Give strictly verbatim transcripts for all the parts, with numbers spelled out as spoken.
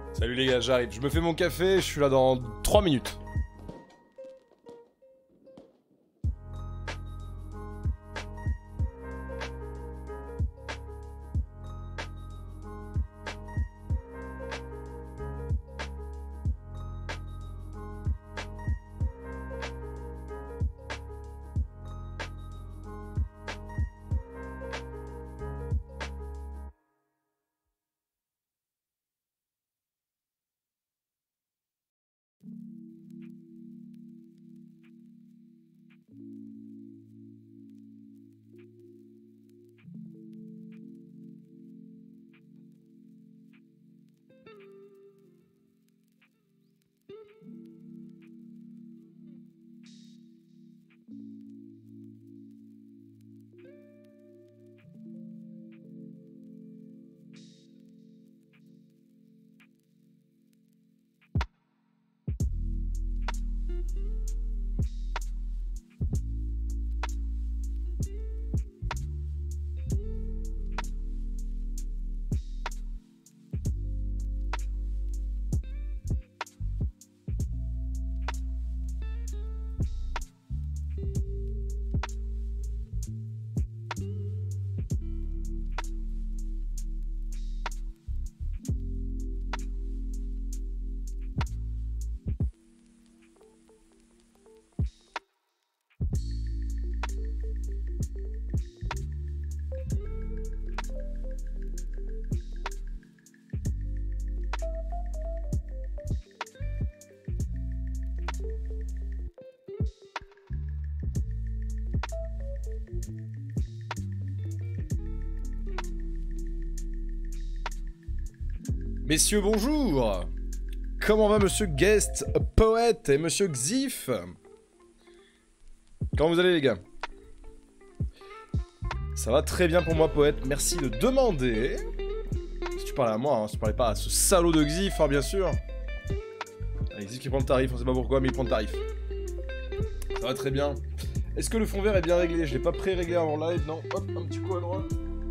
Salut les gars, j'arrive. Je me fais mon café, je suis là dans trois minutes. Messieurs, bonjour. Comment va monsieur Guest, Poète et monsieur Xif? Comment vous allez les gars? Ça va très bien pour moi Poète, merci de demander. Si tu parlais à moi, hein, si tu parlais pas à ce salaud de Xif, hein, bien sûr. Allez, Xif qui prend le tarif, on sait pas pourquoi mais il prend le tarif. Ça va très bien. Est-ce que le fond vert est bien réglé? Je l'ai pas pré-réglé avant live, non. Hop, un petit coup à droite.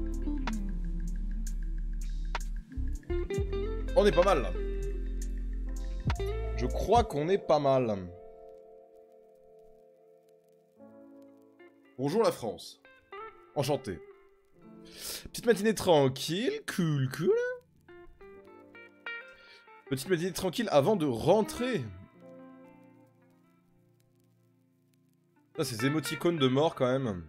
On est pas mal là. Je crois qu'on est pas mal. Bonjour la France. Enchanté. Petite matinée tranquille, cool, cool. Petite matinée tranquille avant de rentrer. Ça, ces émoticônes de mort quand même.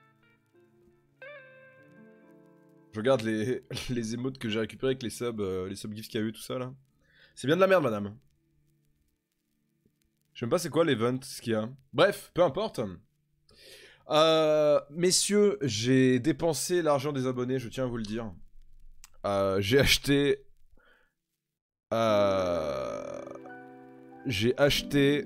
Je regarde les, les émotes que j'ai récupérées avec les subs, euh, les subs gifs qu'il y a eu, tout ça là. C'est bien de la merde, madame. Je sais même pas c'est quoi l'event, ce qu'il y a. Bref, peu importe. Euh, messieurs, j'ai dépensé l'argent des abonnés, je tiens à vous le dire. Euh, j'ai acheté... Euh, j'ai acheté...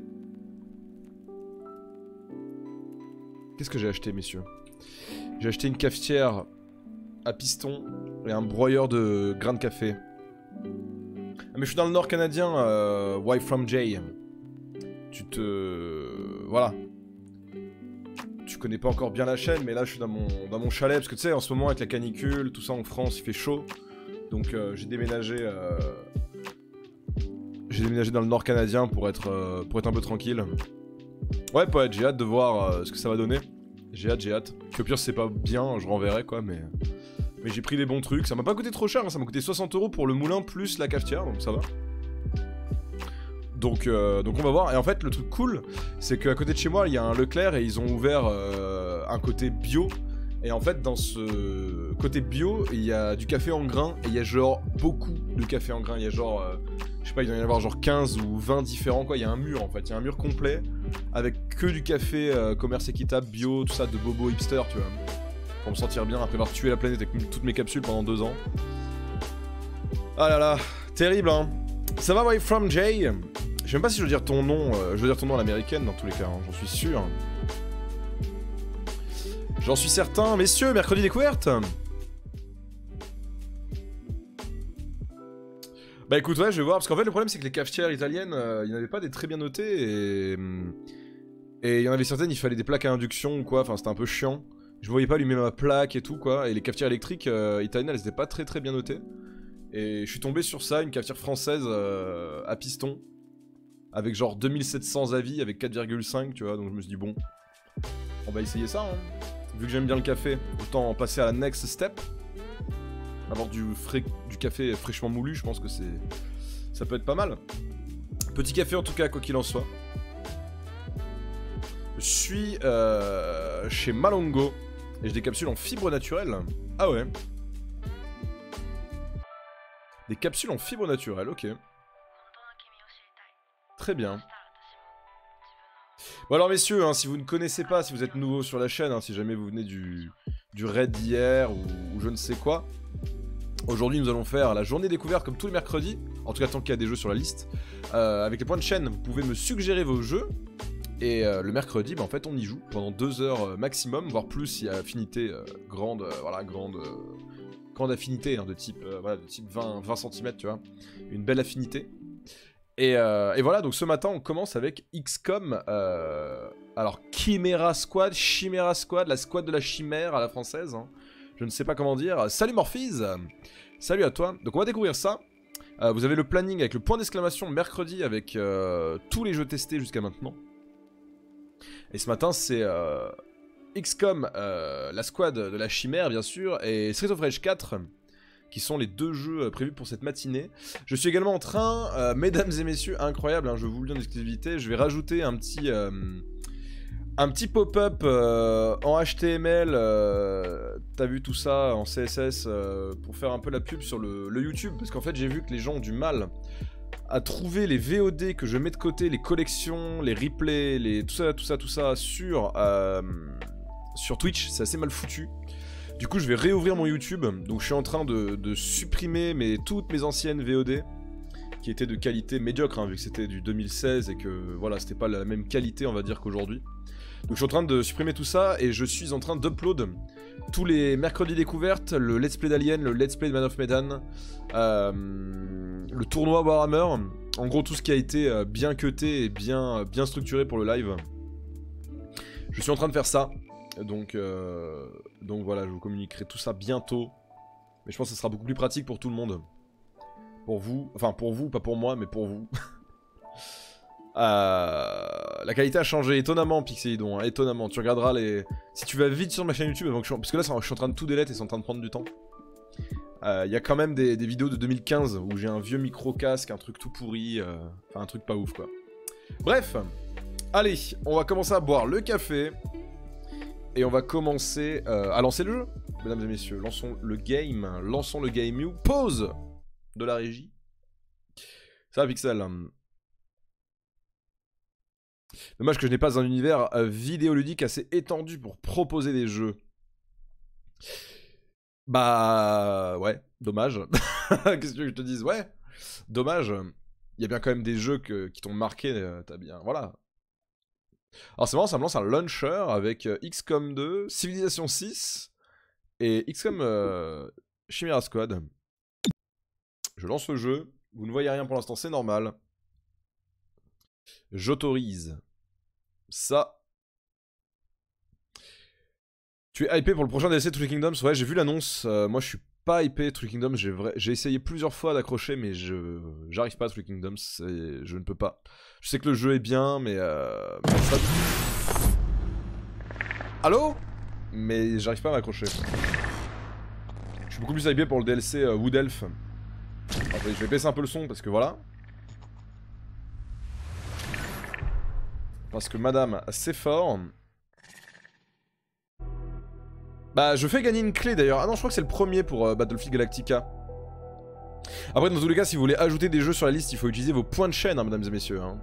Qu'est-ce que j'ai acheté, messieurs? J'ai acheté une cafetière à piston et un broyeur de grains de café. Ah, mais je suis dans le nord canadien, euh, Why from Jay. Tu te... Voilà. Tu connais pas encore bien la chaîne, mais là je suis dans mon, dans mon chalet, parce que tu sais, en ce moment avec la canicule, tout ça en France, il fait chaud. Donc euh, j'ai déménagé... Euh... J'ai déménagé dans le nord canadien pour être, euh, pour être un peu tranquille. Ouais, Poète, j'ai hâte de voir euh, ce que ça va donner. J'ai hâte, j'ai hâte. Puis au pire, si c'est pas bien, je renverrai quoi, mais... Mais j'ai pris les bons trucs. Ça m'a pas coûté trop cher, hein. Ça m'a coûté soixante euros pour le moulin plus la cafetière, donc ça va. Donc, euh, donc on va voir. Et en fait, le truc cool, c'est qu'à côté de chez moi, il y a un Leclerc et ils ont ouvert euh, un côté bio. Et en fait, dans ce côté bio, il y a du café en grains et il y a genre beaucoup de café en grains. Il y a genre, euh, je sais pas, il doit y en avoir genre quinze ou vingt différents quoi. Il y a un mur en fait, il y a un mur complet avec que du café euh, commerce équitable, bio, tout ça, de bobo hipster, tu vois. Pour me sentir bien après avoir tué la planète avec toutes mes capsules pendant deux ans. Ah là là, terrible hein. Ça va, Way from Jay? Je sais même pas si je veux dire ton nom, euh, je veux dire ton nom à l'américaine dans tous les cas, hein, j'en suis sûr. J'en suis certain. Messieurs, mercredi découverte. Bah écoute, ouais, je vais voir, parce qu'en fait le problème c'est que les cafetières italiennes, euh, il n'y en avait pas des très bien notées, et... Et il y en avait certaines, il fallait des plaques à induction ou quoi, enfin c'était un peu chiant. Je voyais pas allumer ma plaque et tout quoi, et les cafetières électriques euh, italiennes elles étaient pas très très bien notées. Et je suis tombé sur ça, une cafetière française euh, à piston. Avec genre deux mille sept cents avis, avec quatre virgule cinq, tu vois. Donc je me suis dit, bon, on va essayer ça. Hein. Vu que j'aime bien le café, autant passer à la next step. Avoir du, frais, du café fraîchement moulu, je pense que c'est, ça peut être pas mal. Petit café en tout cas, quoi qu'il en soit. Je suis euh, chez Malongo. Et j'ai des capsules en fibre naturelle. Ah ouais. Des capsules en fibre naturelle, ok. Très bien. Bon alors messieurs, hein, si vous ne connaissez pas, si vous êtes nouveau sur la chaîne, hein, si jamais vous venez du, du raid d'hier ou, ou je ne sais quoi, aujourd'hui nous allons faire la journée découverte comme tous les mercredis, en tout cas tant qu'il y a des jeux sur la liste. Euh, avec les points de chaîne, vous pouvez me suggérer vos jeux, et euh, le mercredi, bah, en fait on y joue pendant deux heures euh, maximum, voire plus s'il y a affinité euh, grande, euh, voilà, grande... Euh, grande affinité hein, de type, euh, voilà, de type vingt, vingt centimètres, tu vois. Une belle affinité. Et, euh, et voilà, donc ce matin, on commence avec X COM. Euh, alors, Chimera Squad, Chimera Squad, la squad de la chimère à la française. Hein. Je ne sais pas comment dire. Salut Morphise. Salut à toi. Donc on va découvrir ça. Euh, vous avez le planning avec le point d'exclamation mercredi avec euh, tous les jeux testés jusqu'à maintenant. Et ce matin, c'est... Euh, X COM, euh, la squad de la chimère bien sûr, et Streets of Rage quatre, qui sont les deux jeux prévus pour cette matinée. Je suis également en train, euh, mesdames et messieurs, incroyable, hein, je vous le dis en exclusivité, je vais rajouter un petit, euh, un petit pop-up euh, en H T M L, euh, t'as vu tout ça, en C S S, euh, pour faire un peu la pub sur le, le YouTube, parce qu'en fait j'ai vu que les gens ont du mal à trouver les V O D que je mets de côté, les collections, les replays, les... tout ça, tout ça, tout ça, sur... Euh, sur Twitch, c'est assez mal foutu. Du coup, je vais réouvrir mon YouTube. Donc, je suis en train de, de supprimer mes, toutes mes anciennes V O D qui étaient de qualité médiocre, hein, vu que c'était du deux mille seize et que voilà, c'était pas la même qualité, on va dire, qu'aujourd'hui. Donc, je suis en train de supprimer tout ça et je suis en train d'upload tous les mercredis découvertes, le let's play d'Alien, le let's play de Man of Medan, euh, le tournoi Warhammer. En gros, tout ce qui a été bien cuté et bien, bien structuré pour le live. Je suis en train de faire ça. Donc, euh, donc voilà, je vous communiquerai tout ça bientôt. Mais je pense que ça sera beaucoup plus pratique pour tout le monde. Pour vous, enfin pour vous, pas pour moi, mais pour vous. euh, la qualité a changé étonnamment, Pixelidon, hein, étonnamment. Tu regarderas les... Si tu vas vite sur ma chaîne YouTube, donc je... parce que là je suis en train de tout délete et c'est en train de prendre du temps. Il euh, y a quand même des, des vidéos de deux mille quinze où j'ai un vieux micro-casque, un truc tout pourri, euh... enfin un truc pas ouf quoi. Bref, allez, on va commencer à boire le café. Et on va commencer euh, à lancer le jeu, mesdames et messieurs. Lançons le game, lançons le game you. Pause de la régie. Ça va, Pixel. Dommage que je n'ai pas un univers euh, vidéoludique assez étendu pour proposer des jeux. Bah ouais, dommage. Qu'est-ce que je te dise? Ouais, dommage. Il y a bien quand même des jeux que, qui t'ont marqué, euh, t'as bien... Voilà. Alors c'est marrant, ça me lance un launcher avec euh, X COM deux, Civilization six et X COM euh, Chimera Squad. Je lance le jeu, vous ne voyez rien pour l'instant, c'est normal. J'autorise ça. Tu es hypé pour le prochain D L C Three Kingdoms? Ouais, j'ai vu l'annonce, euh, moi je suis pas hypé Three Kingdoms, j'ai vrai... essayé plusieurs fois d'accrocher mais je j'arrive pas à Three Kingdoms, je ne peux pas. Je sais que le jeu est bien, mais euh... ça... Allô? Mais j'arrive pas à m'accrocher. Je suis beaucoup plus hypé pour le D L C euh, Wood Elf. Attendez, je vais baisser un peu le son parce que voilà. Parce que madame, c'est fort. Bah, je fais gagner une clé d'ailleurs. Ah non, je crois que c'est le premier pour euh, Battlefield Galactica. Après, dans tous les cas, si vous voulez ajouter des jeux sur la liste, il faut utiliser vos points de chaîne, hein, mesdames et messieurs. Hein.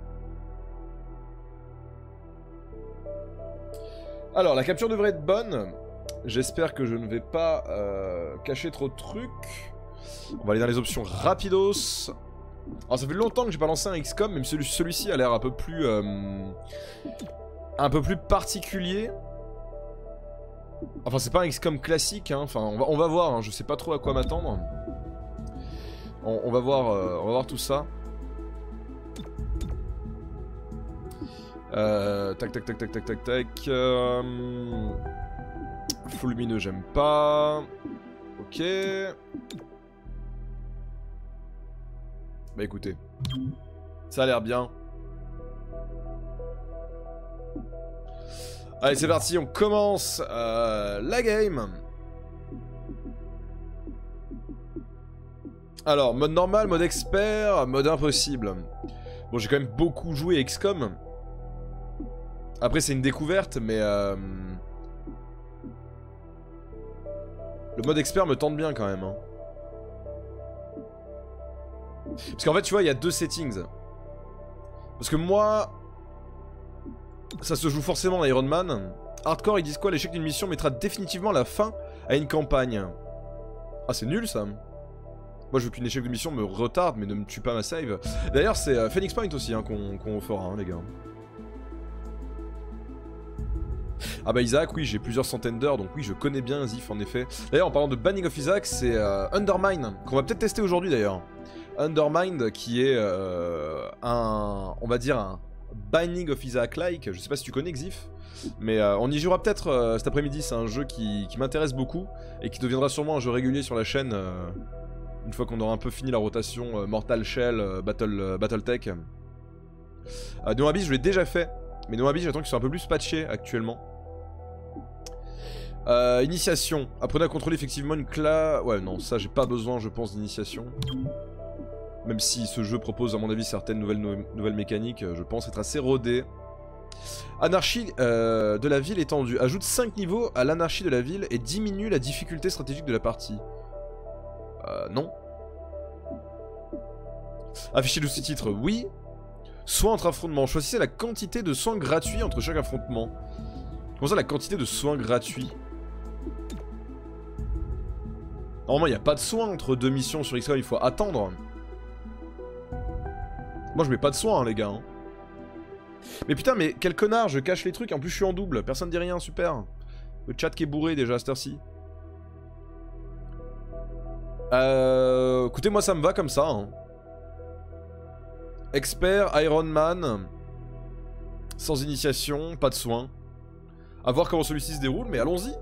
Alors, la capture devrait être bonne. J'espère que je ne vais pas euh, cacher trop de trucs. On va aller dans les options rapidos. Alors, ça fait longtemps que j'ai pas lancé un X COM, même celui-ci celui a l'air un peu plus... Euh, un peu plus particulier. Enfin, c'est pas un X COM classique, hein. Enfin, on va, on va voir, hein. Je sais pas trop à quoi m'attendre. On, on va voir, euh, on va voir tout ça. Euh, tac, tac, tac, tac, tac, tac, tac. Euh, full lumineux, j'aime pas. Ok. Bah écoutez, ça a l'air bien. Allez, c'est parti, on commence euh, la game. Alors, mode normal, mode expert, mode impossible. Bon, j'ai quand même beaucoup joué X COM. Après, c'est une découverte, mais... Euh... Le mode expert me tente bien quand même. Hein. Parce qu'en fait, tu vois, il y a deux settings. Parce que moi... Ça se joue forcément en Iron Man. Hardcore, ils disent quoi? L'échec d'une mission mettra définitivement la fin à une campagne. Ah, c'est nul ça. Moi je veux qu'une échec de mission me retarde mais ne me tue pas ma save. D'ailleurs c'est euh, Phoenix Point aussi hein, qu'on qu'on fera hein, les gars. Ah bah Isaac, oui j'ai plusieurs centaines d'heures donc oui je connais bien Zif en effet. D'ailleurs en parlant de Banning of Isaac c'est euh, Undermine qu'on va peut-être tester aujourd'hui d'ailleurs. Undermine qui est euh, un, on va dire un Binding of Isaac-like, je sais pas si tu connais Xif. Mais euh, on y jouera peut-être euh, cet après-midi, c'est un jeu qui, qui m'intéresse beaucoup et qui deviendra sûrement un jeu régulier sur la chaîne. Euh, Une fois qu'on aura un peu fini la rotation euh, Mortal Shell, euh, Battle, euh, Battletech. Euh, No Abyss je l'ai déjà fait, mais No Abyss j'attends qu'ils soient un peu plus patchés actuellement. Euh, initiation, apprenez à contrôler effectivement une classe... Ouais non, ça j'ai pas besoin je pense d'initiation. Même si ce jeu propose à mon avis certaines nouvelles, no nouvelles mécaniques, je pense être assez rodé. Anarchie euh, de la ville étendue, ajoute cinq niveaux à l'anarchie de la ville et diminue la difficulté stratégique de la partie. Euh, non. Afficher le sous-titre, oui. Soins entre affrontements. Choisissez la quantité de soins gratuits entre chaque affrontement. Comment ça, la quantité de soins gratuits? Normalement, il n'y a pas de soins entre deux missions sur X COM, il faut attendre. Moi, je mets pas de soins, hein, les gars. Hein. Mais putain, mais quel connard, je cache les trucs. En plus, je suis en double. Personne dit rien, super. Le chat qui est bourré déjà à cette heure-ci. Euh, écoutez, moi ça me va comme ça. Hein. Expert, Iron Man, sans initiation, pas de soins. À voir comment celui-ci se déroule, mais allons-y.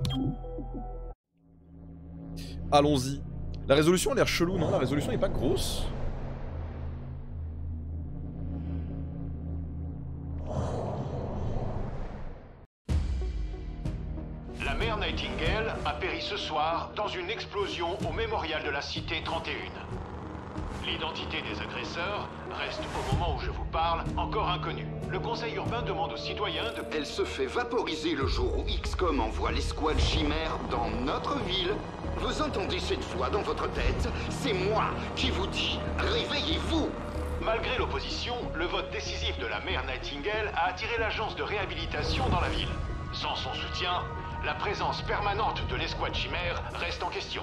Allons-y. La résolution a l'air chelou, non? La résolution n'est pas grosse. La mère Nightingale a péri ce soir dans une explosion au mémorial de la Cité trente et un. L'identité des agresseurs reste au moment où je vous parle encore inconnue. Le conseil urbain demande aux citoyens de... Elle se fait vaporiser le jour où X COM envoie l'escouade chimère dans notre ville. Vous entendez cette voix dans votre tête? C'est moi qui vous dis, réveillez-vous! Malgré l'opposition, le vote décisif de la mère Nightingale a attiré l'agence de réhabilitation dans la ville. Sans son soutien, la présence permanente de l'escouade chimère reste en question.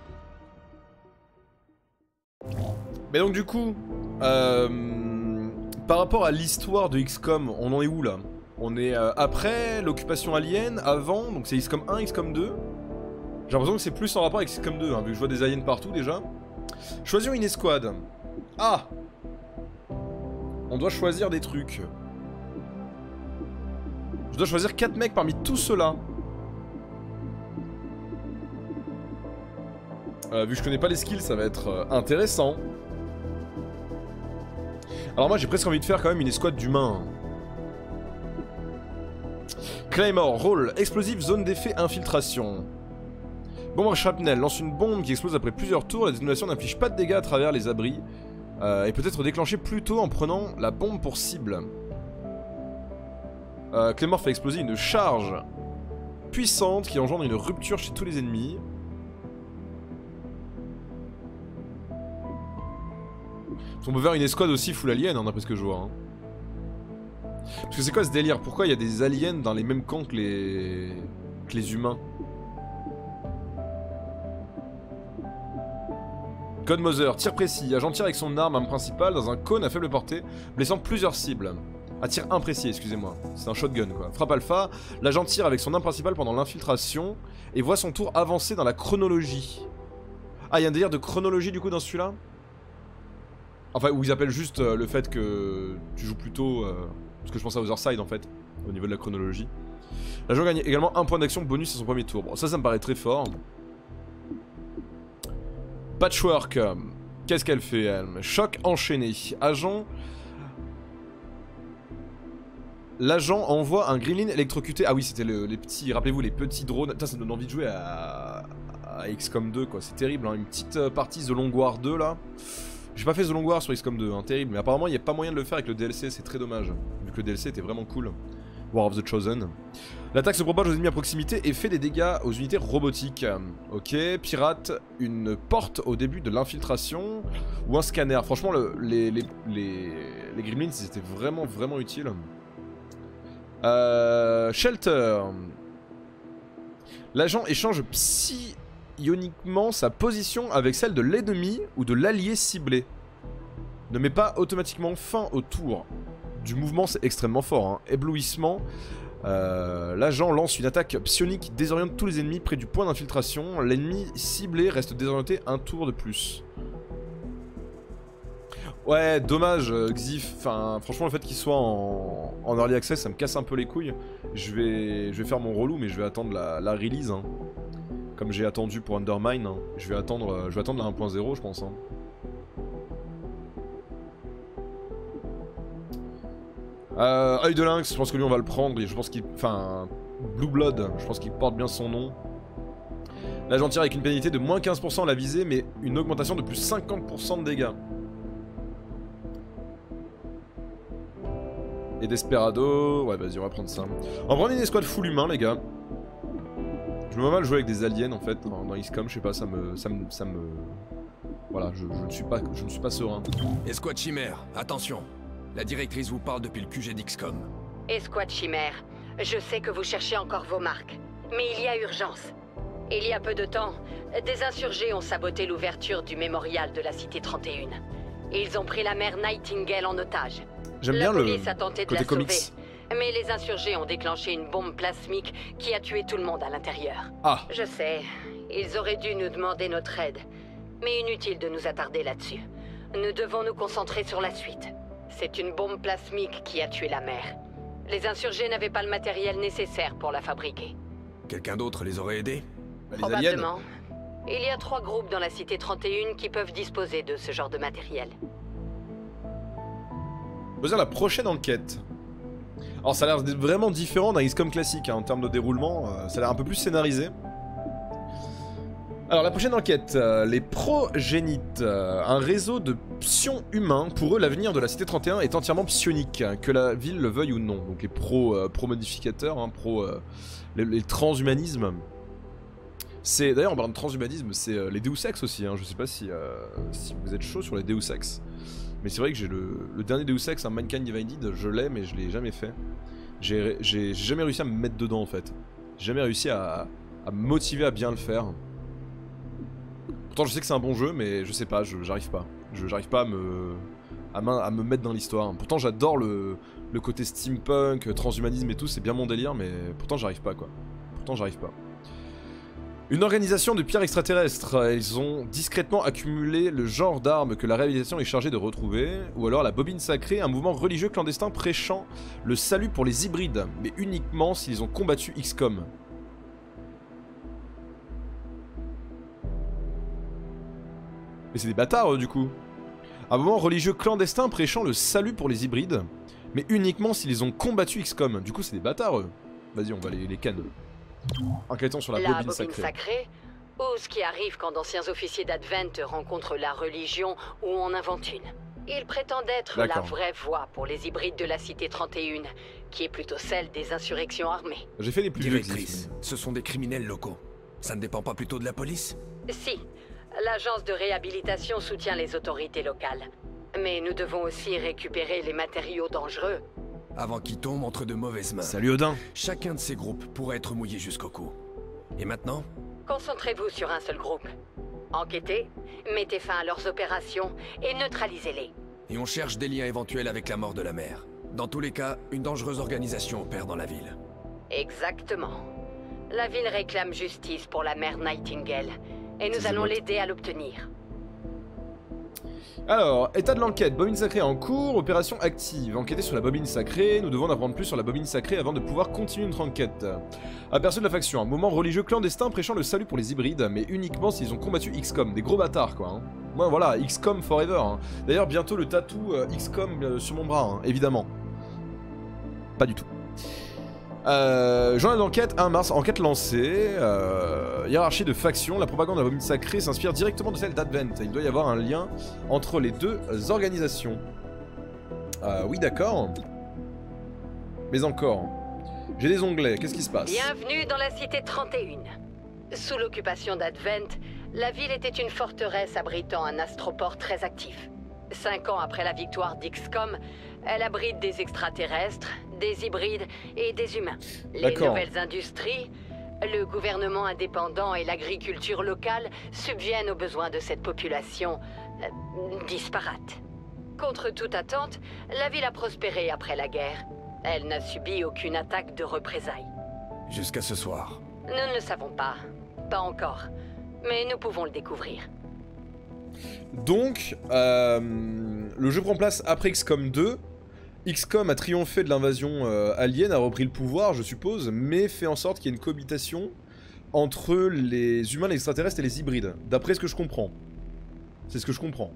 Mais donc du coup, euh, par rapport à l'histoire de X COM, on en est où là? On est euh, après l'occupation alien, avant, donc c'est X COM un, X COM deux. J'ai l'impression que c'est plus en rapport avec X COM deux, hein, vu que je vois des aliens partout déjà. Choisir une escouade. Ah! On doit choisir des trucs. Je dois choisir quatre mecs parmi tous ceux-là. Euh, vu que je connais pas les skills, ça va être euh, intéressant. Alors moi j'ai presque envie de faire quand même une escouade d'humains. Claymore, rôle, explosif, zone d'effet, infiltration. Bombe à shrapnel, lance une bombe qui explose après plusieurs tours. La détonation n'inflige pas de dégâts à travers les abris. Euh, et peut être déclenchée plus tôt en prenant la bombe pour cible. Euh, Claymore fait exploser une charge puissante qui engendre une rupture chez tous les ennemis. On peut faire une escouade aussi full alien, hein, d'après ce que je vois. Hein. Parce que c'est quoi ce délire? Pourquoi il y a des aliens dans les mêmes camps que les, que les humains? Code Mother, tir précis. Agent tire avec son arme, arme principale dans un cône à faible portée, blessant plusieurs cibles. Ah, tir imprécis, excusez-moi. C'est un shotgun, quoi. Frappe alpha. L'agent tire avec son arme principale pendant l'infiltration et voit son tour avancer dans la chronologie. Ah, il y a un délire de chronologie, du coup, dans celui-là? Enfin, où ils appellent juste euh, le fait que tu joues plutôt... Euh, parce que je pense à Otherside, en fait, au niveau de la chronologie. L'agent gagne également un point d'action bonus à son premier tour. Bon, ça, ça me paraît très fort. Patchwork. Qu'est-ce qu'elle fait, elle? Choc enchaîné. Agent... L'agent envoie un gremlin électrocuté. Ah oui, c'était le, les petits... Rappelez-vous, les petits drones. Putain, ça me donne envie de jouer à, à X COM deux, quoi. C'est terrible, hein. Une petite euh, partie The Long War deux, là. J'ai pas fait The Long War sur X COM deux, hein. Terrible. Mais apparemment, il n'y a pas moyen de le faire avec le D L C. C'est très dommage. Vu que le D L C était vraiment cool. War of the Chosen. L'attaque se propage aux ennemis à proximité et fait des dégâts aux unités robotiques. Ok, pirate, une porte au début de l'infiltration ou un scanner. Franchement, le, les, les, les, les gremlins, c'était vraiment, vraiment utile. Euh, shelter. L'agent échange psioniquement sa position avec celle de l'ennemi ou de l'allié ciblé. Ne met pas automatiquement fin au tour du mouvement, c'est extrêmement fort. Hein. Éblouissement. Euh, L'agent lance une attaque psionique qui désoriente tous les ennemis près du point d'infiltration. L'ennemi ciblé reste désorienté un tour de plus. Ouais, dommage, Xif. Enfin, franchement, le fait qu'il soit en, en early access, ça me casse un peu les couilles. Je vais, je vais faire mon relou, mais je vais attendre la, la release. Hein. Comme j'ai attendu pour Undermine. Hein. Je vais attendre, je vais attendre la un point zéro, je pense. Hein. Euh, œil de lynx, je pense que lui on va le prendre, je pense qu'il... Enfin... Blue Blood, je pense qu'il porte bien son nom. L'agent tire avec une pénalité de moins quinze pour cent à la visée, mais une augmentation de plus cinquante pour cent de dégâts. Et Desperado... Ouais, vas-y, on va prendre ça. On va prendre une escouade full humain, les gars. Je me vois mal jouer avec des aliens, en fait, dans, dans X COM, je sais pas, ça me... Ça me... Ça me... Voilà, je, je, ne suis pas, je ne suis pas serein. Escouade Chimère, attention. La directrice vous parle depuis le Q G d'X COM. Escouade Chimère, je sais que vous cherchez encore vos marques, mais il y a urgence. Il y a peu de temps, des insurgés ont saboté l'ouverture du mémorial de la Cité trente et un. Ils ont pris la mère Nightingale en otage. J'aime bien le police a tenté de côté la comics. sauver, mais les insurgés ont déclenché une bombe plasmique qui a tué tout le monde à l'intérieur. Ah. Je sais, ils auraient dû nous demander notre aide, mais inutile de nous attarder là-dessus. Nous devons nous concentrer sur la suite. C'est une bombe plasmique qui a tué la mère. Les insurgés n'avaient pas le matériel nécessaire pour la fabriquer. Quelqu'un d'autre les aurait aidés? Bah, les aliens. Probablement. Il y a trois groupes dans la Cité trente et un qui peuvent disposer de ce genre de matériel. On va dire la prochaine enquête. Alors ça a l'air d'être vraiment différent d'un X COM classique hein, en termes de déroulement. Euh, ça a l'air un peu plus scénarisé. Alors la prochaine enquête, euh, les progénites, euh, un réseau de psions humains. Pour eux, l'avenir de la Cité trente et un est entièrement psionique, hein, que la ville le veuille ou non. Donc les pro, euh, pro modificateurs, hein, pro euh, les, les transhumanismes. C'est d'ailleurs en parlant de transhumanisme, c'est euh, les Deus Ex aussi. Hein, je sais pas si, euh, si vous êtes chaud sur les Deus Ex, mais c'est vrai que j'ai le, le dernier Deus Ex, un Mankind Divided, je l'ai mais je l'ai jamais fait. J'ai jamais réussi à me mettre dedans en fait. J'ai jamais réussi à, à me motiver à bien le faire. Pourtant je sais que c'est un bon jeu mais je sais pas, j'arrive pas. J'arrive pas à me, à, main, à me mettre dans l'histoire. Pourtant j'adore le, le côté steampunk, transhumanisme et tout, c'est bien mon délire mais pourtant j'arrive pas quoi. Pourtant j'arrive pas. Une organisation de pierres extraterrestres, ils ont discrètement accumulé le genre d'armes que la réalisation est chargée de retrouver, ou alors la bobine sacrée, un mouvement religieux clandestin prêchant le salut pour les hybrides, mais uniquement s'ils ont combattu X COM. Mais c'est des bâtards eux, du coup. Un mouvement religieux clandestin prêchant le salut pour les hybrides, mais uniquement s'ils ont combattu X COM. Du coup c'est des bâtards eux. Vas-y on va les, les cannes. Enquêtons sur la, la bobine, bobine sacrée. sacrée. Ou ce qui arrive quand d'anciens officiers d'Advent rencontrent la religion ou en inventent une. Ils prétendent être la vraie voie pour les hybrides de la Cité trente et un, qui est plutôt celle des insurrections armées. J'ai fait les plus vieux. Directrice, ce sont des criminels locaux. Ça ne dépend pas plutôt de la police? Si. L'agence de réhabilitation soutient les autorités locales. Mais nous devons aussi récupérer les matériaux dangereux. Avant qu'ils tombent entre de mauvaises mains. Salut Odin. Chacun de ces groupes pourrait être mouillé jusqu'au cou. Et maintenant? Concentrez-vous sur un seul groupe. Enquêtez, mettez fin à leurs opérations et neutralisez-les. Et on cherche des liens éventuels avec la mort de la mère. Dans tous les cas, une dangereuse organisation opère dans la ville. Exactement. La ville réclame justice pour la mère Nightingale, et nous allons l'aider à l'obtenir. Alors, état de l'enquête, bobine sacrée en cours, opération active. Enquêter sur la bobine sacrée, nous devons en apprendre plus sur la bobine sacrée avant de pouvoir continuer notre enquête. Aperçu de la faction, un moment religieux clandestin prêchant le salut pour les hybrides, mais uniquement s'ils ont combattu X COM, des gros bâtards quoi. Hein. Moi voilà, X COM forever. Hein. D'ailleurs bientôt le tatou euh, X COM euh, sur mon bras, hein, évidemment. Pas du tout. Euh, journal d'enquête, un mars, enquête lancée, euh, hiérarchie de faction, la propagande de la vomite sacrée s'inspire directement de celle d'Advent. Il doit y avoir un lien entre les deux organisations. Euh, oui d'accord. Mais encore. J'ai des onglets, qu'est-ce qui se passe? Bienvenue dans la cité trente et un. Sous l'occupation d'Advent, la ville était une forteresse abritant un astroport très actif. Cinq ans après la victoire d'X COM, elle abrite des extraterrestres, des hybrides et des humains. Les nouvelles industries, le gouvernement indépendant et l'agriculture locale subviennent aux besoins de cette population euh, disparate. Contre toute attente, la ville a prospéré après la guerre. Elle n'a subi aucune attaque de représailles. Jusqu'à ce soir. Nous ne le savons pas. Pas encore. Mais nous pouvons le découvrir. Donc, euh, le jeu prend place après X COM deux. X COM a triomphé de l'invasion euh, alien, a repris le pouvoir, je suppose, mais fait en sorte qu'il y ait une cohabitation entre les humains, les extraterrestres et les hybrides. D'après ce que je comprends. C'est ce que je comprends.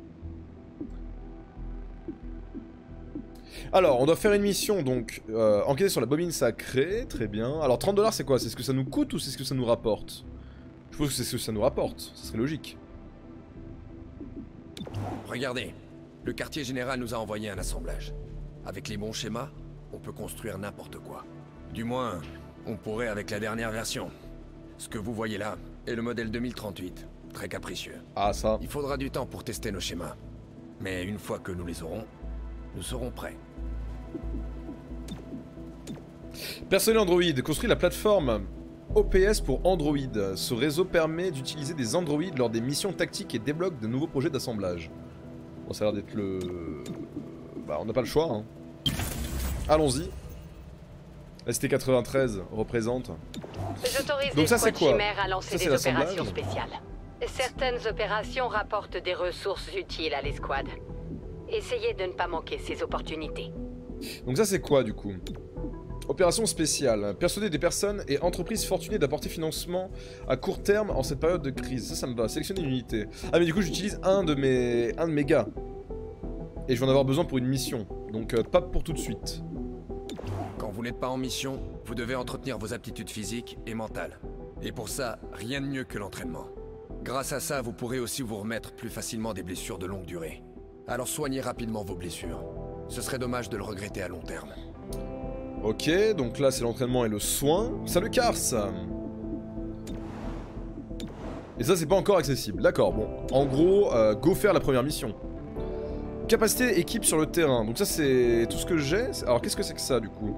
Alors, on doit faire une mission, donc, euh, enquêter sur la bobine sacrée, très bien. Alors, trente dollars, c'est quoi? C'est ce que ça nous coûte ou c'est ce que ça nous rapporte? Je pense que c'est ce que ça nous rapporte, ça serait logique. Regardez, le quartier général nous a envoyé un assemblage. Avec les bons schémas, on peut construire n'importe quoi. Du moins, on pourrait avec la dernière version. Ce que vous voyez là est le modèle deux mille trente-huit, très capricieux. Ah ça. Il faudra du temps pour tester nos schémas. Mais une fois que nous les aurons, nous serons prêts. Personnel Android, construit la plateforme O P S pour Android. Ce réseau permet d'utiliser des androïdes lors des missions tactiques et débloque de nouveaux projets d'assemblage. Bon, ça a l'air d'être le... Bah, on n'a pas le choix, hein. Allons-y. S T quatre-vingt-treize représente. J'autorise Donc ça c'est quoi? Chimères à lancer Ça, des opérations spéciales. Certaines opérations rapportent des ressources utiles à l'escouade. Essayez de ne pas manquer ces opportunités. Donc ça c'est quoi du coup? Opération spéciale. Persuader des personnes et entreprises fortunées d'apporter financement à court terme en cette période de crise. Ça, ça me va. Sélectionner une unité. Ah mais du coup j'utilise un de mes un de mes gars. Et je vais en avoir besoin pour une mission. Donc euh, pas pour tout de suite. Quand vous n'êtes pas en mission, vous devez entretenir vos aptitudes physiques et mentales. Et pour ça, rien de mieux que l'entraînement. Grâce à ça, vous pourrez aussi vous remettre plus facilement des blessures de longue durée. Alors soignez rapidement vos blessures. Ce serait dommage de le regretter à long terme. Ok, donc là c'est l'entraînement et le soin. Salut Cars. Et ça c'est pas encore accessible, d'accord, bon. En gros, euh, go faire la première mission. Capacité équipe sur le terrain, donc ça c'est tout ce que j'ai. Alors qu'est-ce que c'est que ça du coup?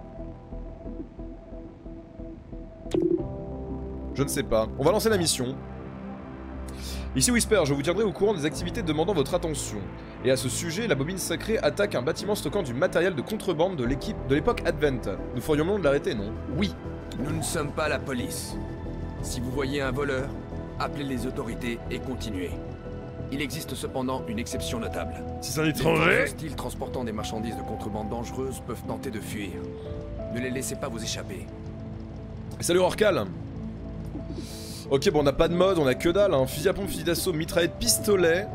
Je ne sais pas. On va lancer la mission. Ici Whisper, je vous tiendrai au courant des activités demandant votre attention. Et à ce sujet, la bobine sacrée attaque un bâtiment stockant du matériel de contrebande de l'équipe de l'époque Advent. Nous ferions mieux de l'arrêter, non? Oui. Nous ne sommes pas la police. Si vous voyez un voleur, appelez les autorités et continuez. Il existe cependant une exception notable. Si c'est un Les étranger hostiles transportant des marchandises de contrebande dangereuses peuvent tenter de fuir. Ne les laissez pas vous échapper. Salut Orcal. Ok, bon, on n'a pas de mode, on a que dalle, hein. Fusil à pompe, fusil d'assaut, mitraillette, pistolet.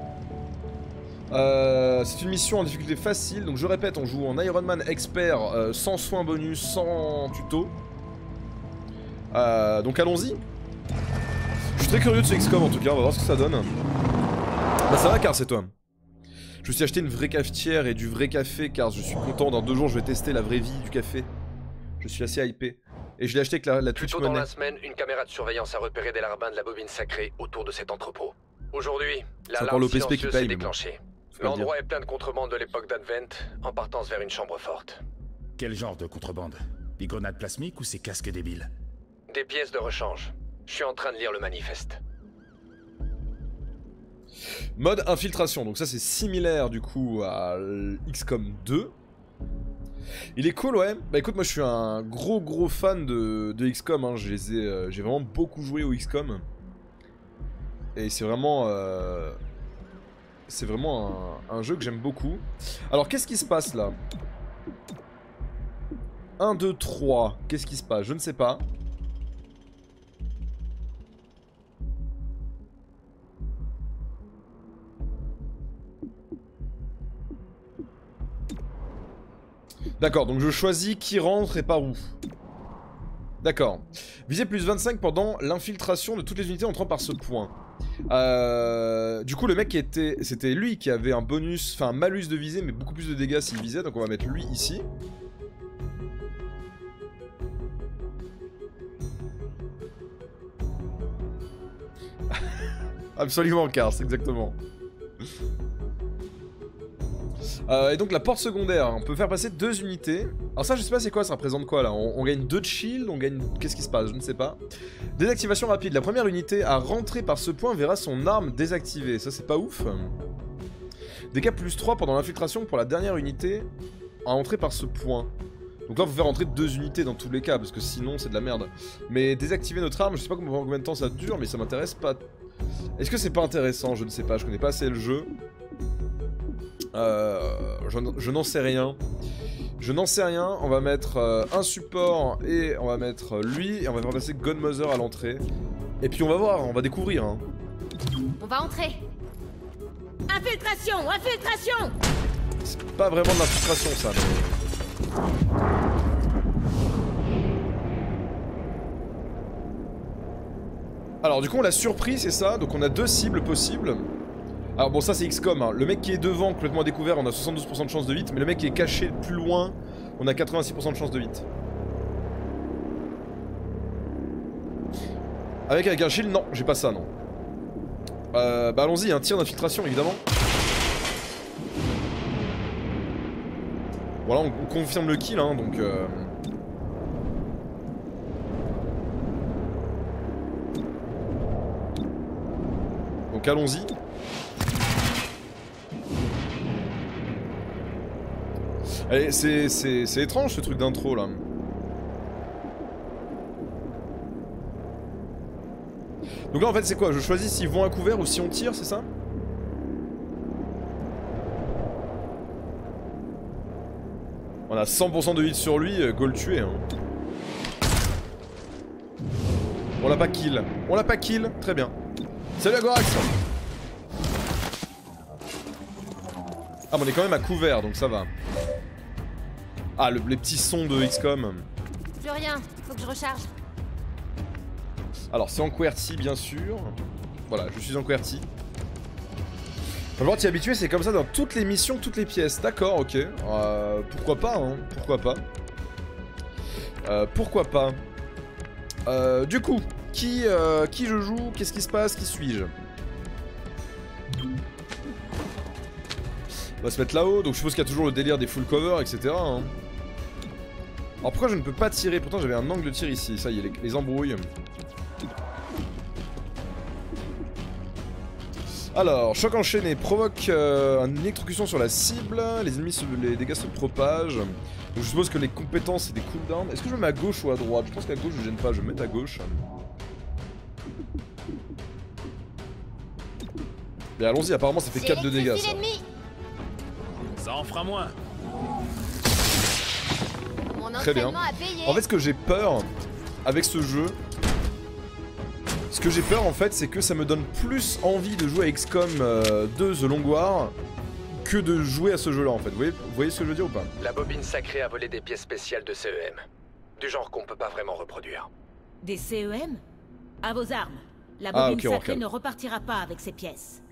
Euh, c'est une mission en difficulté facile, donc je répète, on joue en Iron Man expert, euh, sans soins bonus, sans tuto. Euh, donc allons-y. Je suis très curieux de ce X COM en tout cas, on va voir ce que ça donne. Bah ça va car c'est toi. Je me suis acheté une vraie cafetière et du vrai café car je suis content, dans deux jours je vais tester la vraie vie du café. Je suis assez hypé. Et je l'ai acheté avec la, la Twitch Plus tôt dans Money. la semaine, une caméra de surveillance a repéré des larbins de la bobine sacrée autour de cet entrepôt. Aujourd'hui, l'alarme l'O P S P qui silencieuse paye, s'est mais bon. déclenchée. Faut pas le L'endroit est plein de contrebande de l'époque d'Advent, en partance vers une chambre forte. Quel genre de contrebande? Des grenades plasmiques ou ces casques débiles? Des pièces de rechange. Je suis en train de lire le manifeste. Mode infiltration, donc ça c'est similaire du coup à X COM deux. Il est cool, ouais. Bah écoute, moi je suis un gros gros fan de, de X COM, hein. J'ai euh, vraiment beaucoup joué au X COM. Et c'est vraiment... Euh, c'est vraiment un, un jeu que j'aime beaucoup. Alors qu'est-ce qui se passe là? un, deux, trois. Qu'est-ce qui se passe? Je ne sais pas. D'accord, donc je choisis qui rentre et par où. D'accord. Visée plus vingt-cinq pendant l'infiltration de toutes les unités entrant par ce point. Euh, du coup, le mec qui était... C'était lui qui avait un bonus, enfin un malus de visée, mais beaucoup plus de dégâts s'il visait, donc on va mettre lui ici. Absolument, Cars, exactement. Euh, et donc la porte secondaire, on peut faire passer deux unités. Alors ça je sais pas c'est quoi, ça représente quoi là, on, on gagne deux de shield, on gagne... Qu'est-ce qui se passe, je ne sais pas. Désactivation rapide, la première unité à rentrer par ce point verra son arme désactivée, ça c'est pas ouf. Dégâts plus trois pendant l'infiltration pour la dernière unité à entrer par ce point. Donc là faut faire rentrer deux unités dans tous les cas, parce que sinon c'est de la merde. Mais désactiver notre arme, je sais pas combien de temps ça dure, mais ça m'intéresse pas. Est-ce que c'est pas intéressant? Je ne sais pas, je connais pas assez le jeu. Euh, je, je n'en sais rien. Je n'en sais rien. On va mettre euh, un support et on va mettre euh, lui et on va faire passer Godmother à l'entrée. Et puis on va voir, on va découvrir. Hein. On va entrer. Infiltration, infiltration. C'est pas vraiment de l'infiltration ça. Mais... Alors du coup on l'a surpris, c'est ça. Donc on a deux cibles possibles. Alors bon ça c'est X COM, hein. Le mec qui est devant complètement découvert on a soixante-douze pour cent de chance de hit, mais le mec qui est caché plus loin on a quatre-vingt-six pour cent de chance de hit. Avec avec un shield, non, j'ai pas ça non. Euh, bah allons-y, un tir d'infiltration évidemment. Voilà, on, on confirme le kill hein, donc... Euh... Donc allons-y. Allez, c'est étrange ce truc d'intro là. Donc là en fait c'est quoi? Je choisis s'ils vont à couvert ou si on tire, c'est ça? On a cent pour cent de hit sur lui, go le tuer hein. On l'a pas kill. On l'a pas kill, très bien. Salut Agorax. Ah mais on est quand même à couvert donc ça va. Ah le, les petits sons de X COM. Plus rien, faut que je recharge. Alors c'est en QWERTY bien sûr. Voilà, je suis en QWERTY. Faut voir t'y habituer, c'est comme ça dans toutes les missions, toutes les pièces. D'accord, ok. Euh, pourquoi pas, hein. Pourquoi pas. Euh, pourquoi pas. Euh, du coup, qui, euh, qui je joue? Qu'est-ce qui se passe? Qui suis-je? On va se mettre là-haut, donc je suppose qu'il y a toujours le délire des full cover, et cetera. Hein. Alors pourquoi je ne peux pas tirer? Pourtant j'avais un angle de tir ici, ça y est, les, les embrouilles. Alors, choc enchaîné provoque euh, une électrocution sur la cible, les ennemis, se, les dégâts se propagent. Donc je suppose que les compétences c'est des cooldowns. Est-ce que je me mets à gauche ou à droite? Je pense qu'à gauche je gêne pas, je vais me mettre à gauche. Et allons-y, apparemment ça fait quatre de dégâts ça. Ça en fera moins. Très bien. En fait ce que j'ai peur avec ce jeu, ce que j'ai peur en fait c'est que ça me donne plus envie de jouer à X COM euh, deux The Long War que de jouer à ce jeu là en fait. Vous voyez, vous voyez ce que je veux dire ou pas? La bobine sacrée a volé des pièces spéciales de C E M. Du genre qu'on peut pas vraiment reproduire. Des C E M? À vos armes. La Ah, bobine ok, sacrée on ne repartira pas avec ces pièces.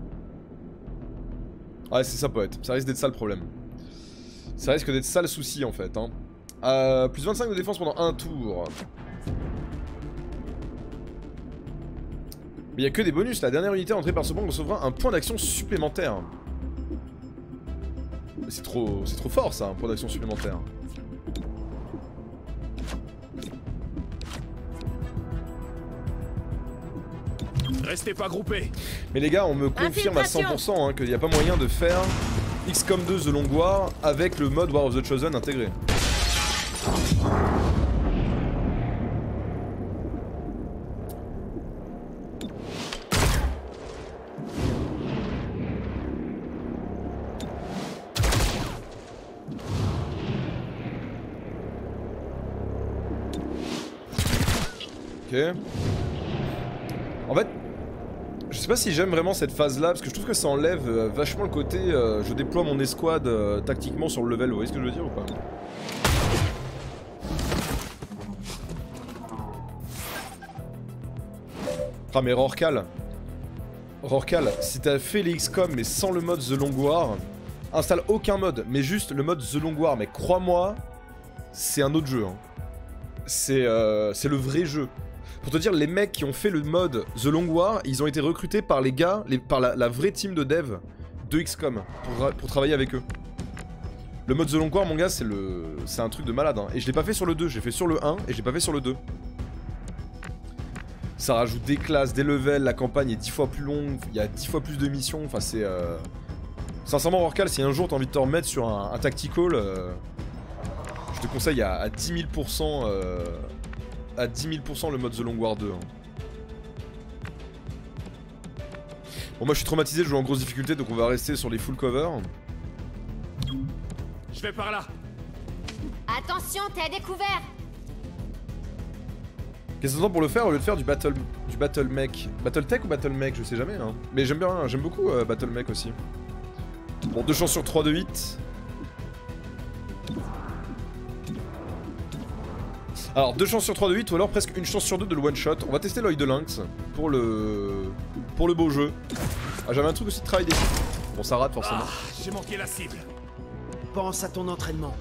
Ouais c'est ça poète, ça risque d'être ça le problème. Ça risque d'être ça le souci en fait hein. Euh, plus vingt-cinq de défense pendant un tour. Mais il n'y a que des bonus, la dernière unité entrée par ce banc recevra un point d'action supplémentaire. C'est trop, c'est trop fort ça, un point d'action supplémentaire. Restez pas groupés. Mais les gars, on me confirme à cent pour cent hein, qu'il n'y a pas moyen de faire X COM deux The Long War avec le mode War of the Chosen intégré. Ok. En fait, je sais sais pas si j'aime vraiment cette phase là, parce que je trouve que ça enlève euh, vachement le côté euh, je déploie mon escouade euh, tactiquement sur le level, vous voyez ce que je veux dire ou pas? Ah mais Rorcal, Rorcal, si t'as fait les X COM mais sans le mode The Long War, installe aucun mode, mais juste le mode The Long War, mais crois-moi, c'est un autre jeu. Hein. C'est euh, c'est le vrai jeu. Pour te dire, les mecs qui ont fait le mode The Long War, ils ont été recrutés par les gars, les, par la, la vraie team de dev de X COM pour, pour travailler avec eux. Le mode The Long War, mon gars, c'est le, c'est un truc de malade. Hein. Et je l'ai pas fait sur le deux, j'ai fait sur le un et j'ai pas fait sur le deux. Ça rajoute des classes, des levels, la campagne est dix fois plus longue, il y a dix fois plus de missions, enfin c'est... Euh... Sincèrement, Rorcal, si un jour t'as envie de te remettre sur un, un tactical, euh... je te conseille à, à dix mille pour cent... Euh... à dix mille pour cent le mode The Long War deux. Hein. Bon, moi je suis traumatisé, je joue en grosse difficulté, donc on va rester sur les full cover. Je vais par là. Attention, t'es à découvert. Qu'est-ce que t'entends pour le faire au lieu de faire du battle du battle mech? Battle tech ou battle mech, je sais jamais hein. Mais j'aime bien, j'aime beaucoup euh, battle mech aussi. Bon, deux chances sur trois de huit. Alors, deux chances sur trois de huit ou alors presque une chance sur deux de le one shot. On va tester l'œil de lynx pour le pour le beau jeu. Ah, j'avais un truc aussi de travail d'équipe. Bon, ça rate forcément. Ah, j'ai manqué la cible. Pense à ton entraînement.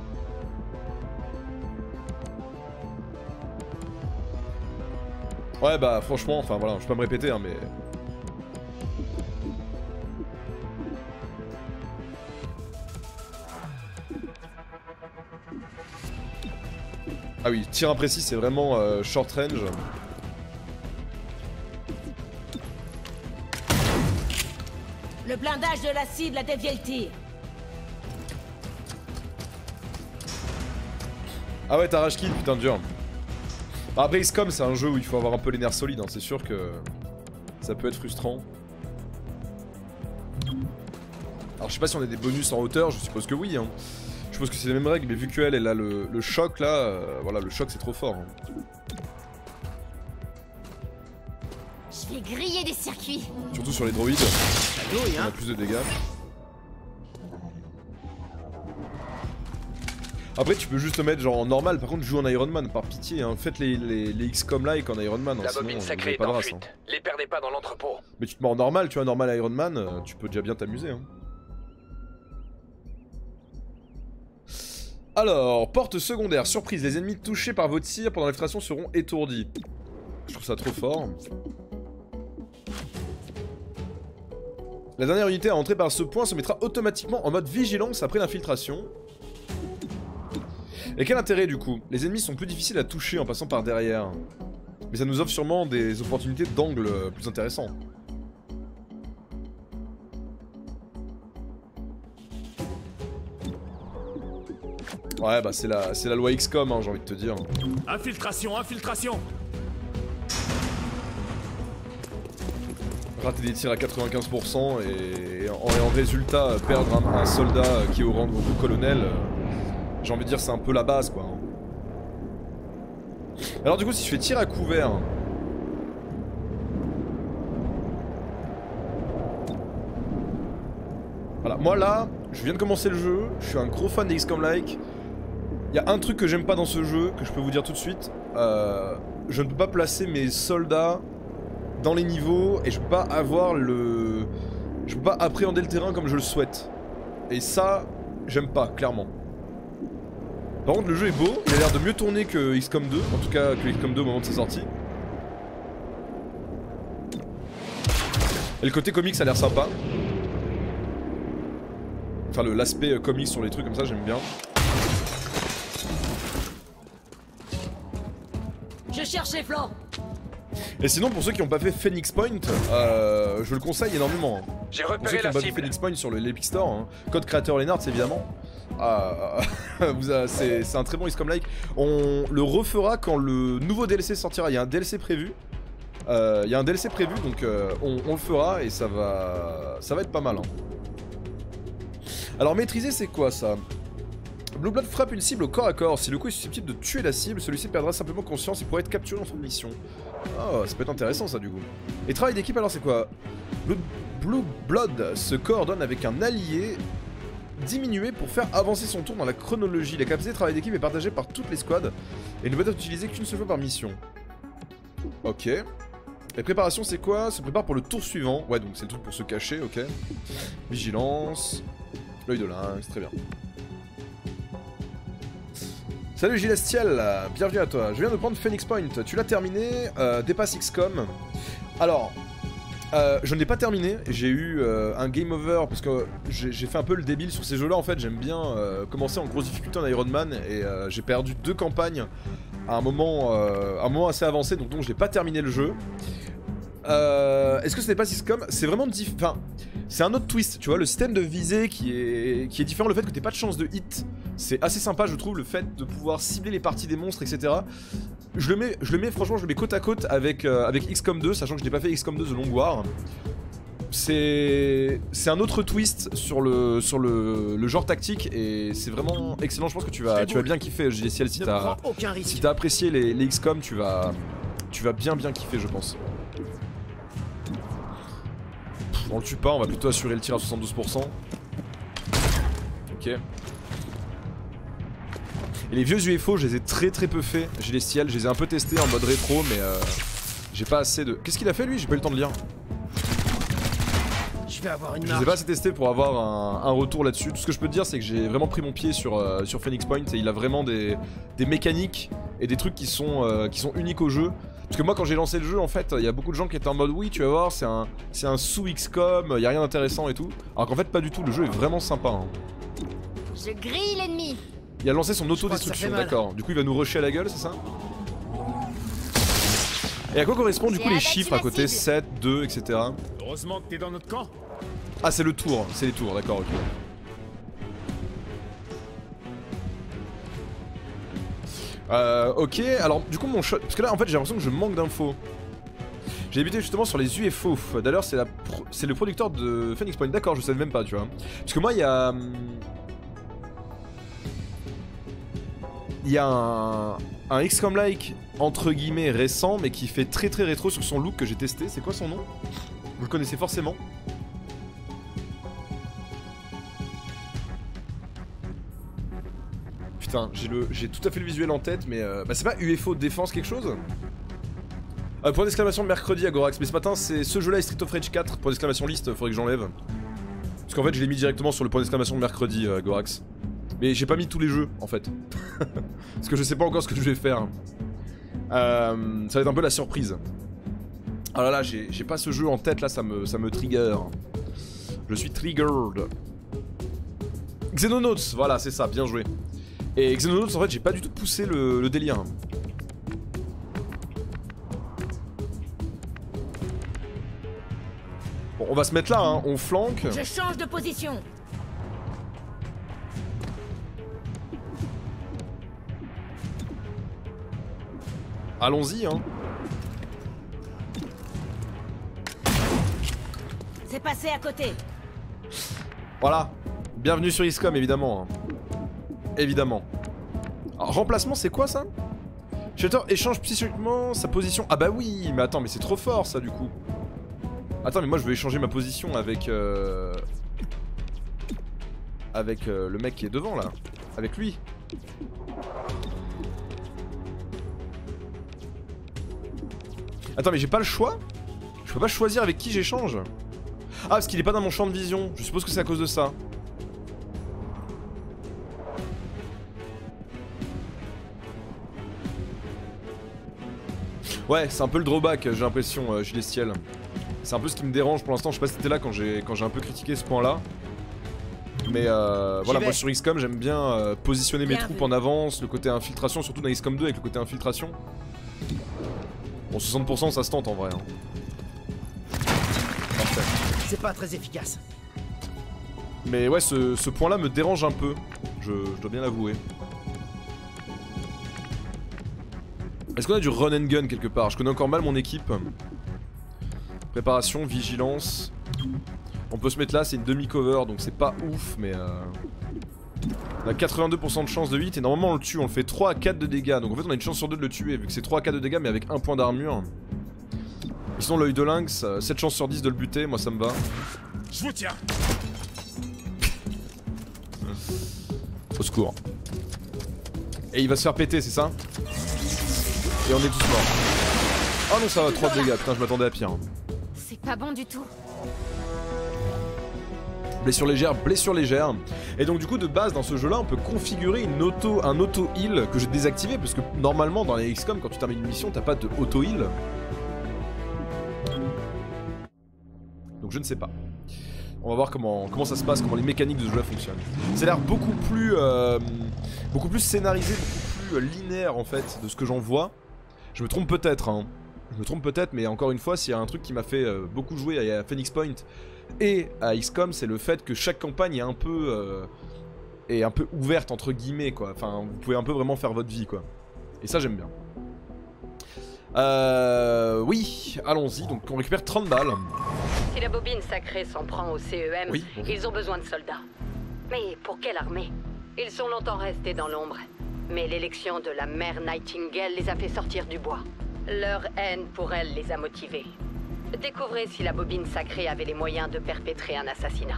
Ouais, bah franchement, enfin voilà, je vais pas me répéter hein, mais... Ah oui, tir imprécis, c'est vraiment euh, short range. Le blindage de la cible a dévié le tir. Ah ouais, t'as rage kill, putain dur. Bah après X COM, c'est un jeu où il faut avoir un peu les nerfs solides, hein. C'est sûr que ça peut être frustrant. Alors je sais pas si on a des bonus en hauteur, je suppose que oui. Hein. Je suppose que c'est les mêmes règles, mais vu qu'elle, elle a le, le choc là, euh, voilà, le choc c'est trop fort. Hein. Je vais griller des circuits. Surtout sur les droïdes, on a plus de dégâts. Après tu peux juste te mettre genre en normal, par contre joue en Iron Man, par pitié, hein. Faites les, les, les X COM like en Iron Man. La hein, bobine sinon, sacrée pas est de en race, fuite. hein. Les perdez pas dans l'entrepôt. Mais tu te mets en normal, tu vois, normal Iron Man, euh, tu peux déjà bien t'amuser. Hein. Alors, porte secondaire, surprise, les ennemis touchés par vos tirs pendant l'extraction seront étourdis. Je trouve ça trop fort. La dernière unité à entrer par ce point se mettra automatiquement en mode vigilance après l'infiltration. Et quel intérêt du coup? Les ennemis sont plus difficiles à toucher en passant par derrière. Mais ça nous offre sûrement des opportunités d'angle plus intéressants. Ouais bah c'est la, c'est la loi X COM hein, j'ai envie de te dire. Infiltration, infiltration. Rater des tirs à quatre-vingt-quinze pour cent et, et, en, et en résultat perdre un, un soldat qui est au rang de colonel, euh, j'ai envie de dire c'est un peu la base quoi. Hein. Alors du coup si je fais tir à couvert... Voilà, moi là, je viens de commencer le jeu, je suis un gros fan des X COM like. Il y a un truc que j'aime pas dans ce jeu, que je peux vous dire tout de suite, euh, je ne peux pas placer mes soldats dans les niveaux et je peux pas avoir le... Je peux pas appréhender le terrain comme je le souhaite. Et ça, j'aime pas, clairement. Par contre le jeu est beau, il a l'air de mieux tourner que X COM deux, en tout cas que X COM deux au moment de sa sortie. Et le côté comics a l'air sympa. Enfin l'aspect comics sur les trucs comme ça j'aime bien. Je cherche les flancs. Et sinon pour ceux qui n'ont pas fait Phoenix Point, euh, je le conseille énormément. Hein. J'ai Pour ceux repéré qui la n'ont pas fait cible. Phoenix Point sur l'Epic Store, hein. Code créateur Lennart évidemment. Ah, c'est un très bon X COM like. On le refera quand le nouveau D L C sortira. Il y a un D L C prévu. Euh, il y a un D L C prévu donc euh, on, on le fera et ça va, ça va être pas mal. Hein. Alors maîtriser c'est quoi ça? Blue Blood frappe une cible au corps à corps. Si le coup est susceptible de tuer la cible, celui-ci perdra simplement conscience et pourrait être capturé en fin de mission. Oh, ça peut être intéressant ça du coup. Et travail d'équipe alors c'est quoi? Blue, Blue Blood se coordonne avec un allié diminué pour faire avancer son tour dans la chronologie. La capacité de travail d'équipe est partagée par toutes les squads et ne peut être utilisée qu'une seule fois par mission. Ok. Les préparations c'est quoi? Se prépare pour le tour suivant. Ouais donc c'est le truc pour se cacher, ok. Vigilance. L'œil de lynx, très bien. Salut Gilestiel, bienvenue à toi. Je viens de prendre Phoenix Point. Tu l'as terminé, euh, dépasse X COM. Alors, euh, je ne l'ai pas terminé. J'ai eu euh, un game over parce que j'ai fait un peu le débile sur ces jeux-là. En fait, j'aime bien euh, commencer en grosse difficulté en Iron Man et euh, j'ai perdu deux campagnes à un moment, euh, à un moment assez avancé, donc, donc je n'ai pas terminé le jeu. Euh, Est-ce que ce n'est pas X COM? C'est vraiment différent. Enfin, c'est un autre twist, tu vois, le système de visée qui est, qui est différent, le fait que t'aies pas de chance de hit, c'est assez sympa je trouve, le fait de pouvoir cibler les parties des monstres, et cetera. Je le mets, je le mets franchement, je le mets côte à côte avec, euh, avec X COM deux, sachant que je n'ai pas fait X COM deux The Long War. C'est c'est un autre twist sur le, sur le, le genre tactique et c'est vraiment excellent, je pense que tu vas, tu vas bien kiffer J C L si t'as si t'as apprécié les, les X COM, tu vas, tu vas bien bien kiffer je pense. On le tue pas, on va plutôt assurer le tir à soixante-douze pour cent. Ok. Et les vieux U F O, je les ai très très peu fait. J'ai les ciels, je les ai un peu testés en mode rétro, mais euh, j'ai pas assez de... Qu'est-ce qu'il a fait lui? J'ai pas eu le temps de lire. Je vais avoir une Je les ai pas assez testés pour avoir un, un retour là-dessus. Tout ce que je peux te dire, c'est que j'ai vraiment pris mon pied sur, euh, sur Phoenix Point et il a vraiment des, des mécaniques et des trucs qui sont, euh, qui sont uniques au jeu. Parce que moi quand j'ai lancé le jeu en fait, il y a beaucoup de gens qui étaient en mode oui tu vas voir c'est un, c'est un sous X COM, il y a rien d'intéressant et tout. Alors qu'en fait pas du tout, le jeu est vraiment sympa. Hein. Je grille l'ennemi. Il a lancé son autodestruction, d'accord. Du coup il va nous rusher à la gueule, c'est ça? Et à quoi correspondent du coup les chiffres à côté? sept, deux, et cetera. Heureusement que t'es dans notre camp. Ah c'est le tour, c'est les tours, d'accord, ok. Euh, ok, alors du coup mon shot, parce que là en fait j'ai l'impression que je manque d'infos. J'ai débuté justement sur les U F O, d'ailleurs c'est la pro... c'est le producteur de Phoenix Point, d'accord, je savais même pas tu vois. Parce que moi il y a... Il y a un, un X COM-like entre guillemets récent mais qui fait très très rétro sur son look que j'ai testé, c'est quoi son nom? Vous le connaissez forcément. Putain, j'ai le, j'ai tout à fait le visuel en tête, mais euh, bah c'est pas U F O défense quelque chose? euh, Point d'exclamation de mercredi à Gorax, mais ce matin c'est ce jeu-là et Street of Rage quatre, point d'exclamation liste, faudrait que j'enlève. Parce qu'en fait je l'ai mis directement sur le point d'exclamation de mercredi à Gorax. Mais j'ai pas mis tous les jeux en fait. Parce que je sais pas encore ce que je vais faire. Euh, ça va être un peu la surprise. Ah là là, j'ai pas ce jeu en tête là, ça me, ça me trigger. Je suis triggered. Xenonauts, voilà c'est ça, bien joué. Et Xenonauts en fait j'ai pas du tout poussé le, le délire. Bon on va se mettre là hein, on flanque. Je change de position. Allons-y hein. C'est passé à côté. Voilà. Bienvenue sur X COM évidemment. Hein. Évidemment. Alors, remplacement c'est quoi ça? Shelter échange psychiquement sa position. Ah bah oui, mais attends, mais c'est trop fort ça du coup. Attends, mais moi je veux échanger ma position avec... Euh... Avec euh, le mec qui est devant là. Avec lui. Attends, mais j'ai pas le choix? Je peux pas choisir avec qui j'échange? Ah, parce qu'il est pas dans mon champ de vision. Je suppose que c'est à cause de ça. Ouais, c'est un peu le drawback, j'ai l'impression, euh, chez les Ciels. C'est un peu ce qui me dérange pour l'instant. Je sais pas si t'étais là quand j'ai quand j'ai un peu critiqué ce point-là. Mais euh, voilà, moi sur X COM, j'aime bien euh, positionner mes troupes en avance, le côté infiltration, surtout dans X COM deux avec le côté infiltration. Bon, soixante pour cent ça se tente en vrai. Hein. Parfait. C'est pas très efficace. Mais ouais, ce, ce point-là me dérange un peu, je, je dois bien l'avouer. Est-ce qu'on a du run and gun quelque part? Je connais encore mal mon équipe. Préparation, vigilance. On peut se mettre là, c'est une demi-cover, donc c'est pas ouf, mais... Euh... On a quatre-vingt-deux pour cent de chance de hit et normalement on le tue, on le fait trois à quatre de dégâts. Donc en fait on a une chance sur deux de le tuer vu que c'est trois à quatre de dégâts mais avec un point d'armure. Sinon l'œil de lynx, sept chances sur dix de le buter, moi ça me va. Je vous tiens. Au secours. Et il va se faire péter, c'est ça? Et on est tous morts. Oh non ça va, trois de dégâts, putain je m'attendais à pire. C'est pas bon du tout. Blessure légère, blessure légère. Et donc du coup de base dans ce jeu là on peut configurer une auto, un auto heal que j'ai désactivé parce que normalement dans les X COM quand tu termines une mission t'as pas de auto heal. Donc je ne sais pas. On va voir comment, comment ça se passe, comment les mécaniques de ce jeu là fonctionnent. Ça a l'air beaucoup plus euh, beaucoup plus scénarisé, beaucoup plus euh, linéaire en fait de ce que j'en vois. Je me trompe peut-être hein. Je me trompe peut-être mais encore une fois s'il y a un truc qui m'a fait euh, beaucoup jouer à Phoenix Point et à X COM, c'est le fait que chaque campagne est un peu euh, est un peu ouverte entre guillemets quoi. Enfin, vous pouvez un peu vraiment faire votre vie quoi. Et ça j'aime bien. Euh, oui, allons-y. Donc on récupère trente balles. Si la bobine sacrée s'en prend au C E M, oui. Ils ont besoin de soldats. Mais pour quelle armée? Ils sont longtemps restés dans l'ombre. Mais l'élection de la mère Nightingale les a fait sortir du bois. Leur haine pour elle les a motivés. Découvrez si la bobine sacrée avait les moyens de perpétrer un assassinat.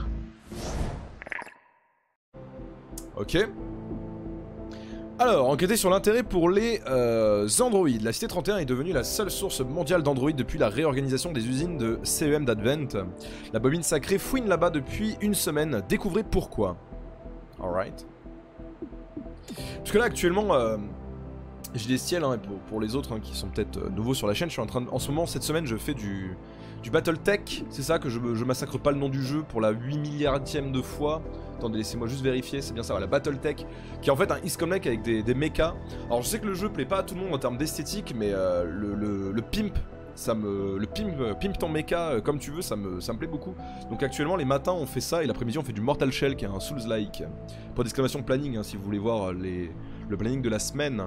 Ok. Alors, enquêter sur l'intérêt pour les euh, androïdes. La Cité trente et un est devenue la seule source mondiale d'androïdes depuis la réorganisation des usines de C E M d'Advent. La bobine sacrée fouine là-bas depuis une semaine. Découvrez pourquoi. Alright. Parce que là, actuellement... Euh, j'ai des ciels, hein, pour, pour les autres hein, qui sont peut-être euh, nouveaux sur la chaîne, je suis en train de... En ce moment, cette semaine, je fais du, du Battletech, c'est ça, que je, je massacre pas le nom du jeu pour la huit milliardième de fois. Attendez, laissez-moi juste vérifier, c'est bien ça, voilà, Battletech, qui est en fait un X COM-like avec des, des mechas. Alors je sais que le jeu plaît pas à tout le monde en termes d'esthétique, mais euh, le, le, le pimp, ça me... Le pimp, pimp ton mecha euh, comme tu veux, ça me, ça me plaît beaucoup. Donc actuellement, les matins, on fait ça, et l'après-midi, on fait du Mortal Shell, qui est un Souls-like. Pour d'exclamation planning, hein, si vous voulez voir les, le planning de la semaine.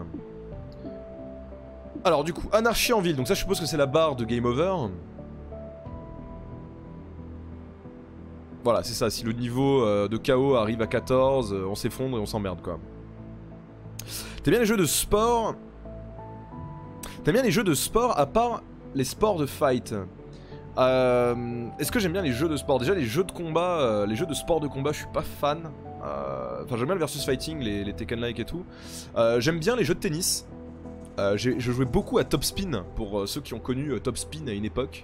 Alors du coup, anarchie en ville, donc ça je suppose que c'est la barre de Game Over. Voilà, c'est ça, si le niveau euh, de chaos arrive à quatorze, euh, on s'effondre et on s'emmerde quoi. T'aimes bien les jeux de sport? T'aimes bien les jeux de sport à part les sports de fight? euh, Est-ce que j'aime bien les jeux de sport? Déjà les jeux de combat, euh, les jeux de sport de combat je suis pas fan. euh, Enfin j'aime bien le versus fighting, les, les Tekken-like et tout. euh, J'aime bien les jeux de tennis. Euh, je jouais beaucoup à Top Spin, pour euh, ceux qui ont connu euh, Top Spin à une époque.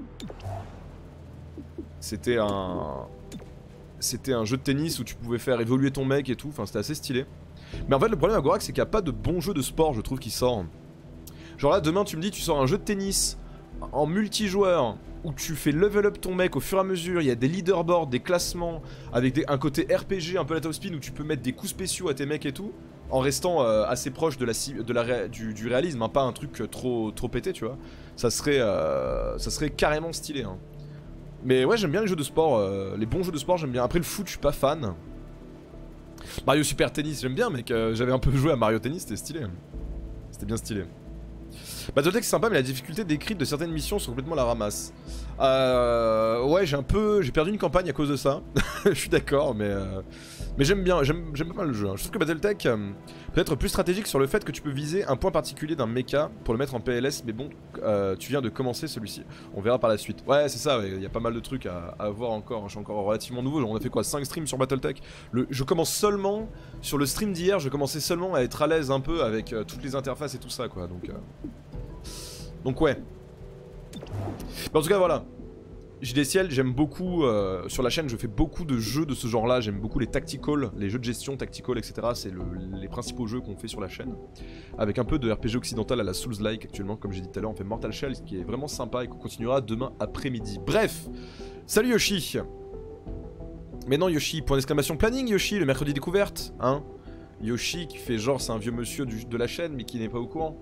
C'était un... C'était un jeu de tennis où tu pouvais faire évoluer ton mec et tout, enfin c'était assez stylé. Mais en fait le problème à Gorak c'est qu'il n'y a pas de bon jeu de sport je trouve qui sort. Genre là demain tu me dis tu sors un jeu de tennis en multijoueur où tu fais level up ton mec au fur et à mesure, il y a des leaderboards, des classements, avec des, un côté R P G un peu la Top Spin où tu peux mettre des coups spéciaux à tes mecs et tout. En restant euh, assez proche de la, de la ré, du, du réalisme, hein, pas un truc trop, trop pété, tu vois. Ça serait, euh, ça serait carrément stylé. Hein. Mais ouais, j'aime bien les jeux de sport, euh, les bons jeux de sport, j'aime bien. Après le foot, je suis pas fan. Mario Super Tennis, j'aime bien, mec. Euh, J'avais un peu joué à Mario Tennis, c'était stylé. C'était bien stylé. Battletech c'est sympa, mais la difficulté décrite de certaines missions sont complètement la ramasse. Euh, ouais, j'ai un peu, j'ai perdu une campagne à cause de ça. Je suis d'accord, mais euh, mais j'aime bien, j'aime pas mal le jeu. Hein. Je trouve que Battletech euh, peut être plus stratégique sur le fait que tu peux viser un point particulier d'un mecha pour le mettre en P L S, mais bon, euh, tu viens de commencer celui-ci. On verra par la suite. Ouais, c'est ça. Il ouais, y a pas mal de trucs à, à voir encore. Je suis encore relativement nouveau. Genre, on a fait quoi, cinq streams sur Battletech. Le, je commence seulement sur le stream d'hier. Je commençais seulement à être à l'aise un peu avec euh, toutes les interfaces et tout ça, quoi. Donc. Euh... Donc ouais. Mais en tout cas voilà. J D Ciel, j'aime beaucoup, euh, sur la chaîne je fais beaucoup de jeux de ce genre là, j'aime beaucoup les tactical, les jeux de gestion, tactical, et cetera. C'est le, les principaux jeux qu'on fait sur la chaîne. Avec un peu de R P G occidental à la Souls-like actuellement, comme j'ai dit tout à l'heure, on fait Mortal Shell, ce qui est vraiment sympa et qu'on continuera demain après-midi. Bref, salut Yoshi. Mais non Yoshi, point d'exclamation planning Yoshi, le mercredi découverte, hein. Yoshi qui fait genre c'est un vieux monsieur du, de la chaîne mais qui n'est pas au courant.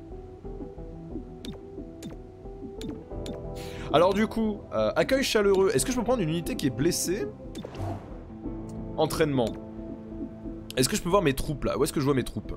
Alors du coup, euh, accueil chaleureux. Est-ce que je peux prendre une unité qui est blessée? Entraînement. Est-ce que je peux voir mes troupes là? Où est-ce que je vois mes troupes?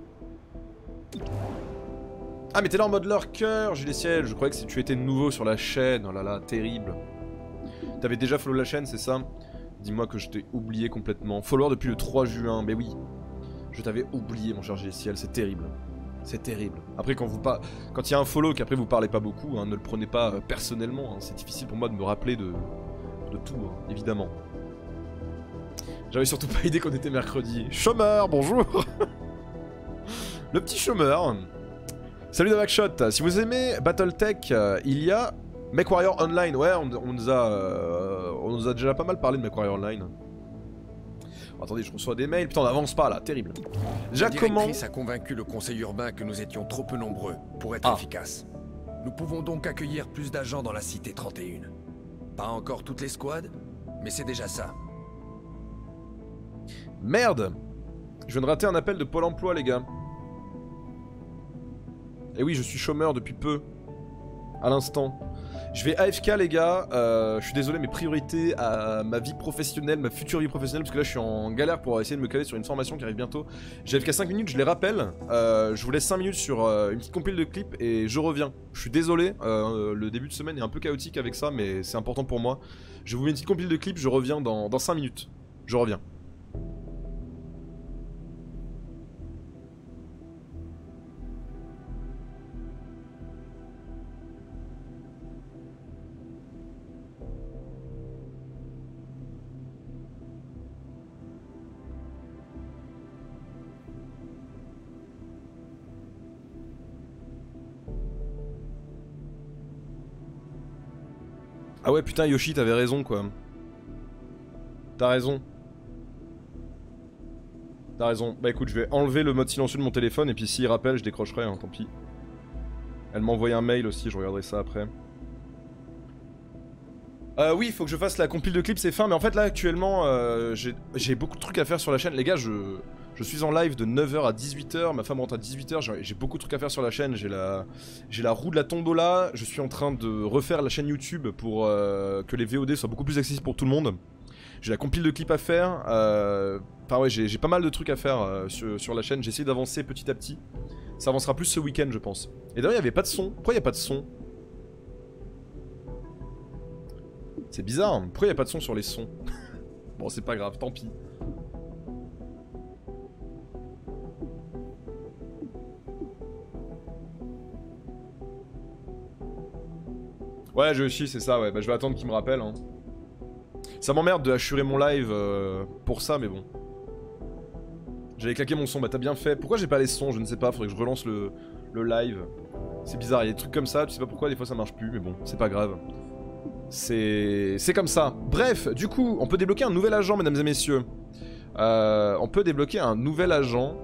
Ah mais t'es là en mode lurker, j'ai des ciels. Je croyais que si tu étais nouveau sur la chaîne. Oh là là, terrible. T'avais déjà follow la chaîne, c'est ça? Dis-moi que je t'ai oublié complètement. Follower depuis le trois juin, mais oui. Je t'avais oublié, mon cher G C L, c'est terrible. C'est terrible. Après, quand vous pas, quand il y a un follow, qu'après vous parlez pas beaucoup, hein, ne le prenez pas euh, personnellement. Hein, c'est difficile pour moi de me rappeler de, de tout, hein, évidemment. J'avais surtout pas idée qu'on était mercredi. Chômeur, bonjour. Le petit chômeur. Salut Davaxshot. Si vous aimez Battletech, euh, il y a MechWarrior Online. Ouais, on, on, nous a, euh, on nous a déjà pas mal parlé de MechWarrior Online. Attendez, je reçois des mails. Putain, on avance pas là, terrible. Déjà, La comment... directrice a convaincu le conseil urbain que nous étions trop peu nombreux pour être ah. efficaces. Nous pouvons donc accueillir plus d'agents dans la cité trente et un. Pas encore toutes les squads, mais c'est déjà ça. Merde! Je viens de rater un appel de Pôle emploi, les gars. Et oui, je suis chômeur depuis peu. À l'instant. Je vais A F K, les gars. Euh, je suis désolé, mes priorités à ma vie professionnelle, ma future vie professionnelle, parce que là, je suis en galère pour essayer de me caler sur une formation qui arrive bientôt. J'ai A F K cinq minutes, je les rappelle. Euh, je vous laisse cinq minutes sur euh, une petite compile de clips et je reviens. Je suis désolé, euh, le début de semaine est un peu chaotique avec ça, mais c'est important pour moi. Je vous mets une petite compile de clips, je reviens dans, dans cinq minutes. Je reviens. Ah ouais, putain, Yoshi, t'avais raison, quoi. T'as raison. T'as raison. Bah écoute, je vais enlever le mode silencieux de mon téléphone, et puis s'il rappelle, je décrocherai, hein, tant pis. Elle m'a envoyé un mail aussi, je regarderai ça après. Euh, oui, il faut que je fasse la compile de clips, c'est fin, mais en fait là, actuellement, euh, j'ai beaucoup de trucs à faire sur la chaîne. Les gars, je... Je suis en live de neuf heures à dix-huit heures, ma femme rentre à dix-huit heures, j'ai beaucoup de trucs à faire sur la chaîne, j'ai la, j'ai la roue de la tombola, je suis en train de refaire la chaîne YouTube pour euh, que les V O D soient beaucoup plus accessibles pour tout le monde. J'ai la compile de clips à faire, euh, enfin ouais, j'ai pas mal de trucs à faire euh, sur, sur la chaîne, j'ai essayé d'avancer petit à petit. Ça avancera plus ce week-end, je pense. Et d'ailleurs, il n'y avait pas de son. Pourquoi il n'y a pas de son? C'est bizarre, hein. Pourquoi il n'y a pas de son sur les sons? Bon, c'est pas grave, tant pis. Ouais, je suis, c'est ça, ouais. Bah, je vais attendre qu'il me rappelle. Hein. Ça m'emmerde de assurer mon live euh, pour ça, mais bon. J'avais claqué mon son, bah t'as bien fait. Pourquoi j'ai pas les sons? Je ne sais pas, faudrait que je relance le, le live. C'est bizarre, il y a des trucs comme ça, tu sais pas pourquoi, des fois ça marche plus, mais bon, c'est pas grave. C'est c'est comme ça. Bref, du coup, on peut débloquer un nouvel agent, mesdames et messieurs. Euh, on peut débloquer un nouvel agent.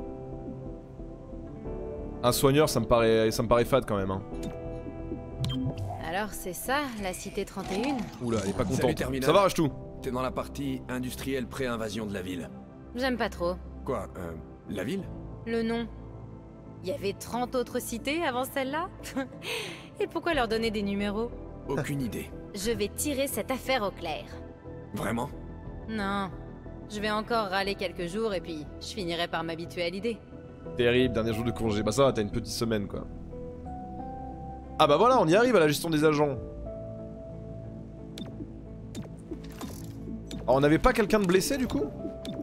Un soigneur, ça me paraît, ça me paraît fade quand même, hein. Alors c'est ça, la cité trente et un? Oula, elle est pas contente. Salut, Terminal. Ça va, Rachtou? T'es dans la partie industrielle pré-invasion de la ville. J'aime pas trop. Quoi, euh, la ville? Le nom. Il y avait trente autres cités avant celle-là? Et pourquoi leur donner des numéros? Aucune idée. Je vais tirer cette affaire au clair. Vraiment? Non. Je vais encore râler quelques jours et puis je finirai par m'habituer à l'idée. Terrible, dernier jour de congé. Bah ça va, t'as une petite semaine, quoi. Ah bah voilà, on y arrive à la gestion des agents. Alors, on n'avait pas quelqu'un de blessé du coup?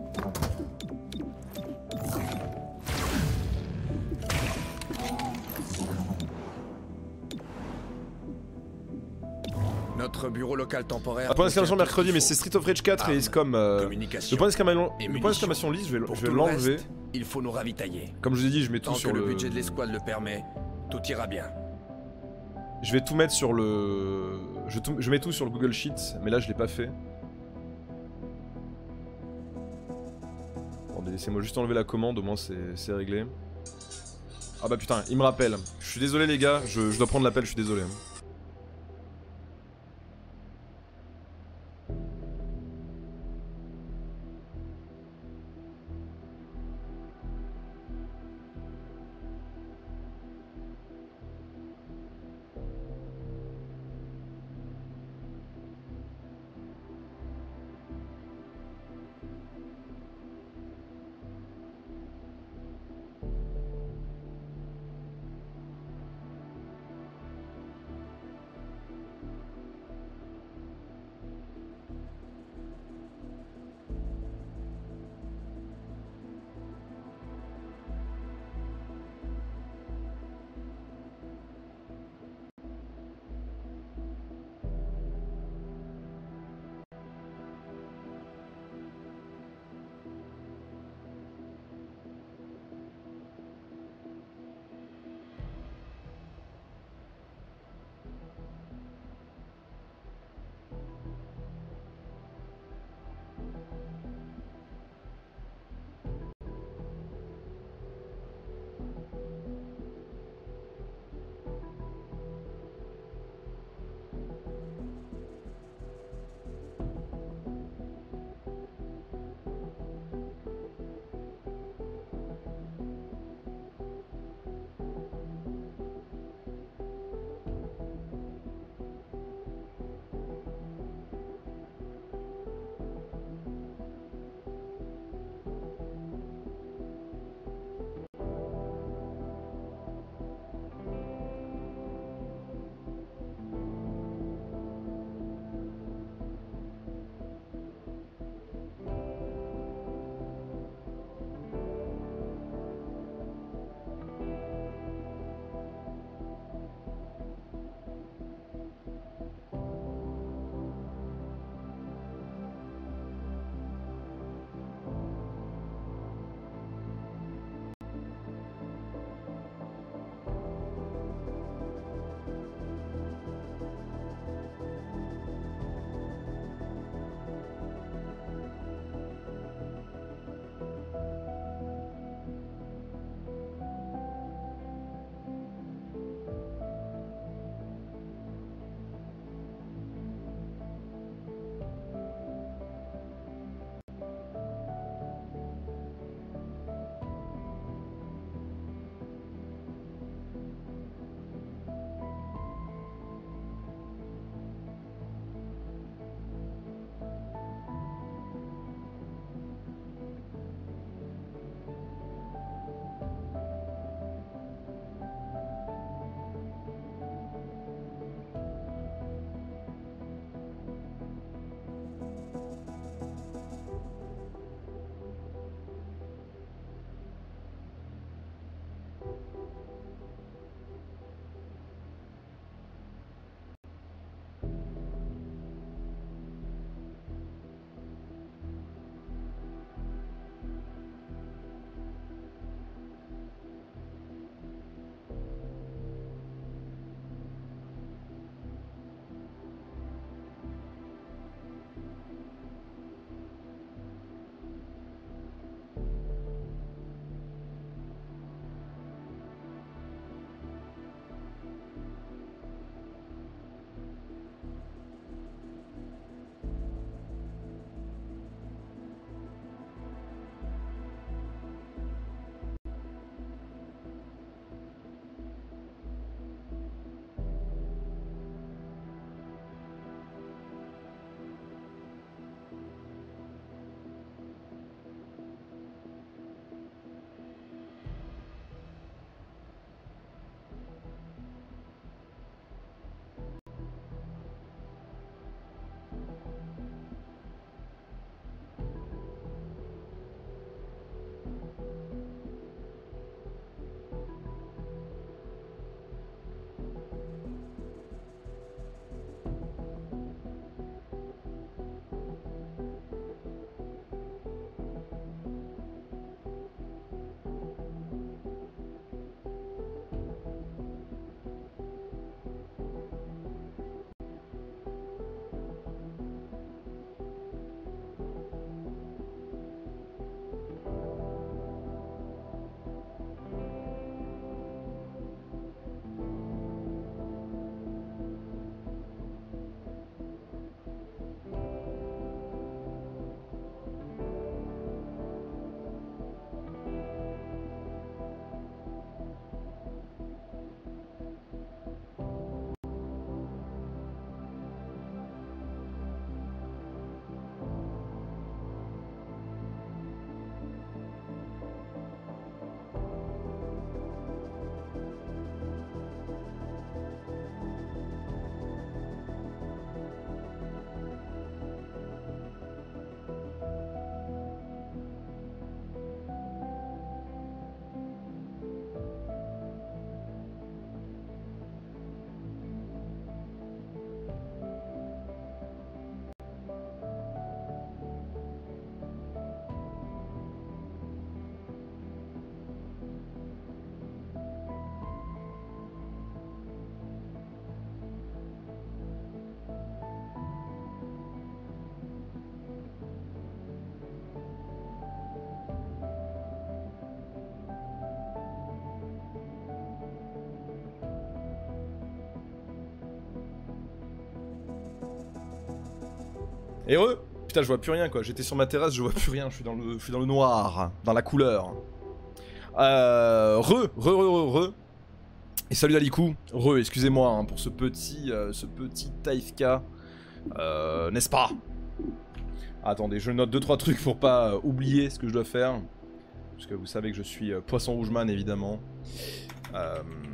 Notre bureau local temporaire... Un point d'exclamation mercredi, mais c'est Street of Rage quatre et XCOM. Euh, le point d'exclamation lisse, je vais, je vais l'enlever. Il faut nous ravitailler. Comme je vous ai dit, je mets tout Tant sur que le... le budget de l'escouade le permet, tout ira bien. Je vais tout mettre sur le... Je, tout... je mets tout sur le Google Sheets, mais là je l'ai pas fait. Attendez, laissez-moi juste enlever la commande, au moins c'est réglé. Ah bah putain, il me rappelle. Je suis désolé les gars, je, je dois prendre l'appel, je suis désolé. Et re, putain je vois plus rien quoi, j'étais sur ma terrasse, je vois plus rien, je suis dans le, je suis dans le noir, dans la couleur. Euh, re, re, re, re, re. Et salut Dalikou, re, excusez-moi hein, pour ce petit, euh, ce petit Taifka, euh, n'est-ce pas? Attendez, je note deux trois trucs pour pas euh, oublier ce que je dois faire. Parce que vous savez que je suis euh, Poisson Rougeman évidemment. Euh...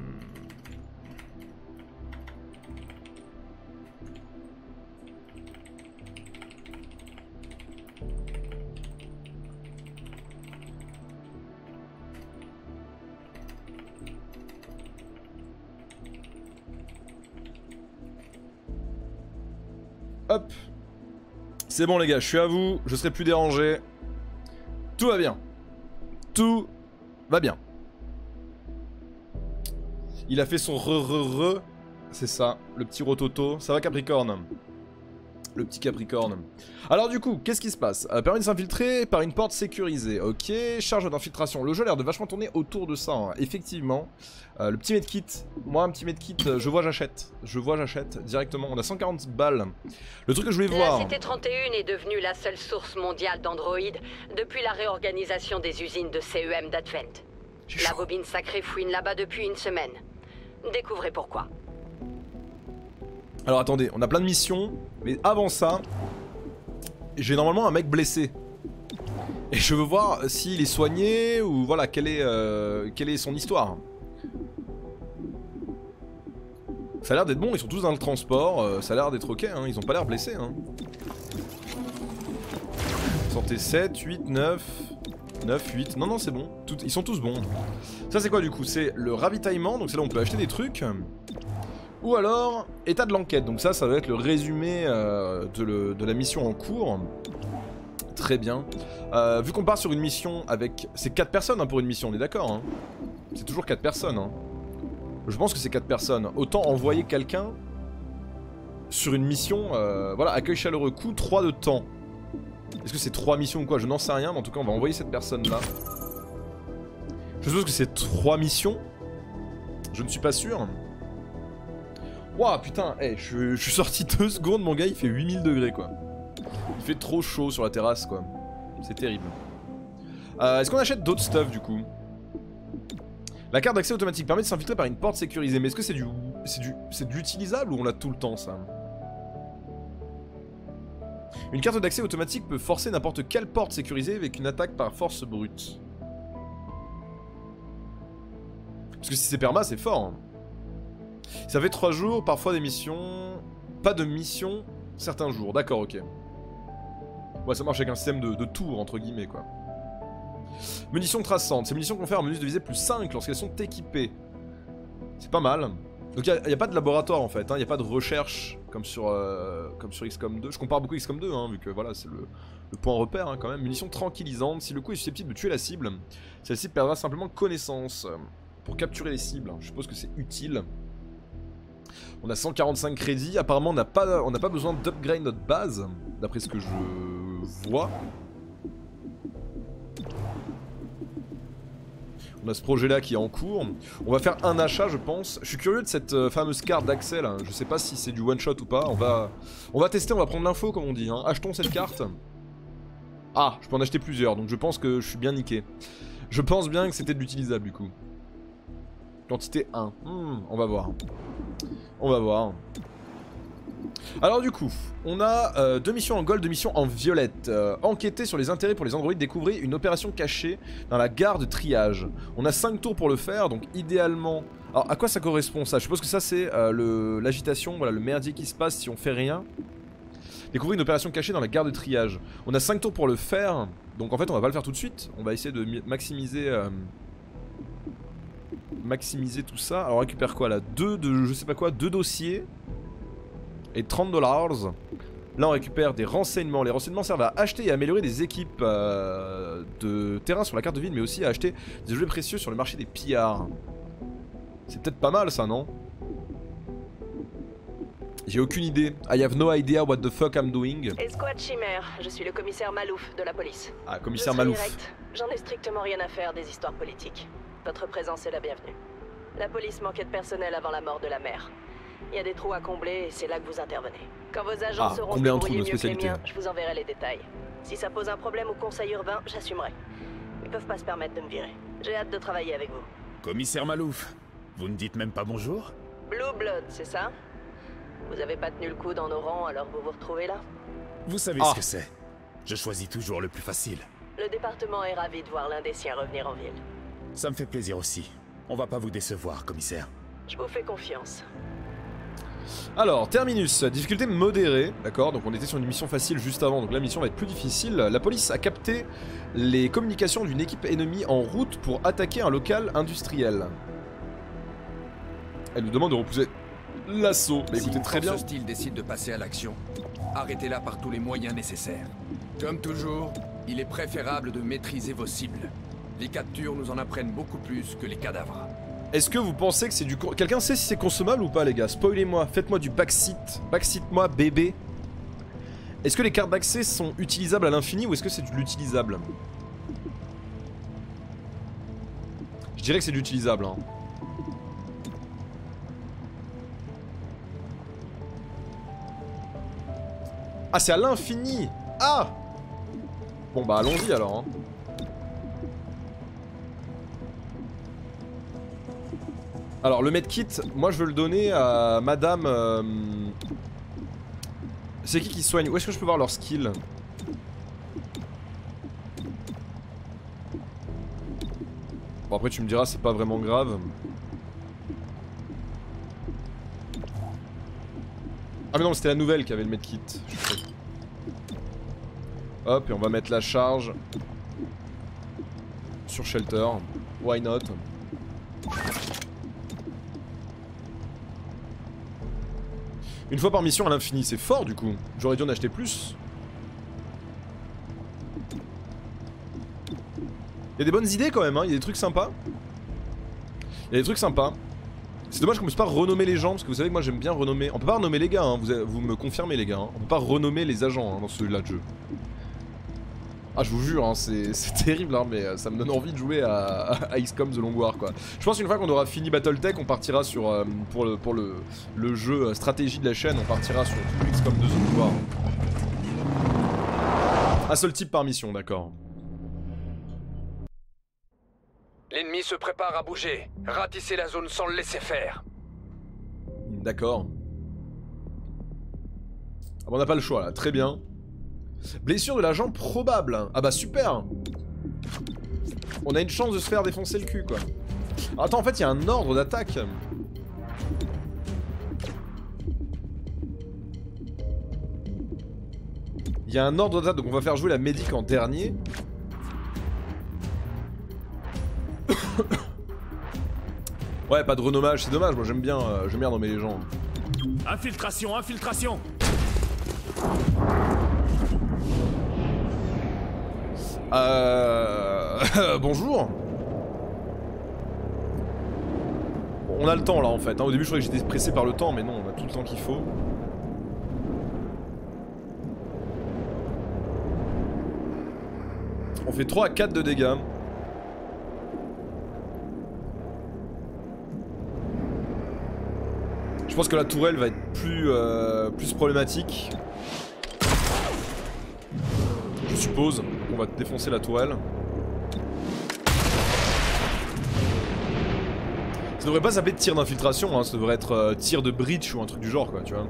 Hop. C'est bon les gars, je suis à vous, je serai plus dérangé. Tout va bien. Tout va bien. Il a fait son re re re. C'est ça, le petit rototo. Ça va Capricorne? Le petit Capricorne. Alors du coup, qu'est-ce qui se passe? euh, Permis de s'infiltrer par une porte sécurisée. Ok, charge d'infiltration. Le jeu a l'air de vachement tourner autour de ça. Hein. Effectivement. Euh, le petit medkit. Moi, un petit medkit, euh, je vois, j'achète. Je vois, j'achète directement. On a cent quarante balles. Le truc que je voulais voir... La Cité trente et un est devenue la seule source mondiale d'androïdes depuis la réorganisation des usines de C E M d'Advent. La bobine sacrée fouine là-bas depuis une semaine. Découvrez pourquoi. Alors attendez, on a plein de missions, mais avant ça, j'ai normalement un mec blessé. Et je veux voir s'il est soigné ou voilà, quelle est, euh, quelle est son histoire. Ça a l'air d'être bon, ils sont tous dans le transport, euh, ça a l'air d'être ok, hein, ils ont pas l'air blessés. Hein. Santé sept, huit, neuf, neuf, huit, non non c'est bon, tout, ils sont tous bons. Ça c'est quoi du coup? C'est le ravitaillement, donc c'est là où on peut acheter des trucs. Ou alors, état de l'enquête, donc ça, ça va être le résumé euh, de, le, de la mission en cours. Très bien. Euh, vu qu'on part sur une mission avec... C'est quatre personnes hein, pour une mission, on est d'accord hein. C'est toujours quatre personnes. Hein. Je pense que c'est quatre personnes. Autant envoyer quelqu'un sur une mission, euh, voilà, accueil chaleureux, coût trois de temps. Est-ce que c'est trois missions ou quoi? Je n'en sais rien, mais en tout cas, on va envoyer cette personne-là. Je suppose que c'est trois missions. Je ne suis pas sûr. Wouah putain, hey, je, je suis sorti deux secondes, mon gars, il fait huit mille degrés quoi. Il fait trop chaud sur la terrasse quoi. C'est terrible. Euh, Est-ce qu'on achète d'autres stuff du coup? La carte d'accès automatique permet de s'infiltrer par une porte sécurisée. Mais est-ce que c'est du... C'est du... C'est de l'utilisable ou on l'a tout le temps ça? Une carte d'accès automatique peut forcer n'importe quelle porte sécurisée avec une attaque par force brute. Parce que si c'est perma, c'est fort. Hein. Ça fait trois jours, parfois des missions... Pas de missions, certains jours. D'accord, ok. Ouais, ça marche avec un système de, de tour, entre guillemets, quoi. Munitions traçantes. Ces munitions confèrent un bonus de visée plus cinq lorsqu'elles sont équipées. C'est pas mal. Donc il n'y a, a pas de laboratoire, en fait. Il hein, n'y a pas de recherche, comme sur, euh, comme sur X COM deux. Je compare beaucoup X COM deux, hein, vu que, voilà, c'est le, le point repère, hein, quand même. Munitions tranquillisantes. Si le coup est susceptible de tuer la cible, celle-ci perdra simplement connaissance. Pour capturer les cibles, je suppose que c'est utile. On a cent quarante-cinq crédits, apparemment on n'a pas, on n'a pas besoin d'upgrade notre base, d'après ce que je vois. On a ce projet là qui est en cours. On va faire un achat je pense. Je suis curieux de cette euh, fameuse carte d'accès là, je sais pas si c'est du one shot ou pas. On va, on va tester, on va prendre l'info comme on dit. Hein. Achetons cette carte. Ah, je peux en acheter plusieurs, donc je pense que je suis bien niqué. Je pense bien que c'était de l'utilisable du coup. Quantité un, hmm, on va voir. On va voir. Alors du coup, on a euh, deux missions en gold, deux missions en violette. Euh, enquêter sur les intérêts pour les androïdes, découvrir une opération cachée dans la gare de triage. On a cinq tours pour le faire, donc idéalement... Alors à quoi ça correspond ça? Je suppose que ça c'est euh, l'agitation, voilà, le merdier qui se passe si on fait rien. Découvrir une opération cachée dans la gare de triage. On a cinq tours pour le faire, donc en fait on va pas le faire tout de suite. On va essayer de maximiser... Euh, maximiser tout ça. Alors on récupère quoi là? Deux de je sais pas quoi, deux dossiers et trente dollars. Là on récupère des renseignements. Les renseignements servent à acheter et à améliorer des équipes euh, de terrain sur la carte de ville, mais aussi à acheter des objets précieux sur le marché des pillards. C'est peut-être pas mal ça, non? J'ai aucune idée. I have no idea what the fuck I'm doing. Escouade Chimère, je suis le commissaire Malouf de la police. Ah, commissaire je serai Malouf. direct. J'en ai strictement rien à faire des histoires politiques. Votre présence est la bienvenue. La police manquait de personnel avant la mort de la mère. Il y a des trous à combler et c'est là que vous intervenez. Quand vos agents Ah, seront combler un trou débrouillés de mieux que les spécialité. miens, je vous enverrai les détails. Si ça pose un problème au conseil urbain, j'assumerai. Ils peuvent pas se permettre de me virer. J'ai hâte de travailler avec vous. Commissaire Malouf, vous ne dites même pas bonjour? Blue Blood, c'est ça? Vous avez pas tenu le coup dans nos rangs, alors vous vous retrouvez là? Vous savez Ah. ce que c'est. Je choisis toujours le plus facile. Le département est ravi de voir l'un des siens revenir en ville. Ça me fait plaisir aussi. On va pas vous décevoir, commissaire. Je vous fais confiance. Alors, Terminus, difficulté modérée, d'accord, donc on était sur une mission facile juste avant, donc la mission va être plus difficile. La police a capté les communications d'une équipe ennemie en route pour attaquer un local industriel. Elle nous demande de repousser l'assaut. Bah écoutez, si très bien. Si hostile décide de passer à l'action, arrêtez-la par tous les moyens nécessaires. Comme toujours, il est préférable de maîtriser vos cibles. Les captures nous en apprennent beaucoup plus que les cadavres. Est-ce que vous pensez que c'est du... Quelqu'un sait si c'est consommable ou pas, les gars? Spoilez-moi, faites-moi du backseat. Backseat-moi, bébé. Est-ce que les cartes d'accès sont utilisables à l'infini ou est-ce que c'est de l'utilisable? Je dirais que c'est de l'utilisable, hein. Ah, c'est à l'infini! Ah! Bon bah allons-y alors, hein. Alors le medkit, moi je veux le donner à madame... Euh... C'est qui qui soigne? Où est-ce que je peux voir leur skill? Bon après tu me diras c'est pas vraiment grave. Ah mais non c'était la nouvelle qui avait le medkit. Hop et on va mettre la charge sur Shelter. Why not? Une fois par mission à l'infini, c'est fort du coup. J'aurais dû en acheter plus. Il y a des bonnes idées quand même, hein. Il y a des trucs sympas. Il y a des trucs sympas. C'est dommage qu'on puisse pas renommer les gens, parce que vous savez que moi j'aime bien renommer. On peut pas renommer les gars, hein. vous, vous me confirmez les gars. Hein. On peut pas renommer les agents hein, dans celui-là de jeu. Ah je vous jure, hein, c'est terrible, hein, mais ça me donne envie de jouer à, à X COM The Long War quoi. Je pense qu'une fois qu'on aura fini Battletech, on partira sur, euh, pour, le, pour le, le jeu stratégie de la chaîne, on partira sur tout X COM The Long War. Un seul type par mission, d'accord. L'ennemi se prépare à bouger. Ratissez la zone sans le laisser faire. D'accord. Ah bon, on n'a pas le choix là, très bien. Blessure de l'agent probable. Ah bah super. On a une chance de se faire défoncer le cul quoi. Alors, attends en fait il y a un ordre d'attaque. Il y a un ordre d'attaque donc on va faire jouer la médic en dernier. Ouais pas de renommage c'est dommage moi j'aime bien euh, j'aime bien nommer les gens. Infiltration, infiltration. Euh... Bonjour. Bon, on a le temps là en fait, hein. Au début je croyais que j'étais pressé par le temps mais non on a tout le temps qu'il faut. On fait trois à quatre de dégâts. Je pense que la tourelle va être plus, euh, plus problématique. Je suppose. On va défoncer la tourelle. Ça devrait pas s'appeler tir d'infiltration, hein. Ça devrait être euh, tir de breach ou un truc du genre quoi, tu vois.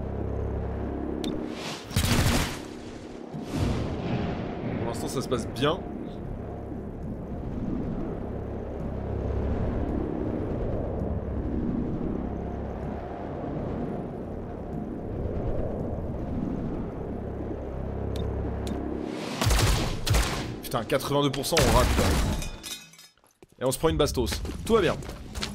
Pour l'instant ça se passe bien. Putain, quatre-vingt-deux pour cent on rate quoi. Et on se prend une bastos. Tout va bien.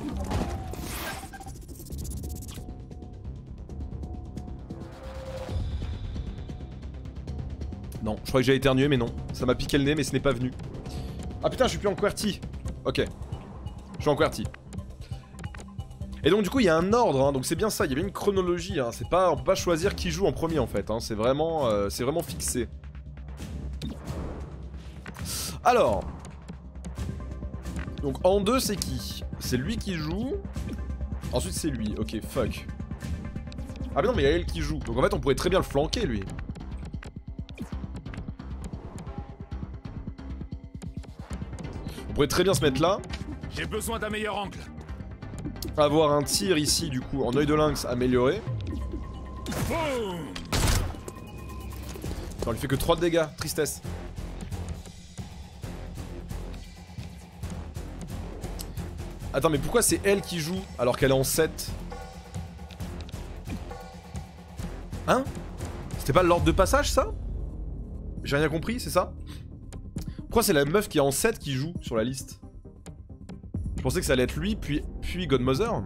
Non, je crois que j'ai éternué mais non. Ça m'a piqué le nez mais ce n'est pas venu. Ah putain, je suis plus en QWERTY. Ok. Je suis en QWERTY. Et donc du coup il y a un ordre, hein, donc c'est bien ça, il y avait une chronologie, hein, c'est pas, on peut pas choisir qui joue en premier en fait, hein, c'est vraiment, euh, c'est vraiment fixé. Alors, donc en deux c'est qui? C'est lui qui joue. Ensuite c'est lui, ok fuck. Ah mais non mais il y a elle qui joue. Donc en fait on pourrait très bien le flanquer lui. On pourrait très bien se mettre là. J'ai besoin d'un meilleur angle. Avoir un tir ici du coup en œil de lynx amélioré. Boum. On lui fait que trois de dégâts, tristesse. Attends mais pourquoi c'est elle qui joue alors qu'elle est en sept? Hein? C'était pas l'ordre de passage ça? J'ai rien compris, c'est ça? Pourquoi c'est la meuf qui est en sept qui joue sur la liste? Je pensais que ça allait être lui, puis, puis Godmother.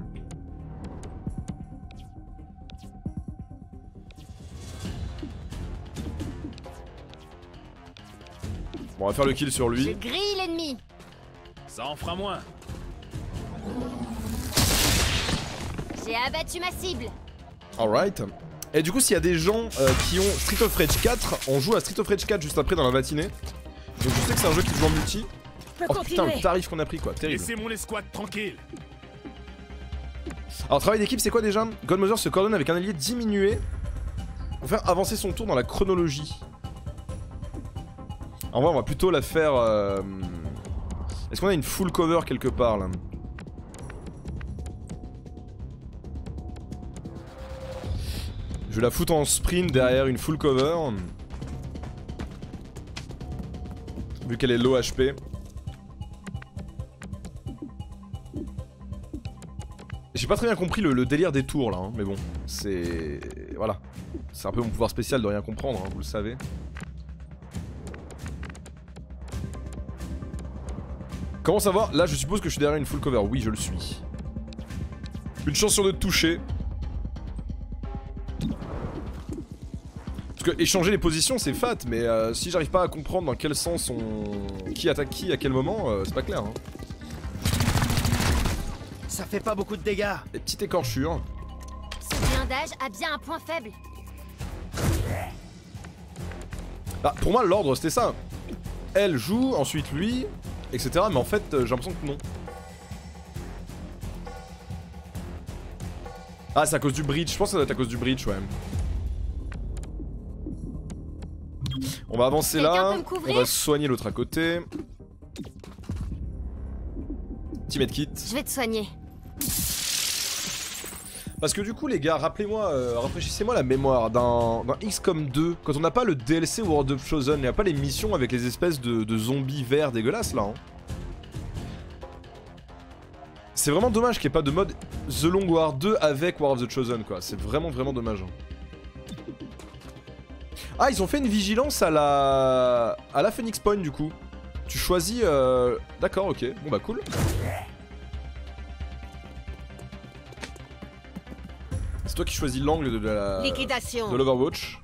Bon, on va faire le kill sur lui. Je grille l'ennemi. Ça en fera moins. J'ai abattu ma cible. Alright. Et du coup, s'il y a des gens euh, qui ont Street of Rage quatre, on joue à Street of Rage quatre juste après dans la matinée. Donc je sais que c'est un jeu qui se joue en multi. Oh putain, le tarif qu'on a pris quoi, terrible. Laissez mon escouade tranquille. Alors, travail d'équipe, c'est quoi déjà? Godmother se coordonne avec un allié diminué pour faire avancer son tour dans la chronologie. En vrai, on va plutôt la faire... Euh... Est-ce qu'on a une full cover quelque part là? Je vais la foutre en sprint derrière une full cover. Vu qu'elle est low H P. J'ai pas très bien compris le, le délire des tours là, hein, mais bon, c'est... Voilà. C'est un peu mon pouvoir spécial de rien comprendre, hein, vous le savez. Comment savoir? Là, je suppose que je suis derrière une full cover. Oui, je le suis. Une chance sur deux de toucher. Parce que échanger les positions, c'est fat, mais euh, si j'arrive pas à comprendre dans quel sens on... qui attaque qui à quel moment, euh, c'est pas clair. Hein. Ça fait pas beaucoup de dégâts. Les petites écorchures. Ce blindage a bien un point faible. Bah, pour moi, l'ordre c'était ça. Elle joue, ensuite lui, et cetera. Mais en fait, euh, j'ai l'impression que non. Ah, c'est à cause du bridge. Je pense que ça doit être à cause du bridge, ouais. On va avancer là. On va soigner l'autre à côté. Petit medkit. Je vais te soigner. Parce que du coup les gars, rappelez-moi, euh, rafraîchissez-moi la mémoire, dans, dans X COM deux, quand on n'a pas le D L C World of Chosen, il n'y a pas les missions avec les espèces de, de zombies verts dégueulasses là. Hein. C'est vraiment dommage qu'il n'y ait pas de mode The Long War deux avec War of the Chosen quoi, c'est vraiment vraiment dommage. Hein. Ah, ils ont fait une vigilance à la à la Phoenix Point du coup. Tu choisis... Euh... D'accord, ok, bon bah cool. C'est toi qui choisis l'angle de la... Liquidation. De l'Overwatch.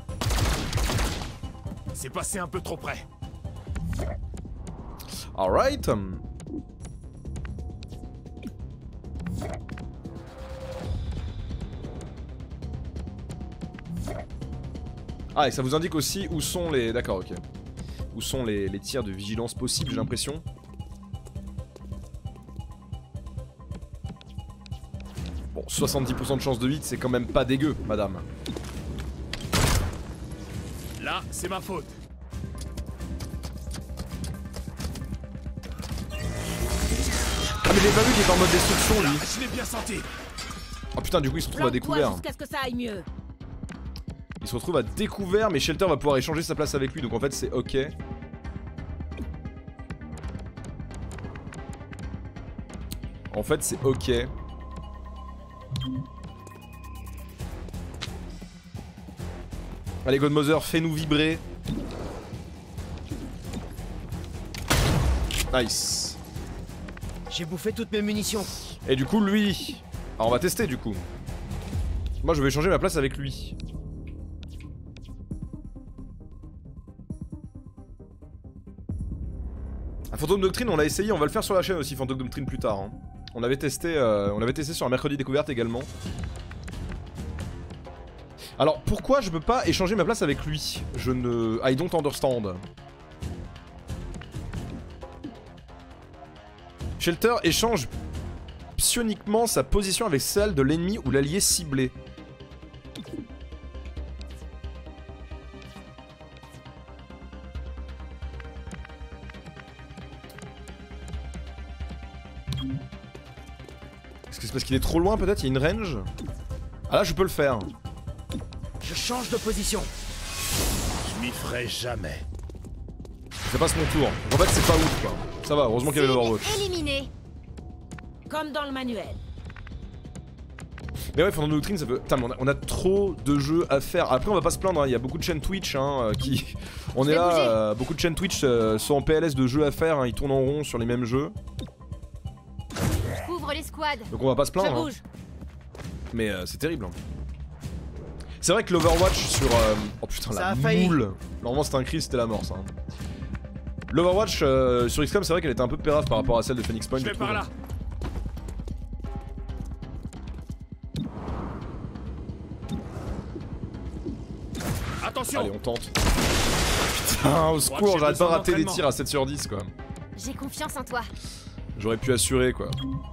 C'est passé un peu trop près. Alright. Ah, et ça vous indique aussi où sont les... D'accord, ok. Où sont les, les tirs de vigilance possibles, j'ai l'impression. Bon, soixante-dix pour cent de chance de hit, c'est quand même pas dégueu, madame. Là, c'est ma faute. Ah, mais j'ai pas vu qu'il est en mode destruction, lui. Je l'ai bien senti. Oh putain, du coup, il se retrouve à découvert. Jusqu'à ce que ça aille mieux. Il se retrouve à découvert, mais Shelter va pouvoir échanger sa place avec lui, donc en fait, c'est ok. En fait, c'est ok. Allez, Godmother, fais-nous vibrer. Nice. J'ai bouffé toutes mes munitions. Et du coup, lui... Alors, on va tester, du coup. Moi, je vais échanger ma place avec lui. Un Phantom Doctrine, on l'a essayé, on va le faire sur la chaîne aussi, Phantom Doctrine plus tard. Hein. On avait testé, euh, on l'avait testé sur un mercredi découverte également. Alors pourquoi je peux pas échanger ma place avec lui? Je ne... I don't understand. Shelter échange psioniquement sa position avec celle de l'ennemi ou l'allié ciblé. Est-ce que c'est parce qu'il est trop loin peut-être? Il y a une range? Ah là je peux le faire. Je change de position. Je m'y ferai jamais. Ça passe mon tour. En fait c'est pas ouf quoi. Ça va, heureusement qu'il y avait l'Overwatch. Éliminé. Comme dans le manuel. Mais ouais, Fondant Doctrine, ça peut. Putain, mais on a, on a trop de jeux à faire. Après, on va pas se plaindre, hein. Il y a beaucoup de chaînes Twitch hein, qui. On est là, euh, beaucoup de chaînes Twitch euh, sont en P L S de jeux à faire, hein. Ils tournent en rond sur les mêmes jeux. Je couvre les squads. Donc on va pas se plaindre. Je bouge. Hein. Mais euh, c'est terrible. Hein. C'est vrai que l'Overwatch sur. Euh... Oh putain, Ça la a failli. moule. Normalement, c'était un cri, c'était la mort ça. Hein. L'Overwatch euh, sur X COM, c'est vrai qu'elle était un peu pérave par rapport à celle de Phoenix Point. Je vais par là. Attention. Allez, on tente. Putain, au secours, j'arrête pas de rater des tirs à sept sur dix quoi. J'ai confiance en toi. J'aurais pu assurer quoi.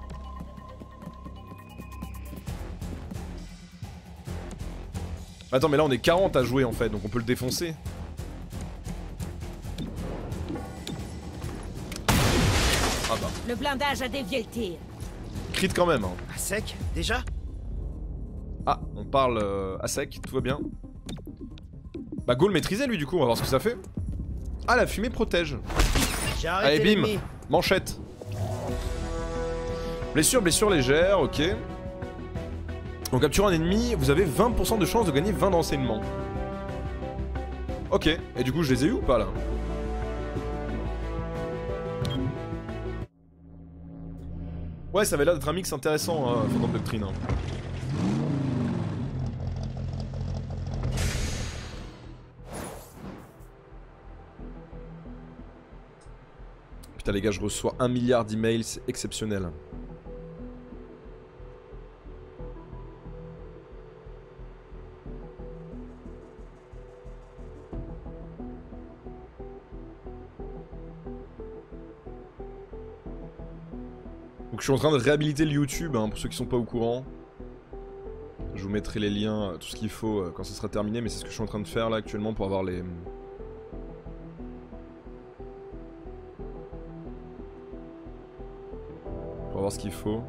Attends mais là on est quarante à jouer en fait donc on peut le défoncer. Ah bah. Le blindage a dévié le tir. Crit quand même hein. À sec, déjà? Ah, on parle euh, à sec, tout va bien. Bah go le maîtriser lui du coup, on va voir ce que ça fait. Ah la fumée protège. J'ai arrêté Allez bim, l'ennemi. manchette. Blessure, blessure légère, ok. En capturant un ennemi, vous avez vingt pour cent de chance de gagner vingt d'enseignement. Ok, et du coup je les ai eu ou pas là? Ouais, ça avait l'air d'être un mix intéressant, hein, Fondant Doctrine. Hein. Putain les gars, je reçois un milliard d'emails, c'est exceptionnel. Donc je suis en train de réhabiliter le YouTube, hein, pour ceux qui sont pas au courant. Je vous mettrai les liens, tout ce qu'il faut euh, quand ça sera terminé, mais c'est ce que je suis en train de faire là actuellement pour avoir les... Pour voir ce qu'il faut.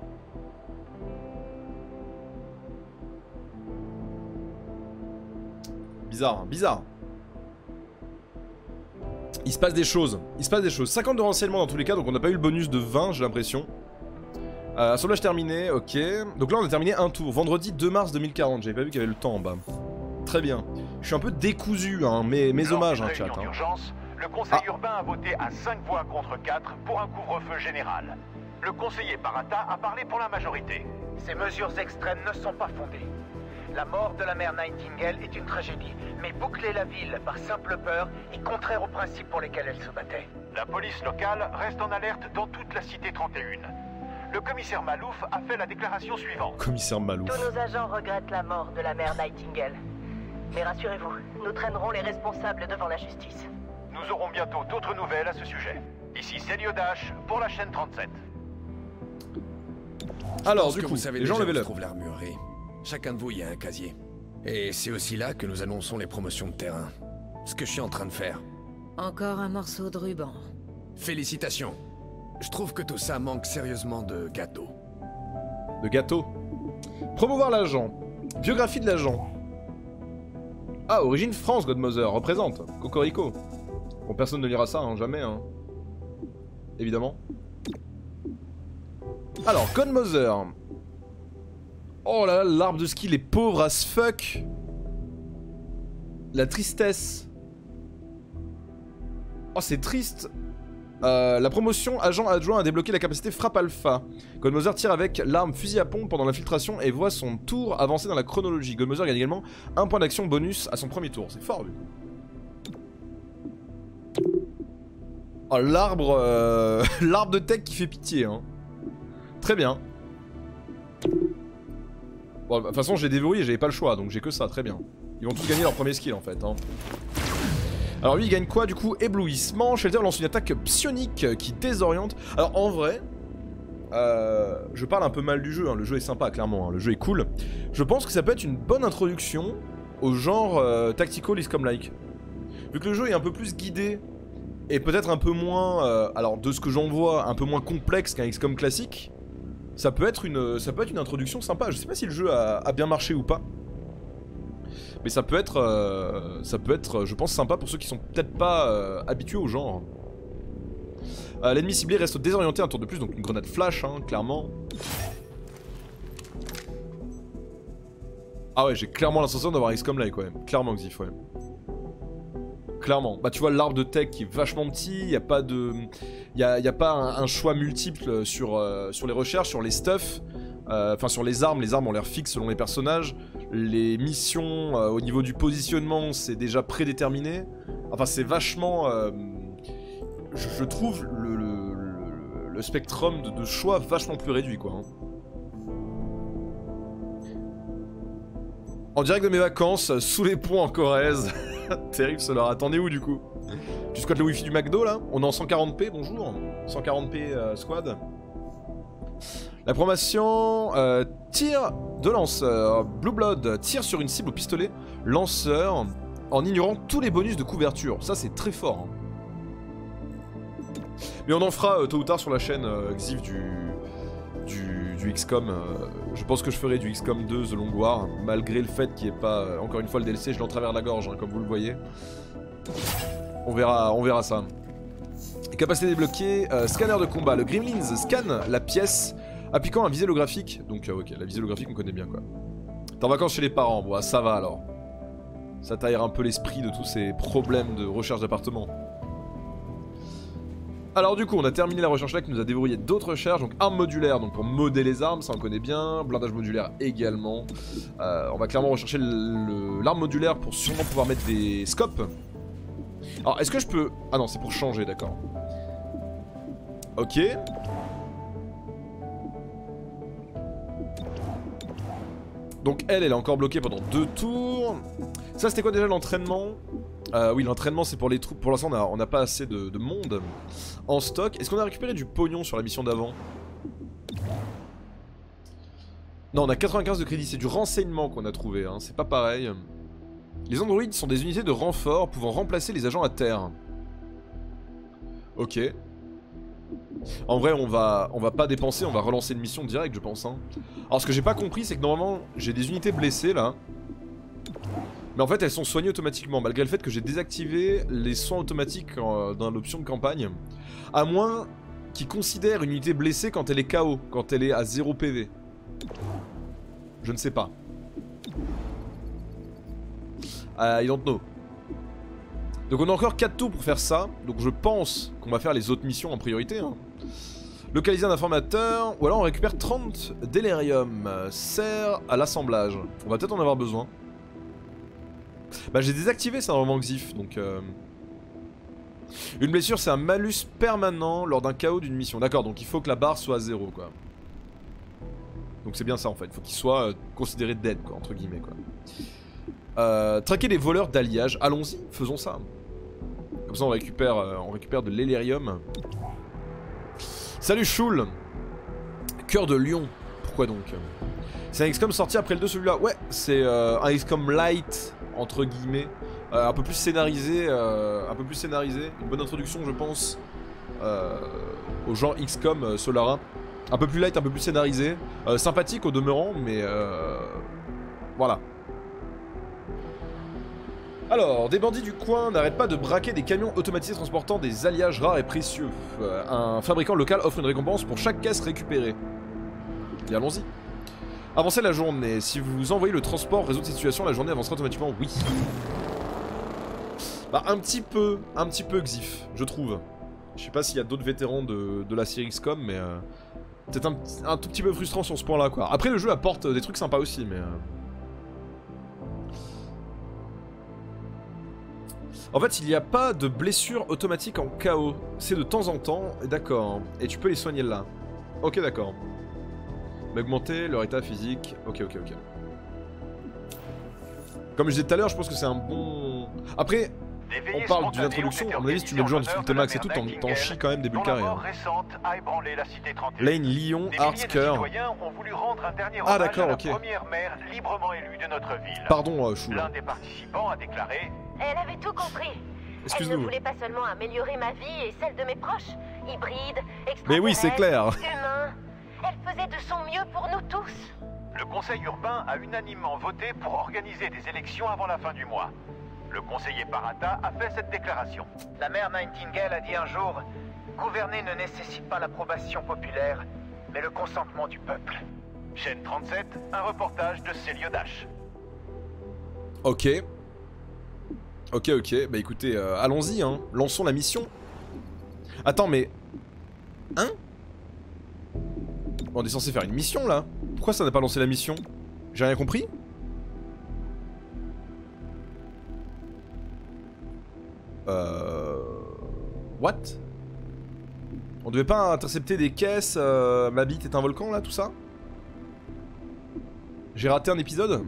Bizarre, hein, bizarre. Il se passe des choses. Il se passe des choses. cinquante de renseignements dans tous les cas, donc on n'a pas eu le bonus de vingt, j'ai l'impression. Euh, assemblage terminé, ok. Donc là on a terminé un tour. Vendredi deux mars deux mille quarante, j'avais pas vu qu'il y avait le temps en bas. Très bien. Je suis un peu décousu, hein, mais mes hommages, hein, chat. Hein. D'urgence, le conseil ah. urbain a voté à cinq voix contre quatre pour un couvre-feu général. Le conseiller Barata a parlé pour la majorité. Ces mesures extrêmes ne sont pas fondées. La mort de la mère Nightingale est une tragédie, mais boucler la ville par simple peur est contraire aux principes pour lesquels elle se battait. La police locale reste en alerte dans toute la cité trente et un. Le commissaire Malouf a fait la déclaration suivante. Commissaire Malouf. Tous nos agents regrettent la mort de la mère Nightingale. Mais rassurez-vous, nous traînerons les responsables devant la justice. Nous aurons bientôt d'autres nouvelles à ce sujet. Ici Célio Dash pour la chaîne trente-sept. Alors, du que coup, vous savez les gens déjà level où up. se trouve l'armurerie. Chacun de vous y a un casier. Et c'est aussi là que nous annonçons les promotions de terrain. Ce que je suis en train de faire. Encore un morceau de ruban. Félicitations. Je trouve que tout ça manque sérieusement de gâteau. De gâteau. Promouvoir l'agent. Biographie de l'agent. Ah, origine France, Godmother, représente. Cocorico. Bon, personne ne lira ça, hein, jamais, hein. Évidemment. Alors, Godmother. Oh là là, l'arbre de ski, les pauvres as fuck. La tristesse. Oh, c'est triste. Euh, la promotion agent adjoint a débloqué la capacité frappe alpha. Godmother tire avec l'arme fusil à pompe pendant l'infiltration et voit son tour avancer dans la chronologie. Godmother gagne également un point d'action bonus à son premier tour. C'est fort, lui. Oh, l'arbre... Euh... l'arbre de tech qui fait pitié, hein. Très bien. Bon, de toute façon, j'ai déverrouillé, j'avais pas le choix, donc j'ai que ça, très bien. Ils vont tous gagner leur premier skill, en fait, hein. Alors lui il gagne quoi du coup? Éblouissement. Shelter lance une attaque psionique qui désoriente. Alors en vrai, euh, je parle un peu mal du jeu, hein. Le jeu est sympa clairement, hein. Le jeu est cool. Je pense que ça peut être une bonne introduction au genre euh, tactical is comme like. Vu que le jeu est un peu plus guidé est peut-être un peu moins, euh, alors de ce que j'en vois, un peu moins complexe qu'un X COM classique, ça peut être une, ça peut être une introduction sympa. Je sais pas si le jeu a, a bien marché ou pas, mais ça peut être, euh, ça peut être, je pense, sympa pour ceux qui sont peut-être pas euh, habitués au genre. Euh, L'ennemi ciblé reste désorienté un tour de plus, donc une grenade flash, hein, clairement. Ah ouais, j'ai clairement l'impression d'avoir un X COM là, quand même. Clairement, Xif, ouais. Clairement. Bah tu vois l'arbre de tech qui est vachement petit, il y a pas de... Il y a, y a pas un, un choix multiple sur, euh, sur les recherches, sur les stuffs, euh, enfin sur les armes, les armes ont l'air fixes selon les personnages, les missions euh, au niveau du positionnement c'est déjà prédéterminé, enfin c'est vachement... Euh, je, je trouve le, le, le, le spectrum de, de choix vachement plus réduit quoi. Hein. En direct de mes vacances, sous les ponts en Corrèze. Terrible cela. T'en es où du coup? Tu squattes le wifi du McDo là? On est en cent quarante p, bonjour. cent quarante p euh, squad. La promotion euh, tir de lanceur. Blue Blood tire sur une cible au pistolet lanceur en ignorant tous les bonus de couverture. Ça c'est très fort. Hein. Mais on en fera euh, tôt ou tard sur la chaîne euh, Xif du, du, du X COM. Euh, je pense que je ferai du X COM deux The Long War, malgré le fait qu'il n'y ait pas, euh, encore une fois le D L C, je l'ai en travers la gorge, hein, comme vous le voyez. On verra, on verra ça. Capacité débloquée, euh, scanner de combat. Le Gremlins scanne la pièce, appliquant un visée holographique. Donc euh, ok, la visée holographique on connaît bien quoi. T'es en vacances chez les parents, bon, ça va alors. Ça t'aère un peu l'esprit de tous ces problèmes de recherche d'appartement. Alors du coup on a terminé la recherche là qui nous a déverrouillé d'autres recherches. Donc armes modulaires, donc pour modder les armes, ça on connaît bien. Blindage modulaire également. euh, On va clairement rechercher l'arme modulaire pour sûrement pouvoir mettre des scopes. Alors est-ce que je peux... Ah non c'est pour changer, d'accord. Ok. Donc elle, elle est encore bloquée pendant deux tours. Ça c'était quoi déjà l'entraînement? Euh, oui, l'entraînement c'est pour les troupes. Pour l'instant on n'a pas assez de, de monde en stock. Est-ce qu'on a récupéré du pognon sur la mission d'avant? Non, on a quatre-vingt-quinze de crédit. C'est du renseignement qu'on a trouvé, hein. C'est pas pareil. Les androïdes sont des unités de renfort pouvant remplacer les agents à terre. Ok. En vrai on va, on va pas dépenser, on va relancer une mission directe je pense, hein. Alors ce que j'ai pas compris c'est que normalement j'ai des unités blessées là, mais en fait elles sont soignées automatiquement malgré le fait que j'ai désactivé les soins automatiques euh, dans l'option de campagne. À moins qu'ils considèrent une unité blessée quand elle est K O, quand elle est à zéro P V. Je ne sais pas. Uh, I don't know. Donc on a encore quatre tours pour faire ça, donc je pense qu'on va faire les autres missions en priorité. Hein. Localiser un informateur, ou alors on récupère trente délirium, sert à l'assemblage. On va peut-être en avoir besoin. Bah j'ai désactivé ça normalement Xif, donc... Euh... Une blessure c'est un malus permanent lors d'un K O d'une mission. D'accord, donc il faut que la barre soit à zéro quoi. Donc c'est bien ça en fait, il faut qu'il soit euh, considéré dead quoi, entre guillemets quoi. Euh, traquer les voleurs d'alliage, allons-y, faisons ça. Comme ça on récupère, euh, on récupère de l'élérium. Salut Choul. Cœur de lion, pourquoi donc? C'est un X COM sorti après le deux celui-là. Ouais, c'est euh, un X COM light, entre guillemets. Euh, un peu plus scénarisé, euh, un peu plus scénarisé. Une bonne introduction je pense euh, au genre X COM euh, Solarin. Un peu plus light, un peu plus scénarisé. Euh, sympathique au demeurant, mais euh, voilà. Alors, des bandits du coin n'arrêtent pas de braquer des camions automatisés transportant des alliages rares et précieux. Euh, un fabricant local offre une récompense pour chaque caisse récupérée. Et allons-y. Avancez la journée. Si vous envoyez le transport résoudre cette situation, la journée avancera automatiquement. Oui. Bah un petit peu, un petit peu Xif, je trouve. Je sais pas s'il y a d'autres vétérans de, de la série X COM, mais euh, peut-être un, un tout petit peu frustrant sur ce point-là, quoi. Après, le jeu apporte des trucs sympas aussi, mais... Euh... En fait, il n'y a pas de blessure automatique en K O. C'est de temps en temps, d'accord. Et tu peux les soigner là. Ok, d'accord. Augmenter leur état physique. Ok, ok, ok. Comme je disais tout à l'heure, je pense que c'est un bon... Après, on parle d'une introduction. À mon avis, si tu mets le jeu en difficulté max et tout, t'en chies quand même des bulles carrées. Hein. Lane, Lyon, Hearts, Cœur. Ah d'accord, ok. Pardon, euh, Chou. L'un des participants a déclaré... Elle avait tout compris. excuse-nous. Elle ne voulait pas seulement améliorer ma vie et celle de mes proches. Hybride, Mais oui, c'est clair. humain. Elle faisait de son mieux pour nous tous. Le conseil urbain a unanimement voté pour organiser des élections avant la fin du mois. Le conseiller Parata a fait cette déclaration. La mère Nightingale a dit un jour « Gouverner ne nécessite pas l'approbation populaire, mais le consentement du peuple. » Chaîne trente-sept, un reportage de Céliodash. Ok. Ok, ok. Bah écoutez, euh, allons-y, hein. Lançons la mission. Attends, mais... Hein? On est censé faire une mission, là. Pourquoi ça n'a pas lancé la mission? J'ai rien compris? Euh... What? On devait pas intercepter des caisses, euh, ma bite est un volcan, là, tout ça? J'ai raté un épisode?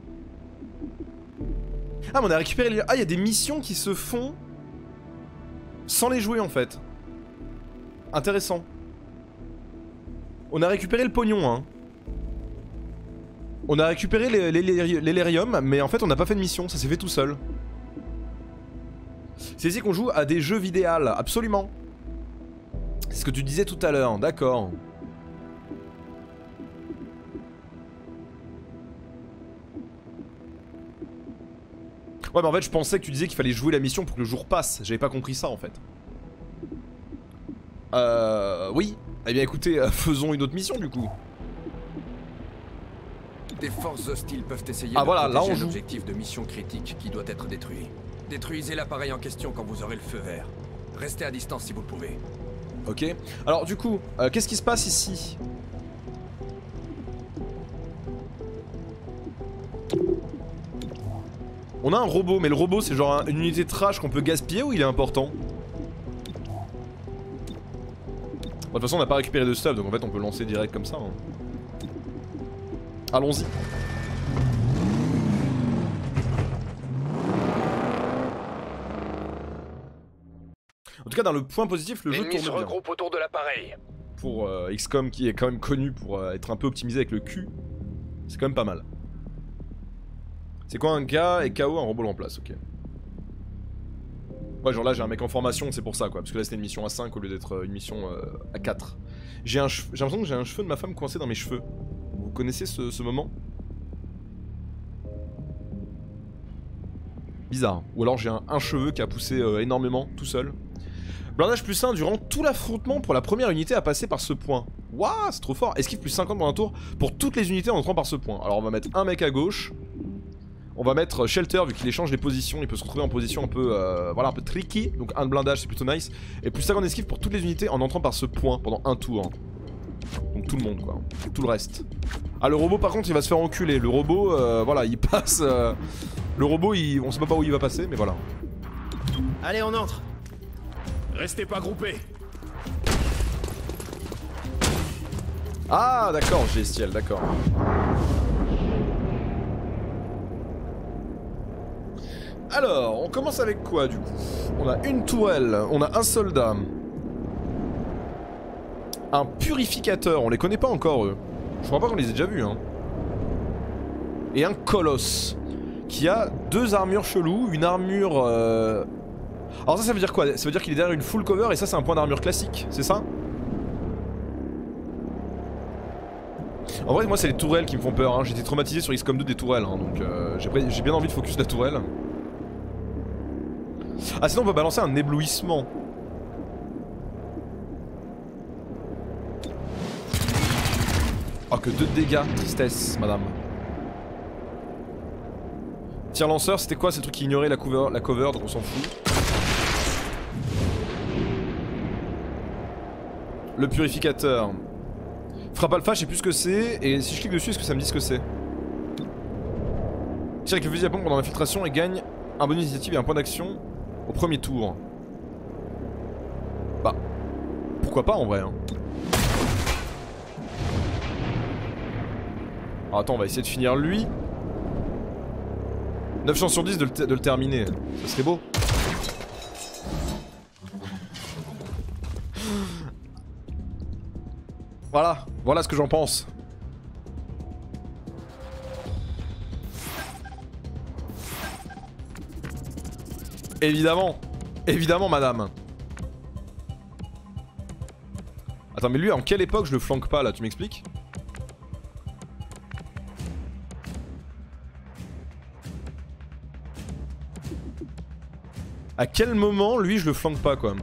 Ah, mais on a récupéré les... Ah, il y a des missions qui se font sans les jouer, en fait. Intéressant. On a récupéré le pognon, hein. On a récupéré l'Elerium, mais en fait, on n'a pas fait de mission. Ça s'est fait tout seul. C'est ici qu'on joue à des jeux vidéo, absolument. C'est ce que tu disais tout à l'heure, d'accord. Ouais, mais en fait, je pensais que tu disais qu'il fallait jouer la mission pour que le jour passe. J'avais pas compris ça, en fait. Euh... Oui. Eh bien, écoutez, euh, faisons une autre mission, du coup. Des forces hostiles peuvent essayer ah, de voilà, protéger là, on joue. l'objectif de mission critique qui doit être détruit. Détruisez l'appareil en question quand vous aurez le feu vert. Restez à distance si vous le pouvez. Ok. Alors, du coup, euh, qu'est-ce qui se passe ici? On a un robot, mais le robot c'est genre un, une unité de trash qu'on peut gaspiller ou il est important? Bon, de toute façon on n'a pas récupéré de stuff donc en fait on peut lancer direct comme ça. Hein. Allons-y. En tout cas dans le point positif le jeu tourne bien. Regroupe autour de l'appareil. Pour euh, X COM qui est quand même connu pour euh, être un peu optimisé avec le cul, c'est quand même pas mal. C'est quoi un gars et K O un robot le remplace, ok. Ouais, genre là j'ai un mec en formation, c'est pour ça quoi, parce que là c'était une mission à cinq au lieu d'être une mission euh, à quatre. J'ai un j'ai l'impression que j'ai un cheveu de ma femme coincé dans mes cheveux. Vous connaissez ce, ce moment? Bizarre. Ou alors j'ai un, un cheveu qui a poussé euh, énormément, tout seul. Blindage plus un durant tout l'affrontement pour la première unité à passer par ce point. Waouh, c'est trop fort. Esquive plus cinquante dans un tour pour toutes les unités en entrant par ce point. Alors on va mettre un mec à gauche. On va mettre Shelter vu qu'il échange les positions, il peut se retrouver en position un peu euh, voilà un peu tricky, donc un de blindage c'est plutôt nice. Et plus cinquante esquive pour toutes les unités en entrant par ce point pendant un tour. Donc tout le monde quoi, tout le reste. Ah le robot par contre il va se faire enculer, le robot euh, voilà il passe, euh, le robot il, on sait pas par où il va passer mais voilà. Allez on entre. Restez pas groupés. Ah d'accord, Gestiel, d'accord. Alors, on commence avec quoi du coup? On a une tourelle, on a un soldat. Un purificateur, on les connaît pas encore eux. Je crois pas qu'on les ait déjà vus hein. Et un colosse qui a deux armures cheloues, une armure... Euh... Alors ça ça veut dire quoi? Ça veut dire qu'il est derrière une full cover et ça c'est un point d'armure classique, c'est ça? En vrai moi c'est les tourelles qui me font peur hein. J'étais traumatisé sur X COM deux des tourelles hein. Donc euh, j'ai bien envie de focus la tourelle. Ah sinon on peut balancer un éblouissement. Oh que deux dégâts, tristesse madame. Tir lanceur c'était quoi? C'est le truc qui ignorait la cover, la cover donc on s'en fout. Le purificateur. Frappe alpha je sais plus ce que c'est et si je clique dessus est-ce que ça me dit ce que c'est? Tire avec le fusil à pompe pendant l'infiltration et gagne un bonus d'initiative et un point d'action au premier tour. Bah, pourquoi pas en vrai hein. Alors attends, on va essayer de finir lui. neuf chances sur dix de le, de le terminer. Ça serait beau. Voilà, voilà ce que j'en pense. Évidemment. Évidemment, madame. Attends, mais lui, en quelle époque je le flanque pas là? Tu m'expliques? À quel moment, lui, je le flanque pas, quoi?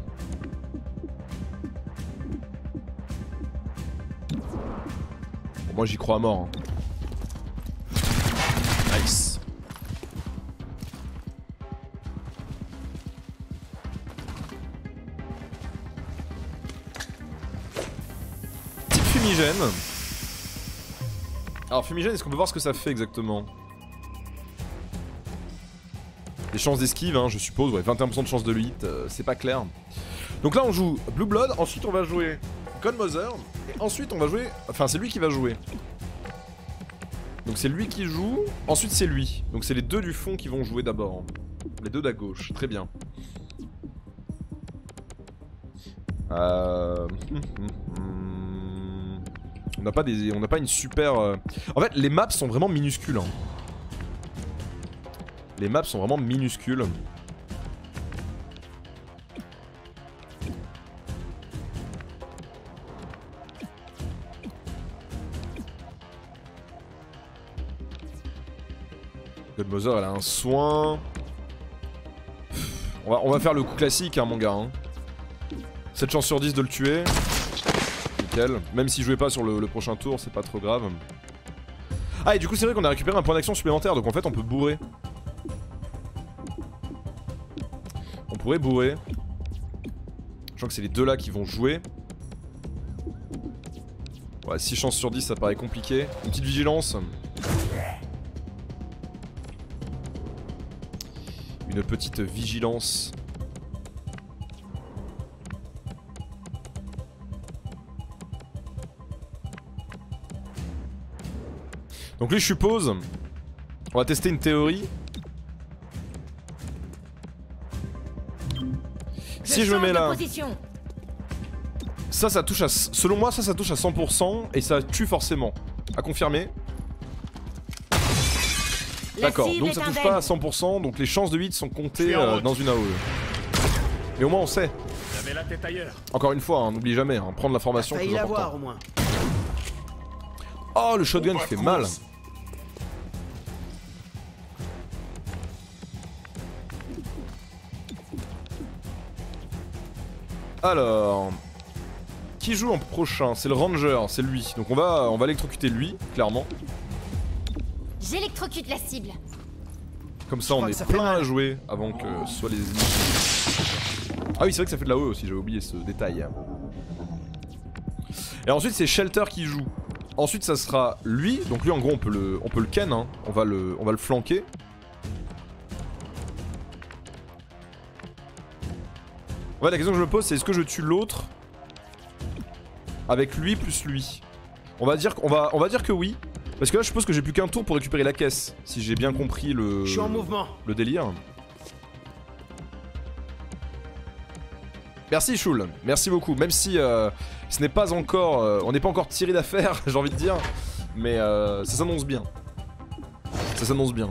Bon, moi, j'y crois à mort. Hein. Nice. Petite fumigène. Alors, fumigène, est-ce qu'on peut voir ce que ça fait exactement? Les chances d'esquive, hein, je suppose, ouais, vingt et un pour cent de chance de le hit, euh, c'est pas clair. Donc là on joue Blue Blood, ensuite on va jouer Godmother, et ensuite on va jouer... Enfin c'est lui qui va jouer. Donc c'est lui qui joue, ensuite c'est lui. Donc c'est les deux du fond qui vont jouer d'abord. Les deux d'à gauche, très bien. Euh... On n'a pas des... On n'a pas une super... Euh... En fait les maps sont vraiment minuscules, hein. Les maps sont vraiment minuscules. Godmother elle a un soin. On va, on va faire le coup classique hein mon gars. Hein. sept chances sur dix de le tuer. Nickel. Même si je jouais pas sur le, le prochain tour, c'est pas trop grave. Ah et du coup c'est vrai qu'on a récupéré un point d'action supplémentaire, donc en fait on peut bourrer. On pourrait bourrer. Je crois que c'est les deux là qui vont jouer. Ouais, six chances sur dix, ça paraît compliqué. Une petite vigilance. Une petite vigilance. Donc lui, je suppose, on va tester une théorie. Si je me mets là, ça, ça touche à... Selon moi, ça, ça touche à cent pour cent et ça tue forcément. À confirmer. D'accord, donc ça touche pas à cent pour cent, donc les chances de hit sont comptées euh, dans une A O E. Mais au moins on sait. La tête ailleurs. Encore une fois, hein, n'oublie jamais, hein, prendre l'information c'est plus important. Au moins. Oh, le shotgun qui fait mal. Alors, qui joue en prochain? C'est le Ranger, c'est lui. Donc on va, on va électrocuter lui, clairement. J'électrocute la cible. Comme ça, on est plein à jouer avant que ce soit les ennemis. Ah oui, c'est vrai que ça fait de la A O E aussi, j'avais oublié ce détail. Et ensuite, c'est Shelter qui joue. Ensuite, ça sera lui. Donc lui, en gros, on peut le, on peut le ken. Hein. On va le, on va le flanquer. Ouais, la question que je me pose, c'est est-ce que je tue l'autre avec lui plus lui? On va dire qu'on va, on va dire que oui, parce que là, je suppose que j'ai plus qu'un tour pour récupérer la caisse, si j'ai bien compris le, je suis en mouvement. Le délire. Merci Shul, merci beaucoup. Même si euh, ce n'est pas encore, euh, on n'est pas encore tiré d'affaire, j'ai envie de dire, mais euh, ça s'annonce bien. Ça s'annonce bien.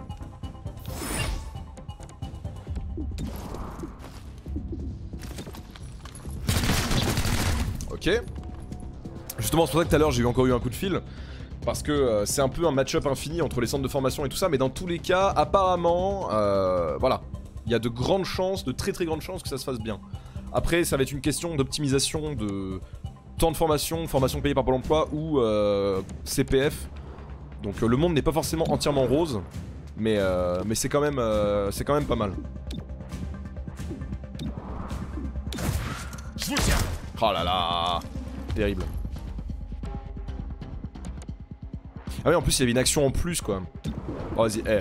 Ok. Justement, c'est pour ça que tout à l'heure j'ai encore eu un coup de fil. Parce que euh, c'est un peu un match-up infini entre les centres de formation et tout ça. Mais dans tous les cas, apparemment, euh, voilà. Il y a de grandes chances, de très très grandes chances que ça se fasse bien. Après, ça va être une question d'optimisation de temps de formation, formation payée par Pôle emploi ou euh, C P F. Donc euh, le monde n'est pas forcément entièrement rose. Mais, euh, mais c'est quand même, euh, c'est quand même pas mal. Je vous tiens. Oh là là, terrible. Ah oui, en plus il y avait une action en plus quoi. Oh vas-y, eh.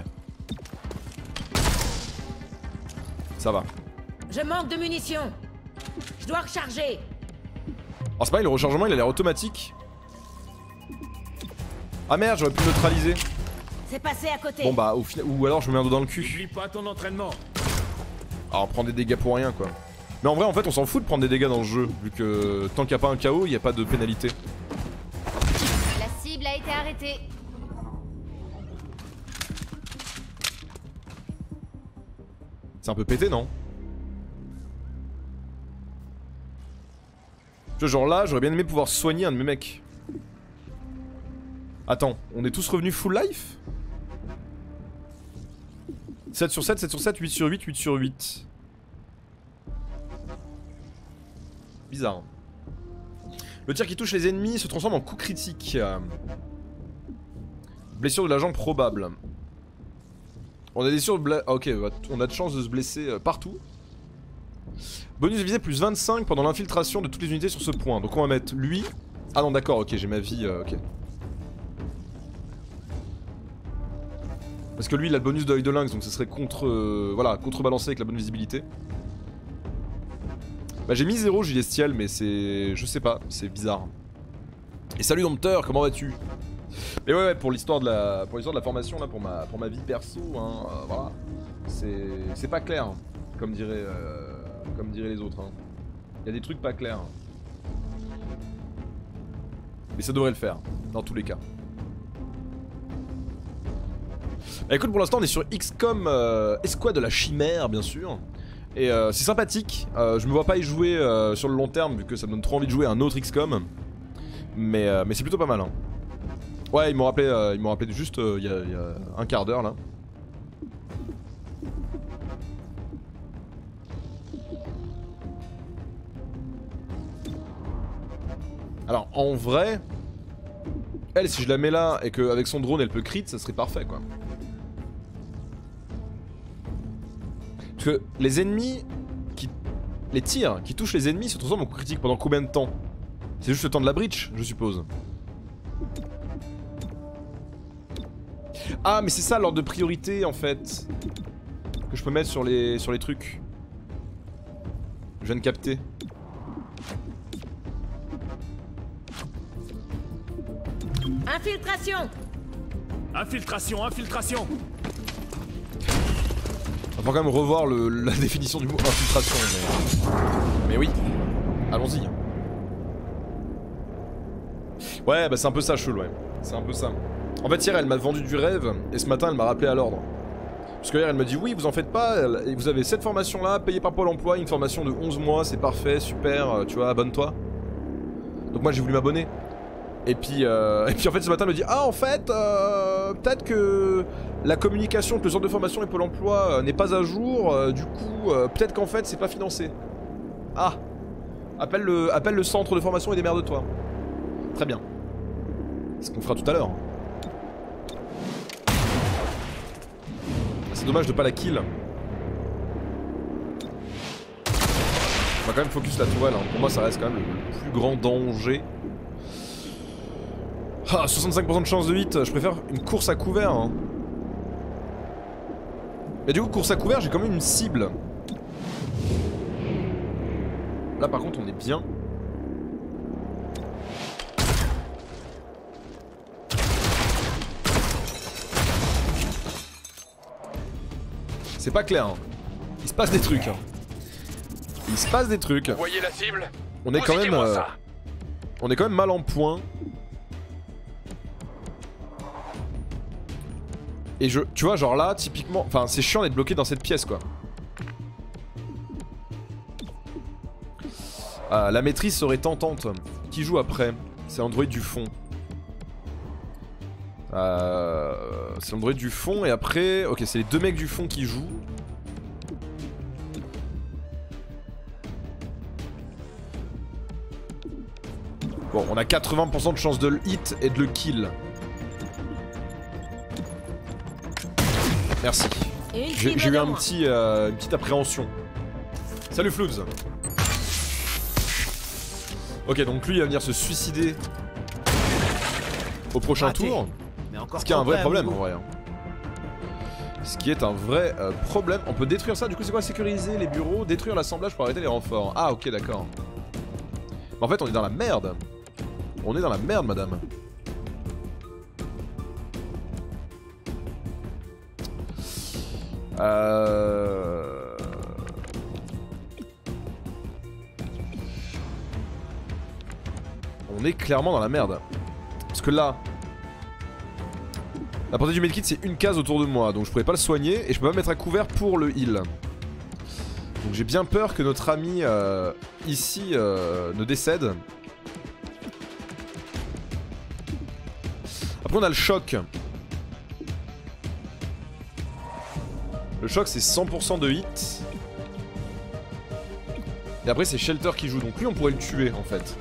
Ça va. Je manque de munitions. Je dois recharger. Oh c'est pareil, le rechargement il a l'air automatique. Ah merde, j'aurais pu le neutraliser. C'est passé à côté. Bon bah au final, ou alors je me mets un dos dans le cul. N'oublie pas ton entraînement. Ah, on prend des dégâts pour rien quoi. Mais en vrai, en fait, on s'en fout de prendre des dégâts dans le jeu, vu que tant qu'il n'y a pas un K O, il n'y a pas de pénalité. La cible a été arrêtée. C'est un peu pété, non? Tu vois, genre là, j'aurais bien aimé pouvoir soigner un de mes mecs. Attends, on est tous revenus full life? sept sur sept, sept sur sept, huit sur huit, huit sur huit. Bizarre. Le tir qui touche les ennemis se transforme en coup critique. Blessure de la jambe probable. On a des sûrs de bla... ah, ok, on a de chance de se blesser euh, partout. Bonus de visée plus vingt-cinq pendant l'infiltration de toutes les unités sur ce point. Donc on va mettre lui. Ah non d'accord, ok, j'ai ma vie, euh, ok. Parce que lui il a le bonus de l'œil de lynx, donc ce serait contre... Euh, voilà, contrebalancé avec la bonne visibilité. Bah j'ai mis zéro gilet Estiel, mais c'est... je sais pas, c'est bizarre. Et salut Dompteur, comment vas-tu? Mais ouais, ouais, pour l'histoire de la pour l'histoire de la formation, là, pour ma, pour ma vie perso, hein, euh, voilà. C'est pas clair, comme dirait, euh, comme diraient les autres. Il hein. y a des trucs pas clairs. Mais ça devrait le faire, dans tous les cas. Bah, écoute, pour l'instant on est sur X COM euh, Escouade de la Chimère, bien sûr. Et euh, c'est sympathique, euh, je me vois pas y jouer euh, sur le long terme, vu que ça me donne trop envie de jouer à un autre X COM. Mais, euh, mais c'est plutôt pas mal. Hein. Ouais, ils m'ont rappelé, euh, ils m'ont rappelé juste il euh, y, y a un quart d'heure là. Alors en vrai, elle si je la mets là et qu'avec son drone elle peut crit, ça serait parfait quoi. Parce que les ennemis, qui, les tirs qui touchent les ennemis se transforment en coup critique pendant combien de temps? C'est juste le temps de la breach, je suppose. Ah mais c'est ça l'ordre de priorité en fait que je peux mettre sur les sur les trucs. Je viens de capter. Infiltration. Infiltration, infiltration. On va quand même revoir le, la définition du mot infiltration. Mais, mais oui, allons-y. Ouais bah c'est un peu ça Chul, ouais. C'est un peu ça. En fait hier elle m'a vendu du rêve et ce matin elle m'a rappelé à l'ordre. Parce que hier elle m'a dit oui vous en faites pas, vous avez cette formation là payée par Pôle emploi, une formation de onze mois, c'est parfait, super, tu vois, abonne-toi. Donc moi j'ai voulu m'abonner. Et puis, euh, et puis en fait ce matin elle me dit ah en fait euh, peut-être que la communication entre le centre de formation et Pôle emploi euh, n'est pas à jour, euh, du coup euh, peut-être qu'en fait c'est pas financé. Ah, appelle le, appelle le centre de formation et démerde-toi. Très bien. C'est ce qu'on fera tout à l'heure. C'est dommage de pas la kill. On va quand même focus la tourelle, hein. Pour moi ça reste quand même le plus grand danger. Ah, soixante-cinq pour cent de chance de hit, je préfère une course à couvert hein. Et du coup course à couvert j'ai quand même une cible. Là par contre on est bien. C'est pas clair, hein. Il se passe des trucs. Hein. Il se passe des trucs. Vous voyez la cible? On est quand même, euh, on est quand même mal en point. Et je, tu vois, genre là, typiquement, enfin, c'est chiant d'être bloqué dans cette pièce, quoi. Euh, la maîtrise serait tentante. Qui joue après? C'est Android du fond. Euh, c'est l'Android du fond et après... Ok, c'est les deux mecs du fond qui jouent. Bon, on a quatre-vingts pour cent de chance de le hit et de le kill. Merci. J'ai eu un petit, euh, une petite appréhension. Salut Floobs. Ok, donc lui il va venir se suicider au prochain Raté. tour. Mais encore Ce qui est un vrai prêt, problème en amigo. vrai. hein. Ce qui est un vrai euh, problème. On peut détruire ça, du coup c'est quoi? Sécuriser les bureaux, détruire l'assemblage pour arrêter les renforts. Ah ok d'accord. En fait on est dans la merde. On est dans la merde madame. Euh... On est clairement dans la merde. Parce que là, la portée du medkit c'est une case autour de moi, donc je pourrais pas le soigner et je peux pas me mettre à couvert pour le heal. Donc j'ai bien peur que notre ami euh, ici euh, ne décède. Après on a le choc. Le choc c'est cent pour cent de hit. Et après c'est Shelter qui joue, donc lui on pourrait le tuer en fait.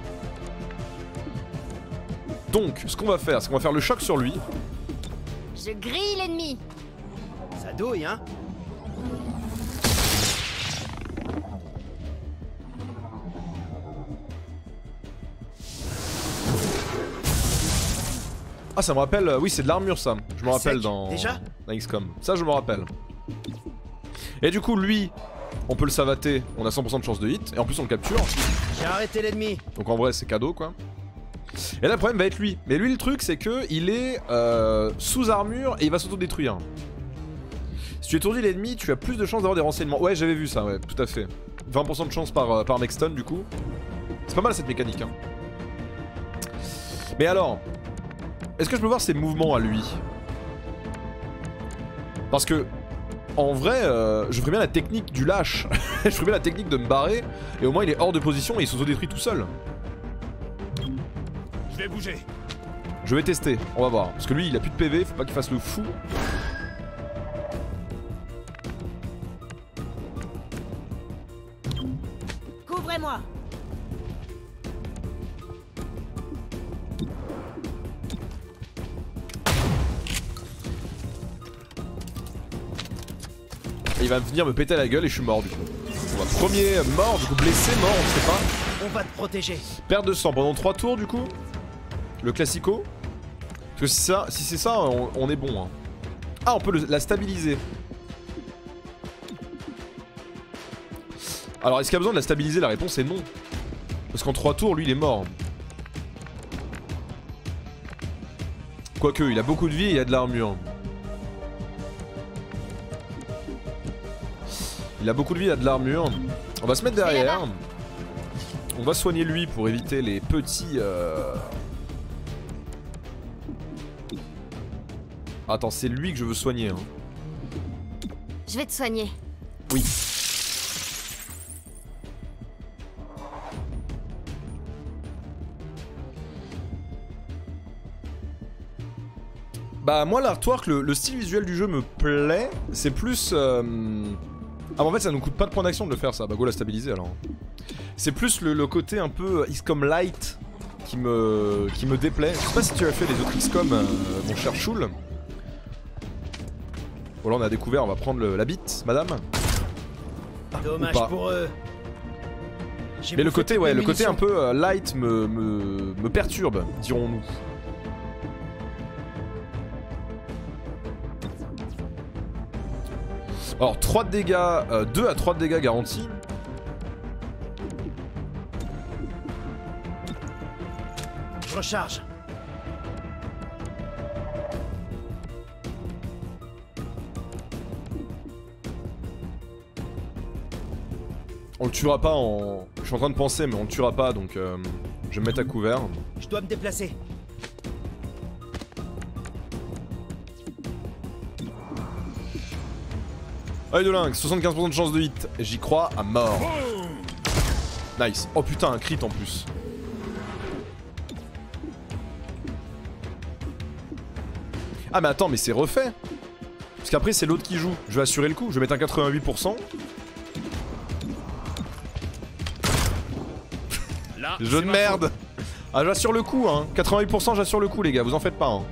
Donc ce qu'on va faire, c'est qu'on va faire le choc sur lui. Je grille l'ennemi. Ça douille, hein? Ah ça me rappelle, euh, oui c'est de l'armure ça. Je me rappelle Sec, dans, déjà dans X COM. Ça je me rappelle. Et du coup lui, on peut le savater, on a cent pour cent de chance de hit. Et en plus on le capture. J'ai arrêté l'ennemi. Donc en vrai c'est cadeau quoi. Et là le problème va être lui. Mais lui le truc c'est que il est euh, sous armure et il va s'auto-détruire. Si tu étourdis l'ennemi, tu as plus de chances d'avoir des renseignements. Ouais j'avais vu ça, ouais, tout à fait. vingt pour cent de chance par, euh, par Mexton du coup. C'est pas mal cette mécanique hein. Mais alors, est-ce que je peux voir ses mouvements à lui? Parce que, en vrai, euh, je ferais bien la technique du lâche. Je ferais bien la technique de me barrer, et au moins il est hors de position et il s'auto-détruit tout seul. Je vais bouger. Je vais tester, on va voir. Parce que lui, il a plus de P V, faut pas qu'il fasse le fou. Couvrez-moi. Et il va venir me péter la gueule et je suis mort du coup. On va premier mort, du coup blessé, mort, on sait pas. On va te protéger. Perte de sang pendant trois tours du coup. Le classico. Parce que si, ça, si c'est ça, on, on est bon. Hein. Ah, on peut le, la stabiliser. Alors est-ce qu'il y a besoin de la stabiliser? La réponse est non. Parce qu'en trois tours, lui il est mort. Quoique, il a beaucoup de vie et il a de l'armure. Il a beaucoup de vie, il a de l'armure. On va se mettre derrière. On va soigner lui pour éviter les petits... Euh... Attends, c'est lui que je veux soigner. Hein. Je vais te soigner. Oui. Bah moi l'artwork, le, le style visuel du jeu me plaît. C'est plus... Euh... Ah bah en fait ça nous coûte pas de points d'action de le faire ça, bah go la stabiliser alors. C'est plus le, le côté un peu X COM light qui me, qui me déplaît. Je sais pas si tu as fait les autres X COM, euh, mon cher Choul. Bon là on a découvert, on va prendre le, la bite, madame. Dommage pour eux. Mais le côté, ouais, le côté un peu euh, light me, me, me perturbe, dirons-nous. Alors trois de dégâts, euh, deux à trois de dégâts garantis. Je recharge. On le tuera pas en... Je suis en train de penser mais on le tuera pas donc euh, je vais me mettre à couvert. Je dois me déplacer. Œil de lynx, soixante-quinze pour cent de chance de hit. J'y crois à mort. Nice. Oh putain, un crit en plus. Ah mais attends, mais c'est refait. Parce qu'après c'est l'autre qui joue. Je vais assurer le coup, je vais mettre un quatre-vingt-huit pour cent. Là, jeu de merde. Ah j'assure le coup hein. quatre-vingt-huit pour cent j'assure le coup les gars, vous en faites pas hein.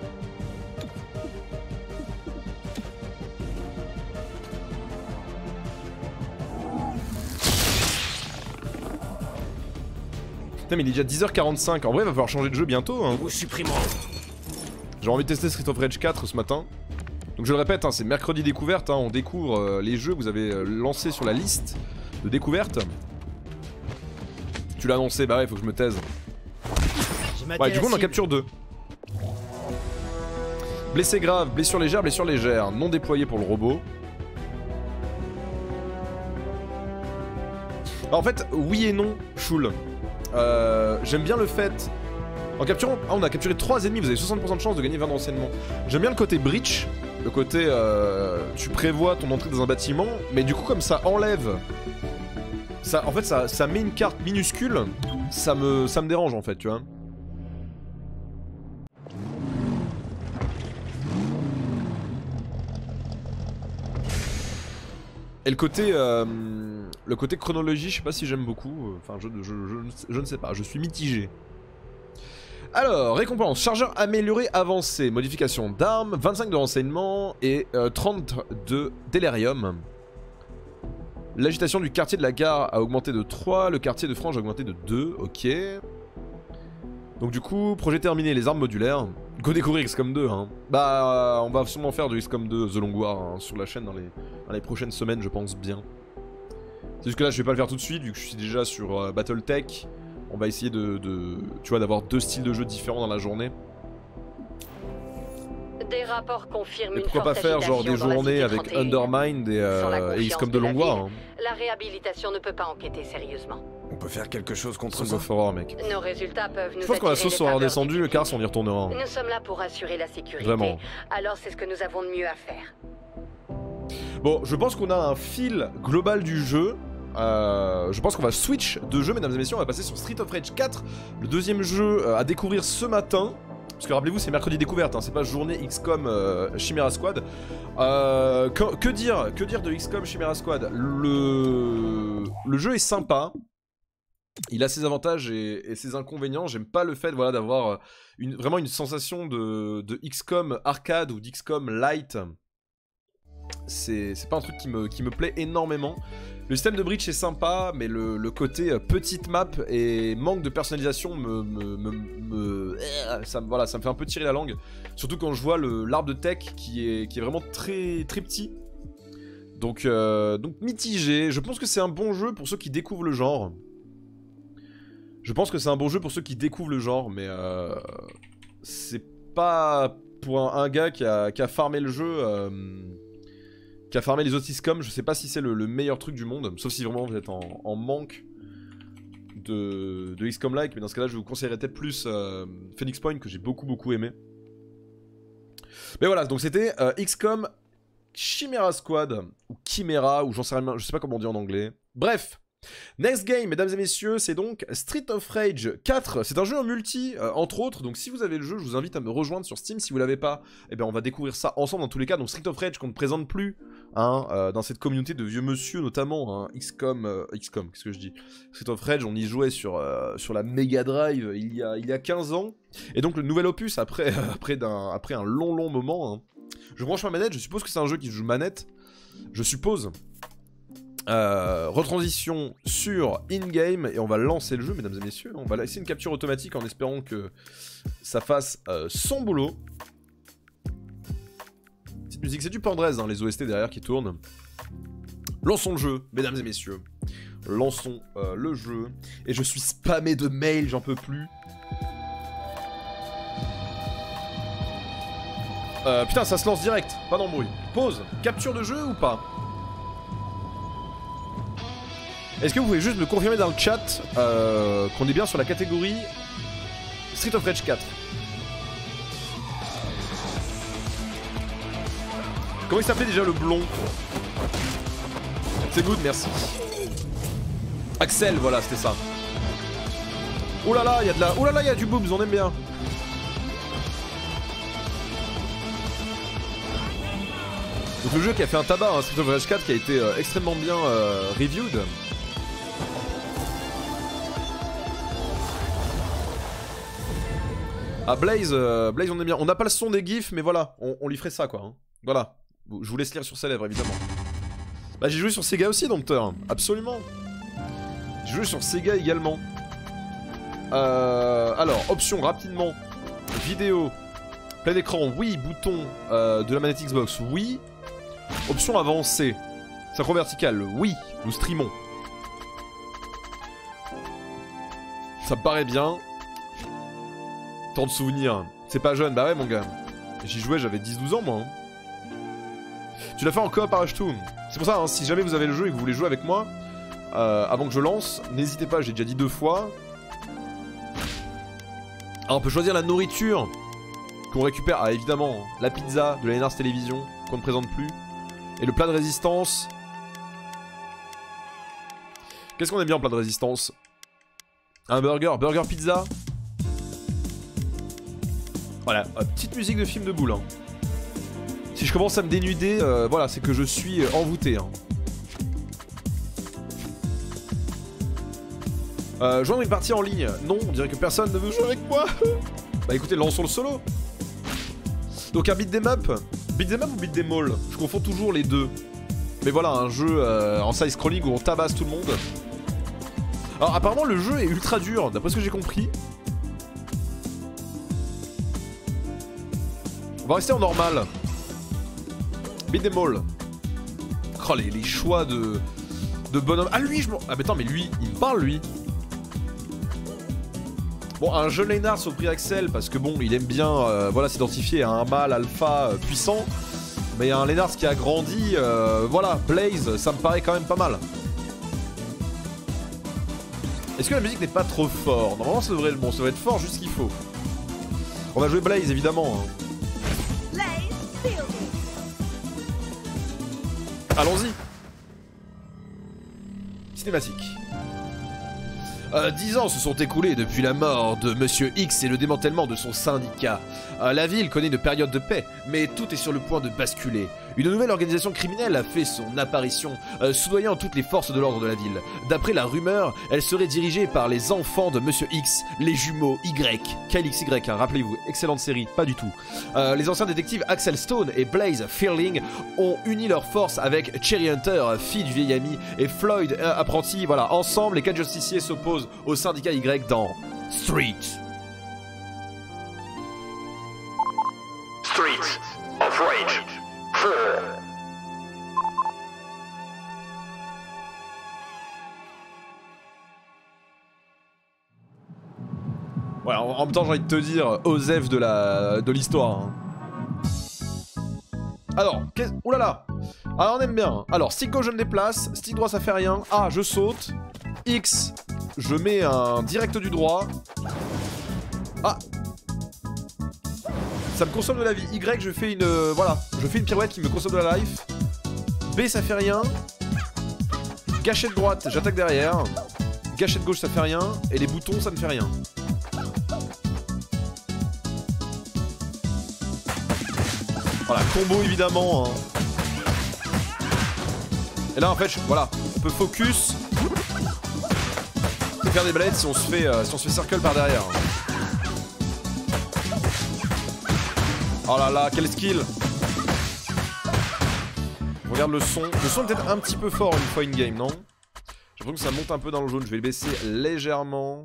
Putain mais il est déjà dix heures quarante-cinq, en vrai il va falloir changer de jeu bientôt hein. Vous supprimons. J'ai envie de tester Street of Rage quatre ce matin. Donc je le répète, hein, c'est mercredi découverte, hein, on découvre euh, les jeux que vous avez euh, lancés sur la liste de découverte. Tu l'as annoncé, bah ouais, faut que je me taise. Ouais, du coup on en capture deux. Blessé grave, blessure légère, blessure légère, non déployé pour le robot. Bah, en fait, oui et non, Choul. Euh, J'aime bien le fait... En capturant... Ah, on a capturé trois ennemis, vous avez soixante pour cent de chance de gagner vingt de renseignements. J'aime bien le côté breach, le côté... Euh, tu prévois ton entrée dans un bâtiment, mais du coup comme ça enlève Ça, en fait, ça, ça met une carte minuscule, ça me, ça me dérange en fait, tu vois. Et le côté, euh, le côté chronologie, je sais pas si j'aime beaucoup. Enfin, je, je, je, je ne sais pas, je suis mitigé. Alors, récompense, chargeur amélioré avancé, modification d'armes, vingt-cinq de renseignement et euh, trente de délirium. L'agitation du quartier de la gare a augmenté de trois, le quartier de Frange a augmenté de deux, ok. Donc du coup, projet terminé, les armes modulaires. Go découvrir X COM deux, hein. Bah, on va sûrement faire du X COM deux The Long War hein, sur la chaîne dans les, dans les prochaines semaines, je pense bien. C'est juste que là, je vais pas le faire tout de suite, vu que je suis déjà sur euh, Battletech. On va essayer de, de tu vois, d'avoir deux styles de jeu différents dans la journée. Des rapports confirment et une pourquoi forte pas faire genre des journées avec trente et un. Undermined et, euh, et X COM de Long War hein. La réhabilitation ne peut pas enquêter sérieusement. On peut faire quelque chose contre ça. Fera, mec. Nos résultats peuvent nous Je pense que quand la sauce sera redescendue, le Cars on y retournera. Nous sommes là pour assurer la sécurité. Vraiment. Alors c'est ce que nous avons de mieux à faire. Bon, je pense qu'on a un fil global du jeu. Euh, je pense qu'on va switch de jeu, mesdames et messieurs. On va passer sur Street of Rage quatre, le deuxième jeu euh, à découvrir ce matin. Parce que rappelez-vous, c'est mercredi découverte, hein, c'est pas journée X COM euh, Chimera Squad. Euh, que, que dire que dire de X COM Chimera Squad? Le, le jeu est sympa. Il a ses avantages et, et ses inconvénients. J'aime pas le fait voilà, d'avoir une, vraiment une sensation de, de X COM arcade ou d'X COM light. C'est pas un truc qui me, qui me plaît énormément. Le système de bridge est sympa, mais le, le côté petite map et manque de personnalisation me, me, me, me ça, voilà, ça me fait un peu tirer la langue. Surtout quand je vois l'arbre de tech qui est, qui est vraiment très, très petit. Donc, euh, donc mitigé. Je pense que c'est un bon jeu pour ceux qui découvrent le genre. Je pense que c'est un bon jeu pour ceux qui découvrent le genre, mais euh, c'est pas pour un, un gars qui a, qui a farmé le jeu... Euh, qui a farmé les autres X COM, je sais pas si c'est le, le meilleur truc du monde, sauf si vraiment vous êtes en, en manque de, de X COM-like, mais dans ce cas-là, je vous conseillerais peut-être plus euh, Phoenix Point, que j'ai beaucoup beaucoup aimé. Mais voilà, donc c'était euh, X COM Chimera Squad, ou Chimera, ou j'en sais rien, je sais pas comment on dit en anglais. Bref, next game, mesdames et messieurs, c'est donc Street of Rage quatre. C'est un jeu en multi, euh, entre autres. Donc si vous avez le jeu, je vous invite à me rejoindre sur Steam. Si vous l'avez pas, eh bien on va découvrir ça ensemble dans tous les cas. Donc Street of Rage qu'on ne présente plus hein, euh, dans cette communauté de vieux monsieur, notamment hein, X COM, euh, X COM, qu'est-ce que je dis Street of Rage, on y jouait sur, euh, sur la Mega Drive il y, a, il y a quinze ans. Et donc le nouvel opus, après, euh, après, un, après un long long moment, hein. Je branche ma manette, je suppose que c'est un jeu qui se joue manette. Je suppose. Euh, retransition sur in-game et on va lancer le jeu, mesdames et messieurs. On va laisser une capture automatique en espérant que ça fasse euh, son boulot. Petite musique, c'est du Pandrez, hein, les O S T derrière qui tournent. Lançons le jeu, mesdames et messieurs. Lançons euh, le jeu. Et je suis spammé de mails, j'en peux plus. Euh, putain, ça se lance direct, pas d'embrouille. Pause, capture de jeu ou pas? Est-ce que vous pouvez juste me confirmer dans le chat euh, qu'on est bien sur la catégorie Street of Rage quatre? Comment il s'appelait déjà le blond? C'est good, merci. Axel, voilà, c'était ça. Oh là là, il y a de la... Oh là là, il y a du boobs, on aime bien. Donc le jeu qui a fait un tabac, hein, Street of Rage quatre, qui a été euh, extrêmement bien euh, reviewed. Ah Blaze, euh, Blaze on est bien. On n'a pas le son des gifs, mais voilà, on, on lui ferait ça quoi. Hein. Voilà, je vous laisse lire sur ses lèvres évidemment. Bah j'ai joué sur Sega aussi, Dompteur, absolument. J'ai joué sur Sega également. Euh, alors, options rapidement. Vidéo, plein écran, oui. Bouton euh, de la manette Xbox, oui. Option avancée, synchro vertical, oui. Nous streamons. Ça me paraît bien. Tant de souvenirs. C'est pas jeune, bah ouais mon gars. J'y jouais, j'avais dix douze ans moi. Hein. Tu l'as fait en coop à H deux. C'est pour ça, hein, si jamais vous avez le jeu et que vous voulez jouer avec moi, euh, avant que je lance, n'hésitez pas, j'ai déjà dit deux fois. Alors on peut choisir la nourriture qu'on récupère. Ah évidemment, la pizza de la N R S Télévision, qu'on ne présente plus. Et le plat de résistance. Qu'est-ce qu'on aime bien en plat de résistance? Un burger, burger pizza. Voilà, euh, petite musique de film de boule. Hein. Si je commence à me dénuder, euh, voilà, c'est que je suis envoûté. Hein. Euh, joindre une partie en ligne. Non, on dirait que personne ne veut jouer avec moi. Bah écoutez, lançons le solo. Donc un beat'em up. Beat'em up ou beat'em all? Je confonds toujours les deux. Mais voilà, un jeu euh, en side-scrolling où on tabasse tout le monde. Alors apparemment le jeu est ultra dur, d'après ce que j'ai compris. On va rester en normal. Beat'em all. Oh les, les choix de, de bonhomme. Ah lui, je m'en... Ah mais attends, mais lui, il me parle lui. Bon, un jeune Lennart au prix Axel, parce que bon, il aime bien euh, voilà, s'identifier à un mâle alpha euh, puissant. Mais un Lennart qui a grandi, euh, voilà, Blaze, ça me paraît quand même pas mal. Est-ce que la musique n'est pas trop fort? Normalement, ça devrait, bon, ça devrait être fort juste ce qu'il faut. On va jouer Blaze, évidemment. Hein. Allons-y. Cinématique. Euh, dix ans se sont écoulés depuis la mort de Monsieur X et le démantèlement de son syndicat. Euh, la ville connaît une période de paix, mais tout est sur le point de basculer. Une nouvelle organisation criminelle a fait son apparition, euh, soudoyant toutes les forces de l'ordre de la ville. D'après la rumeur, elle serait dirigée par les enfants de Monsieur X, les jumeaux Y. Kyle X Y, hein, rappelez-vous, excellente série, pas du tout. Euh, les anciens détectives Axel Stone et Blaze Fearling ont uni leurs forces avec Cherry Hunter, fille du vieil ami, et Floyd, euh, apprenti. Voilà, ensemble, les quatre justiciers s'opposent au syndicat Y dans Street. Streets of Rage four. Ouais, en, en même temps, j'ai envie de te dire, Osef de la de l'histoire. Hein. Alors, qu'est-ce... Oulala. Alors, on aime bien. Alors, stick gauche, je me déplace. Stick droit, ça fait rien. A, je saute. X, je mets un direct du droit. Ah. Ça me consomme de la vie. Y, je fais une... Euh, voilà. Je fais une pirouette qui me consomme de la life. B, ça fait rien. Gâchette droite, j'attaque derrière. Gâchette gauche, ça fait rien. Et les boutons, ça ne fait rien. Voilà, combo évidemment. Hein. Et là, en fait, je, voilà. On peut focus. Et faire des blades si on se fait, euh, si on se fait circle par derrière. Oh là là, quel skill! Regarde le son. Le son est peut-être un petit peu fort une fois in-game, non? J'ai l'impression que ça monte un peu dans le jaune. Je vais le baisser légèrement.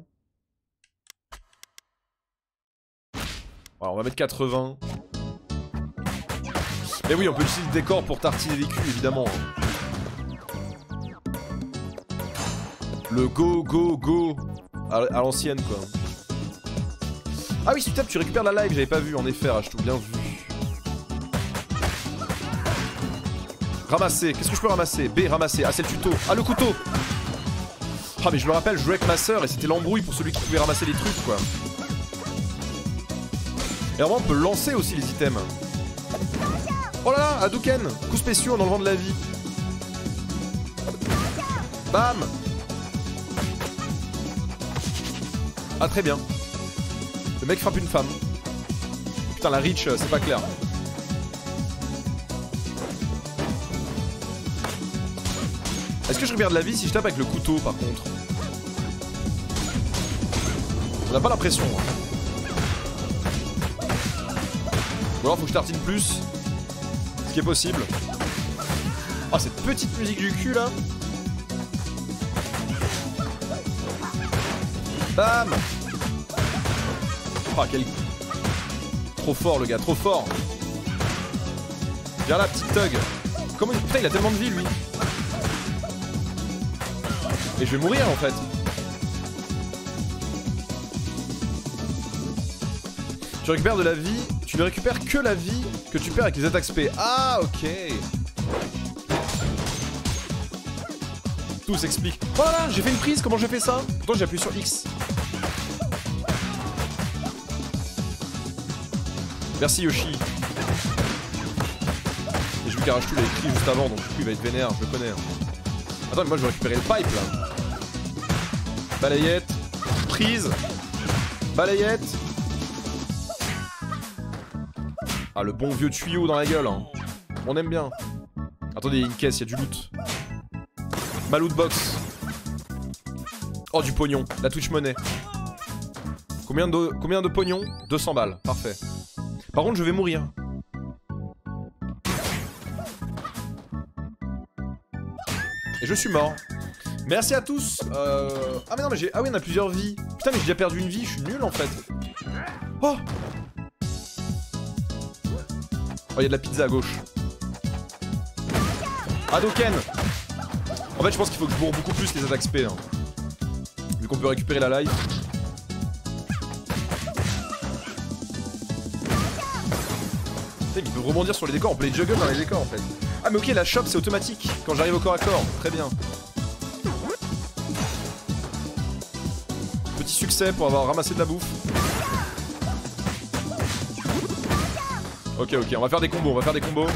Alors, on va mettre quatre-vingts. Mais oui, on peut utiliser le décor pour tartiner les culs, évidemment. Le go, go, go. À, à l'ancienne, quoi. Ah oui, si tu tapes, tu récupères la live, j'avais pas vu, en effet, je tout bien vu. Ramasser, qu'est-ce que je peux ramasser? B, ramasser, ah c'est le tuto, ah le couteau. Ah mais je me rappelle, je jouais avec ma soeur et c'était l'embrouille pour celui qui pouvait ramasser les trucs, quoi. Et vraiment, on peut lancer aussi les items. Oh là là, Hadouken, coup spéciaux en enlevant de la vie. Bam. Ah très bien. Le mec frappe une femme. Putain, la reach, c'est pas clair. Est-ce que je récupère de la vie si je tape avec le couteau, par contre? On n'a pas l'impression. Ou alors faut que je tartine plus. Ce qui est possible. Oh, cette petite musique du cul, là. Bam. Oh, quel... Trop fort, le gars, trop fort. Viens là, petite thug. Comment... Putain, il a tellement de vie, lui. Et je vais mourir, en fait. Tu récupères de la vie. Tu ne récupères que la vie que tu perds avec les attaques spé. Ah, ok. Tout s'explique. Voilà, j'ai fait une prise, comment j'ai fait ça? Pourtant, j'ai appuyé sur X. Merci Yoshi. Et je vous carage tout, il a écrit juste avant, donc du coup il va être vénère, je le connais. Attends, mais moi je vais récupérer le pipe là. Balayette. Prise. Balayette. Ah, le bon vieux tuyau dans la gueule. Hein. On aime bien. Attendez, il y a une caisse, il y a du loot. Ma loot box. Oh, du pognon. La Twitch monnaie. Combien de, combien de pognon? deux cents balles. Parfait. Par contre, je vais mourir. Et je suis mort. Merci à tous. Euh... Ah mais non mais j'ai... Ah oui, on a plusieurs vies. Putain mais j'ai déjà perdu une vie, je suis nul en fait. Oh. Oh, il y a de la pizza à gauche. Hadoken. En fait, je pense qu'il faut que je bourre beaucoup plus les attaques spé. Hein. Vu qu'on peut récupérer la life. Putain, il peut rebondir sur les décors, on peut les juggle dans les décors en fait. Ah mais ok, la shop c'est automatique quand j'arrive au corps à corps. Très bien. Petit succès pour avoir ramassé de la bouffe. Ok, ok, on va faire des combos, on va faire des combos.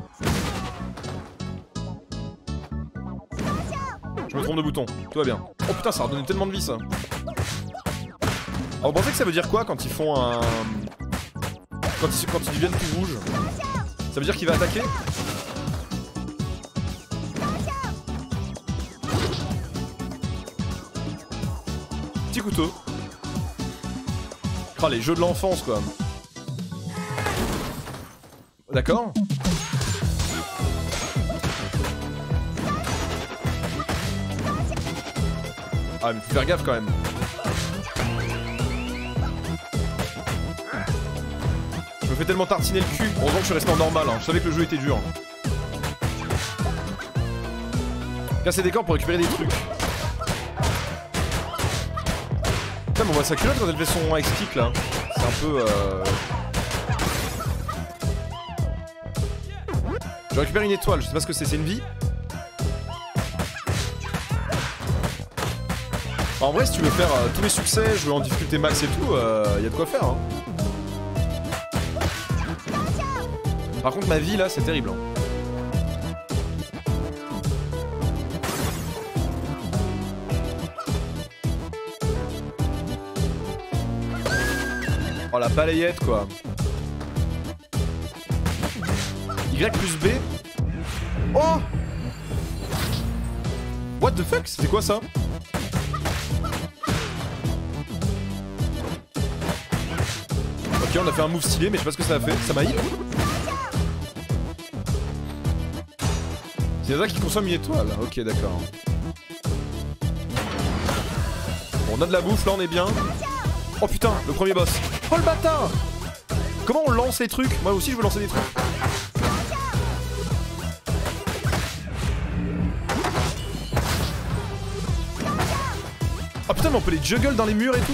Je me trompe de bouton, tout va bien. Oh putain, ça a redonné tellement de vie ça. Alors vous pensez que ça veut dire quoi quand ils font un... Quand ils, quand ils deviennent tout rouge? Ça veut dire qu'il va attaquer? Petit couteau. Oh, les jeux de l'enfance quoi. D'accord. Ah mais faut faire gaffe quand même. Je me fais tellement tartiner le cul. Heureusement que je suis resté en normal, hein. Je savais que le jeu était dur. Casser des corps pour récupérer des trucs. Putain mais on voit sa culotte quand elle fait son X-kick là. C'est un peu euh... Je récupère une étoile, je sais pas ce que c'est, c'est une vie. En vrai si tu veux faire euh, tous les succès, jouer en difficulté max et tout, euh, y a de quoi faire hein. Par contre ma vie là c'est terrible hein. Oh la balayette quoi. Y plus B. Oh. What the fuck? C'était quoi ça? Ok on a fait un move stylé mais je sais pas ce que ça a fait. Ça m'a heal. C'est ça qui consomme une étoile. Ok d'accord. Bon, on a de la bouffe là on est bien. Oh putain le premier boss. Oh le bâtard. Comment on lance les trucs? Moi aussi je veux lancer des trucs. Oh putain mais on peut les juggle dans les murs et tout.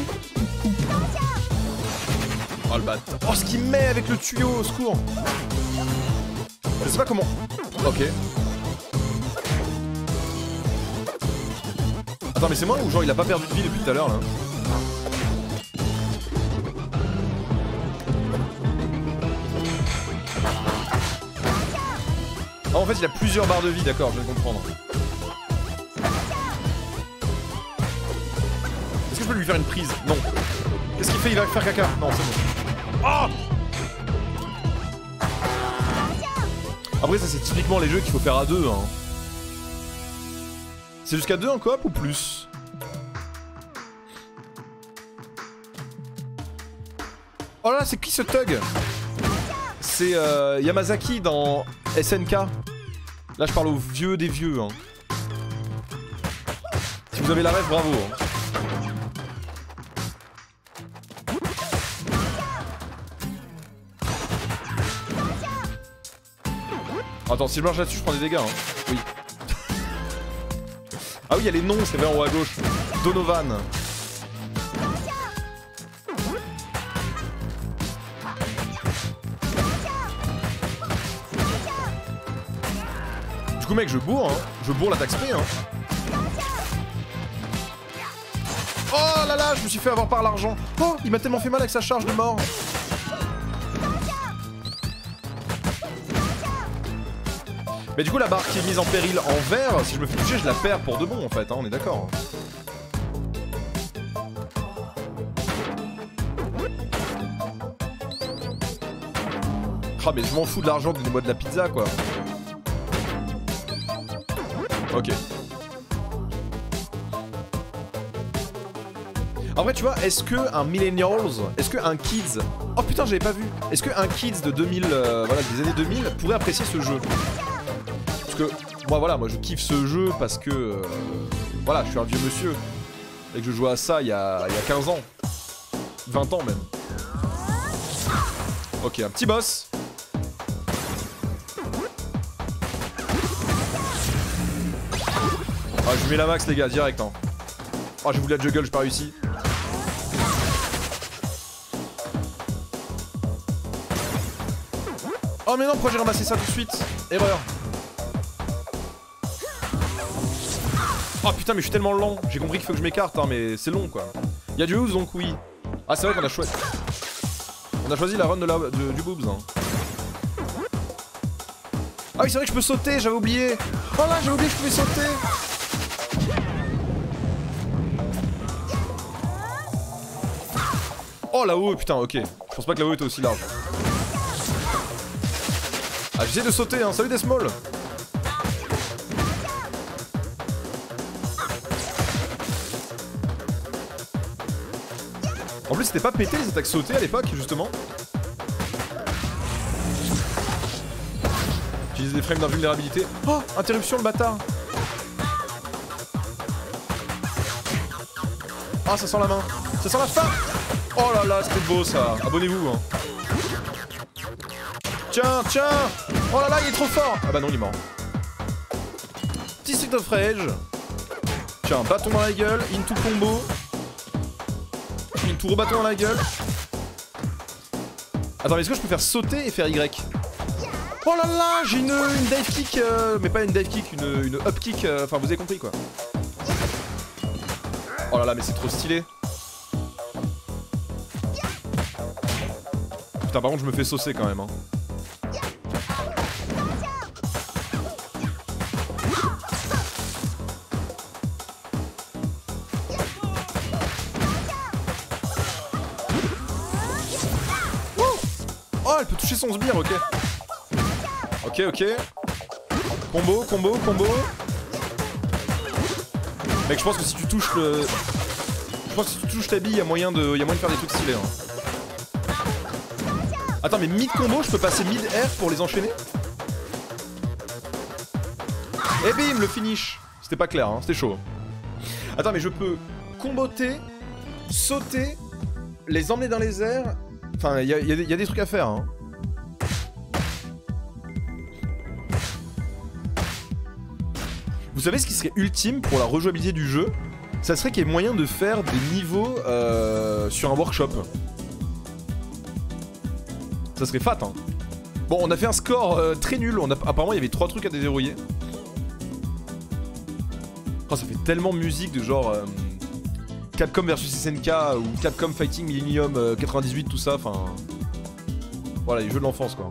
Oh le bâtard. Oh ce qu'il met avec le tuyau au secours. Je sais pas comment. Ok. Attends mais c'est moi ou genre il a pas perdu de vie depuis tout à l'heure là? Ah en fait il a plusieurs barres de vie, d'accord, je viens de comprendre. Est-ce que je peux lui faire une prise? Non. Qu'est-ce qu'il fait? Il va faire caca? Non c'est bon. Oh. Après ça c'est typiquement les jeux qu'il faut faire à deux hein. C'est jusqu'à deux en coop ou plus? Oh là là, c'est qui ce thug? C'est euh, Yamazaki dans S N K. Là je parle aux vieux des vieux hein. Si vous avez la rêve, bravo hein. Attends, si je marche là-dessus je prends des dégâts hein. Oui. Ah oui, il y a les noms, c'est vrai en haut à gauche. Donovan. Du coup mec, je bourre hein. Je bourre l'attaque spé hein. Oh là là, je me suis fait avoir par l'argent. Oh, il m'a tellement fait mal avec sa charge de mort. Mais du coup la barre qui est mise en péril en vert, si je me fais toucher je la perds pour de bon en fait, hein, on est d'accord. Ah mais je m'en fous de l'argent, donnez-moi de la pizza quoi. Ok. En vrai tu vois, est-ce que un millennials, est-ce que un kids, oh putain j'avais pas vu, est-ce que un kids de deux mille, euh, voilà des années deux mille pourrait apprécier ce jeu? Parce que moi voilà, moi je kiffe ce jeu parce que euh, voilà, je suis un vieux monsieur et que je jouais à ça il y a, il y a quinze ans, vingt ans même. Ok, un petit boss. Ah je mets la max les gars, direct hein. Oh j'ai voulu la juggle, j'ai pas réussi. Oh mais non, pourquoi j'ai ramassé ça tout de suite? Erreur. Oh putain mais je suis tellement lent. J'ai compris qu'il faut que je m'écarte hein, mais c'est long quoi. Y'a du boobs donc oui. Ah c'est vrai qu'on a choisi. On a choisi la run de la... de... du boobs hein. Ah oui c'est vrai que je peux sauter, j'avais oublié. Oh là j'avais oublié que je pouvais sauter. Oh là-haut putain ok. Je pense pas que là-haut était aussi large. Ah j'essaie de sauter hein, salut Desmall. En plus c'était pas pété les attaques sautées à l'époque justement. J'utilise des frames d'invulnérabilité. Oh interruption le bâtard. Ah oh, ça sent la main. Ça sent la fin. Oh là là c'était beau ça. Abonnez-vous hein. Tiens, tiens. Oh là là, il est trop fort. Ah bah non, il est mort. Petit Street of Rage. Tiens, bâton dans la gueule. Into combo. Into rebâton dans la gueule. Attends, mais est-ce que je peux faire sauter et faire Y? Oh là là, j'ai une, une dive kick. Euh, mais pas une dive kick, une, une up kick. Euh, enfin, vous avez compris quoi. Oh là là, mais c'est trop stylé. Putain, par contre, je me fais saucer quand même. Hein. Oh, elle peut toucher son sbire, ok. Ok, ok. Combo, combo, combo. Mec, je pense que si tu touches le... Je pense que si tu touches ta bille, il y a moyen de... Il y a moyen de faire des trucs stylés. Hein. Attends, mais mid-combo, je peux passer mid-air pour les enchaîner? Et bim, le finish. C'était pas clair, hein, c'était chaud. Attends, mais je peux comboter, sauter, les emmener dans les airs... Enfin, il y, y, y a des trucs à faire, hein. Vous savez ce qui serait ultime pour la rejouabilité du jeu? Ça serait qu'il y ait moyen de faire des niveaux euh, sur un workshop. Ça serait fat, hein. Bon, on a fait un score euh, très nul. On a, apparemment, il y avait trois trucs à déverrouiller. Oh, ça fait tellement musique de genre... Euh, Capcom versus S N K ou Capcom Fighting Millennium euh, quatre-vingt-dix-huit, tout ça, enfin... Voilà, les jeux de l'enfance, quoi.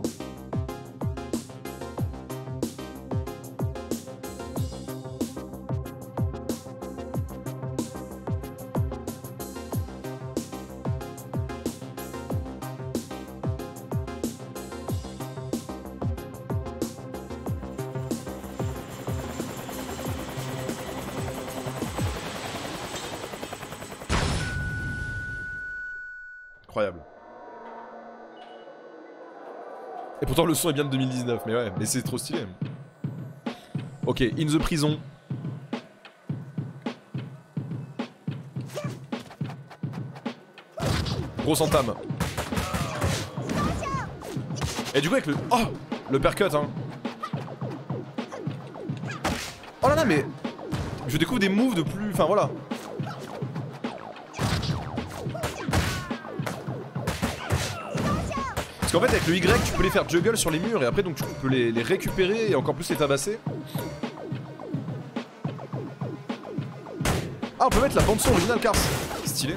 Incroyable. Et pourtant le son est bien de deux mille dix-neuf, mais ouais, mais c'est trop stylé. Ok, in the prison. Grosse entame. Et du coup avec le... Oh, le percut hein. Oh là là, mais... Je découvre des moves de plus... Enfin voilà. Parce qu'en fait avec le Y tu peux les faire juggle sur les murs et après donc tu peux les, les récupérer et encore plus les tabasser. Ah on peut mettre la bande son originale Cars. Stylé.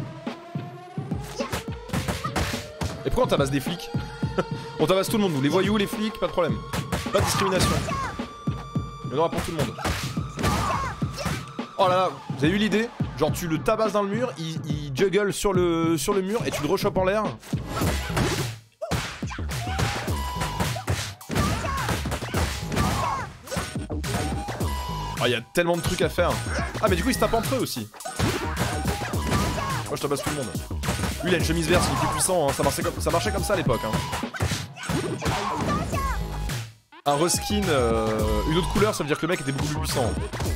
Et pourquoi on tabasse des flics? On tabasse tout le monde, nous, les voyous, les flics, pas de problème. Pas de discrimination. Il y en aura pour tout le monde. Oh là là, vous avez eu l'idée? Genre tu le tabasses dans le mur, il, il juggle sur le, sur le mur et tu le rechopes en l'air. il y a tellement de trucs à faire. Ah mais du coup ils se tapent entre eux aussi. Moi je tabasse tout le monde. Lui il a une chemise verte, il est plus puissant, hein. ça, marchait comme, ça marchait comme ça à l'époque. Hein. Un reskin, euh, une autre couleur, ça veut dire que le mec était beaucoup plus puissant.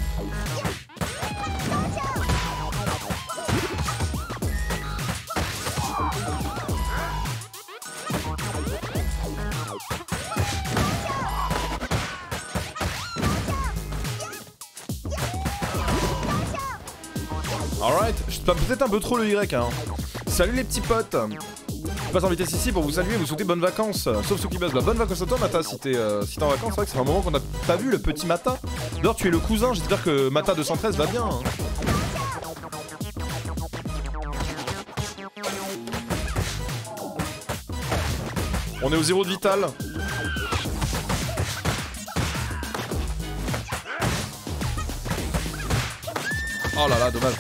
Alright, je spam peut-être un peu trop le Y hein. Salut les petits potes. Je passe en vitesse ici pour vous saluer et vous souhaiter bonnes vacances. Sauf ceux qui buzzent. Bah, bonnes vacances à toi Mata si t'es euh, si en vacances. C'est vrai que c'est un moment qu'on a pas vu le petit Mata. D'ailleurs tu es le cousin, j'espère que Mata deux cent treize va bien hein. On est au zéro de vital. Oh là là, dommage.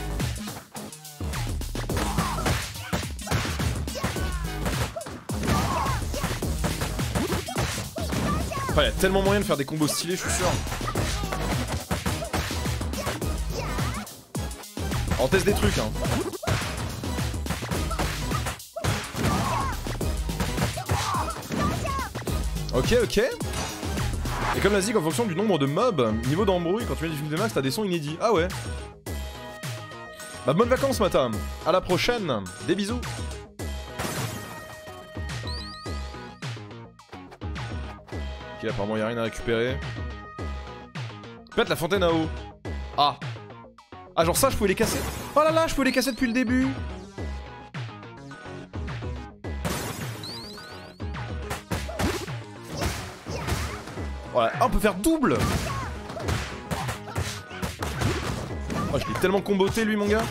Il y a tellement moyen de faire des combos stylés, je suis sûr. On teste des trucs, hein. Ok, ok. Et comme l'a dit, en fonction du nombre de mobs, niveau d'embrouille, quand tu mets du film de max, t'as des sons inédits. Ah ouais. Bah, bonnes vacances, Mata. À la prochaine. Des bisous. Ok, apparemment y'a rien à récupérer. Peut-être la fontaine à eau. Ah. Ah, genre ça, je pouvais les casser. Oh là là, je pouvais les casser depuis le début. Voilà. Ah, on peut faire double. Oh, je l'ai tellement comboté, lui, mon gars.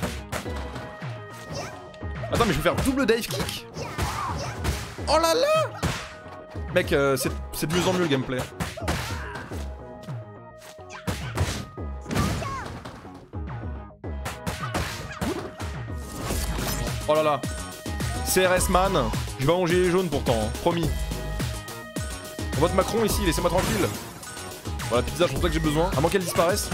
Attends, mais je vais faire double dive kick. Oh là là. Mec, euh, c'est de mieux en mieux le gameplay. Oh là là. C R S man. Je vais manger les jaunes pourtant, hein. Promis. On vote Macron ici, laissez-moi tranquille. Voilà, pizza, je pense pas que j'ai besoin. À moins qu'elle disparaisse.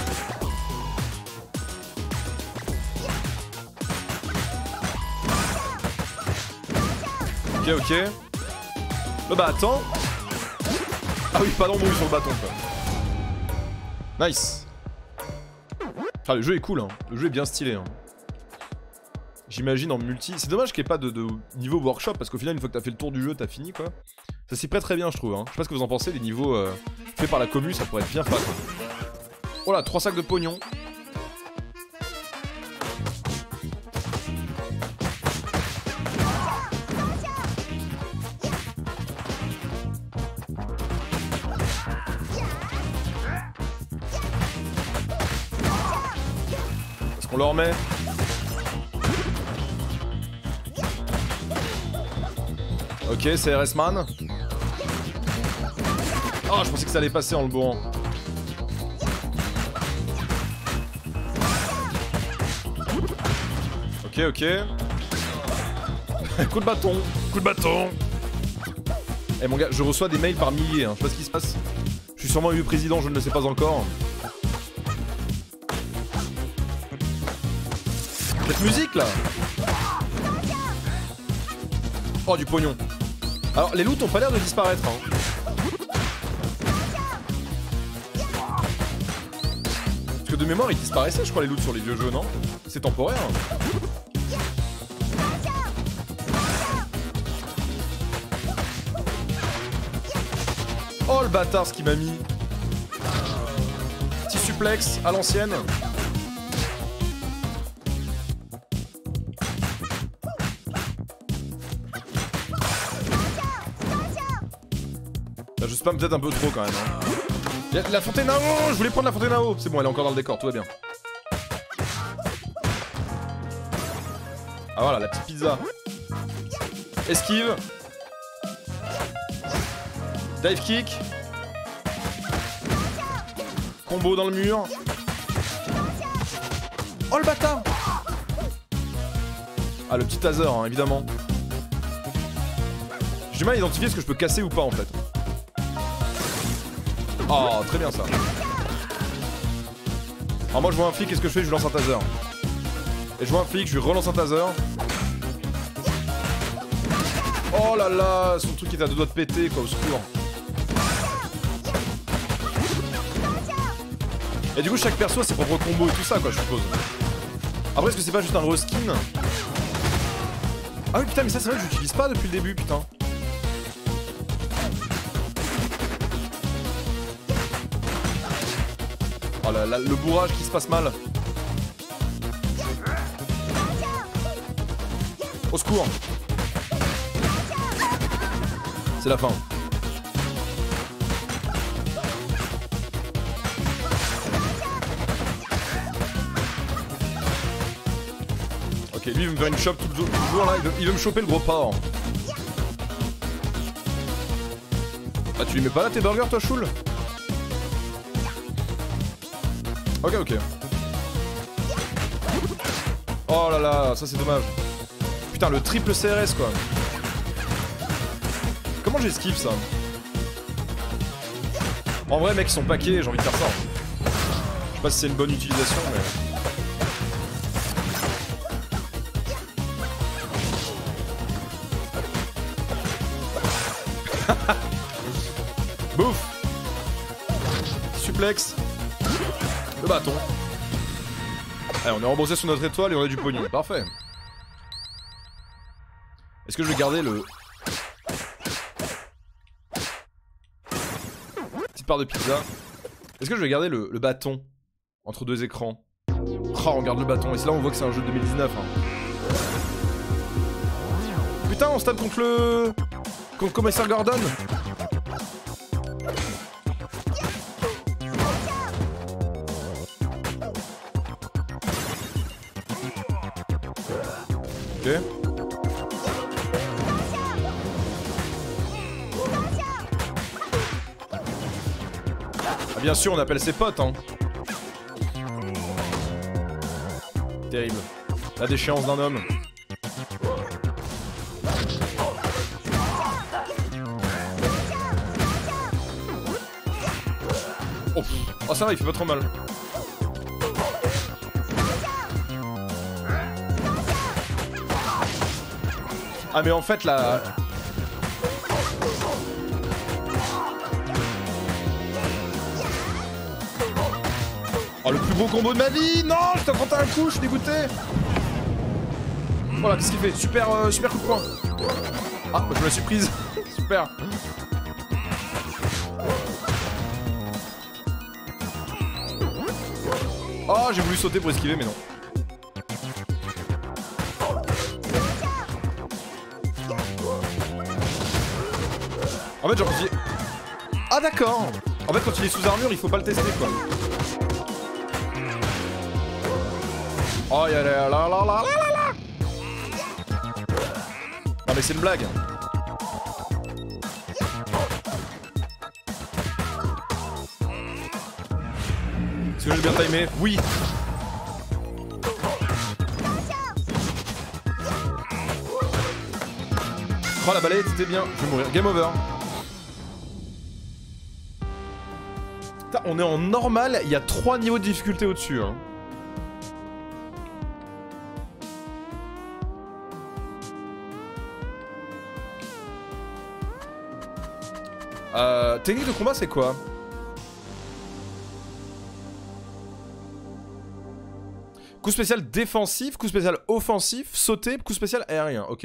Ok, ok. Le bâton. Ah oui, pas d'embrouille sur le bâton quoi. Nice. Ah, le jeu est cool, hein. Le jeu est bien stylé. Hein. J'imagine en multi. C'est dommage qu'il n'y ait pas de, de niveau workshop parce qu'au final, une fois que t'as fait le tour du jeu, t'as fini quoi. Ça s'y prête très bien, je trouve. Hein. Je sais pas ce que vous en pensez, les niveaux euh, faits par la commu, ça pourrait être bien fat. Hein. Oh là, trois sacs de pognon. On le remet. Ok, c'est R S man. Oh, je pensais que ça allait passer en le bourrant. Ok, ok. Coup de bâton, coup de bâton. Eh mon gars, je reçois des mails par milliers, hein. Je sais pas ce qui se passe. Je suis sûrement élu président, je ne le sais pas encore. Cette musique là. Oh, du pognon. Alors, les loots ont pas l'air de disparaître, hein. Parce que de mémoire, ils disparaissaient, je crois, les loots sur les vieux jeux, non? C'est temporaire. Oh, le bâtard, ce qu'il m'a mis. Petit suplex à l'ancienne. Là, je spam peut-être un peu trop quand même. Hein. Y'a la fontaine à eau. Je voulais prendre la fontaine à eau. C'est bon, elle est encore dans le décor, tout va bien. Ah voilà, la petite pizza. Esquive. Dive kick. Combo dans le mur. Oh le bâtard. Ah, le petit taser, hein, évidemment. J'ai du mal à identifier ce que je peux casser ou pas en fait. Oh, très bien ça. Alors moi je vois un flic, qu'est-ce que je fais? Je lui lance un taser. Et je vois un flic, je lui relance un taser. Oh là là, son truc est à deux doigts de péter quoi, au secours. Et du coup chaque perso a ses propres combos et tout ça quoi, je suppose. Après est-ce que c'est pas juste un reskin? Ah oui putain mais ça c'est vrai que j'utilise pas depuis le début putain. Oh là là, le bourrage qui se passe mal. Au secours. C'est la fin. Ok, lui il veut me faire une chope tout le jour là, il veut, il veut me choper le gros porc. Ah tu lui mets pas là tes burgers toi choule? Ok ok. Oh là là, ça c'est dommage. Putain le triple C R S quoi. Comment j'esquive ça? En vrai mec ils sont paquets, j'ai envie de faire ça. Je sais pas si c'est une bonne utilisation mais... Bouffe. Suplex. Le bâton. Allez on est remboursé sur notre étoile et on a du pognon, parfait. Est-ce que je vais garder le... Petite part de pizza. Est-ce que je vais garder le, le bâton entre deux écrans? Oh on garde le bâton et c'est là on voit que c'est un jeu de deux mille dix-neuf hein. Putain on se tape contre le... Contre Commissaire Gordon. Ok. Ah bien sûr on appelle ses potes hein. Terrible. La déchéance d'un homme. Oh, oh ça va il fait pas trop mal. Ah mais en fait la... Oh le plus gros combo de ma vie. Non je t'ai tenté un coup, je suis dégoûté. Voilà qu'est-ce qu'il fait? Super, euh, super coup de poing. Ah je me la suis prise. Super. Oh j'ai voulu sauter pour esquiver mais non. En fait genre quand il est... Ah d'accord. En fait quand il est sous armure il faut pas le tester quoi. Oh y'a là là là là là là. Non mais c'est une blague. Est-ce que j'ai bien timé? Oui. Oh la balayette c'était bien. Je vais mourir. Game over. Putain, on est en normal, il y a trois niveaux de difficulté au-dessus. Hein. Euh, technique de combat c'est quoi? Coup spécial défensif, coup spécial offensif, sauter, coup spécial aérien, ok.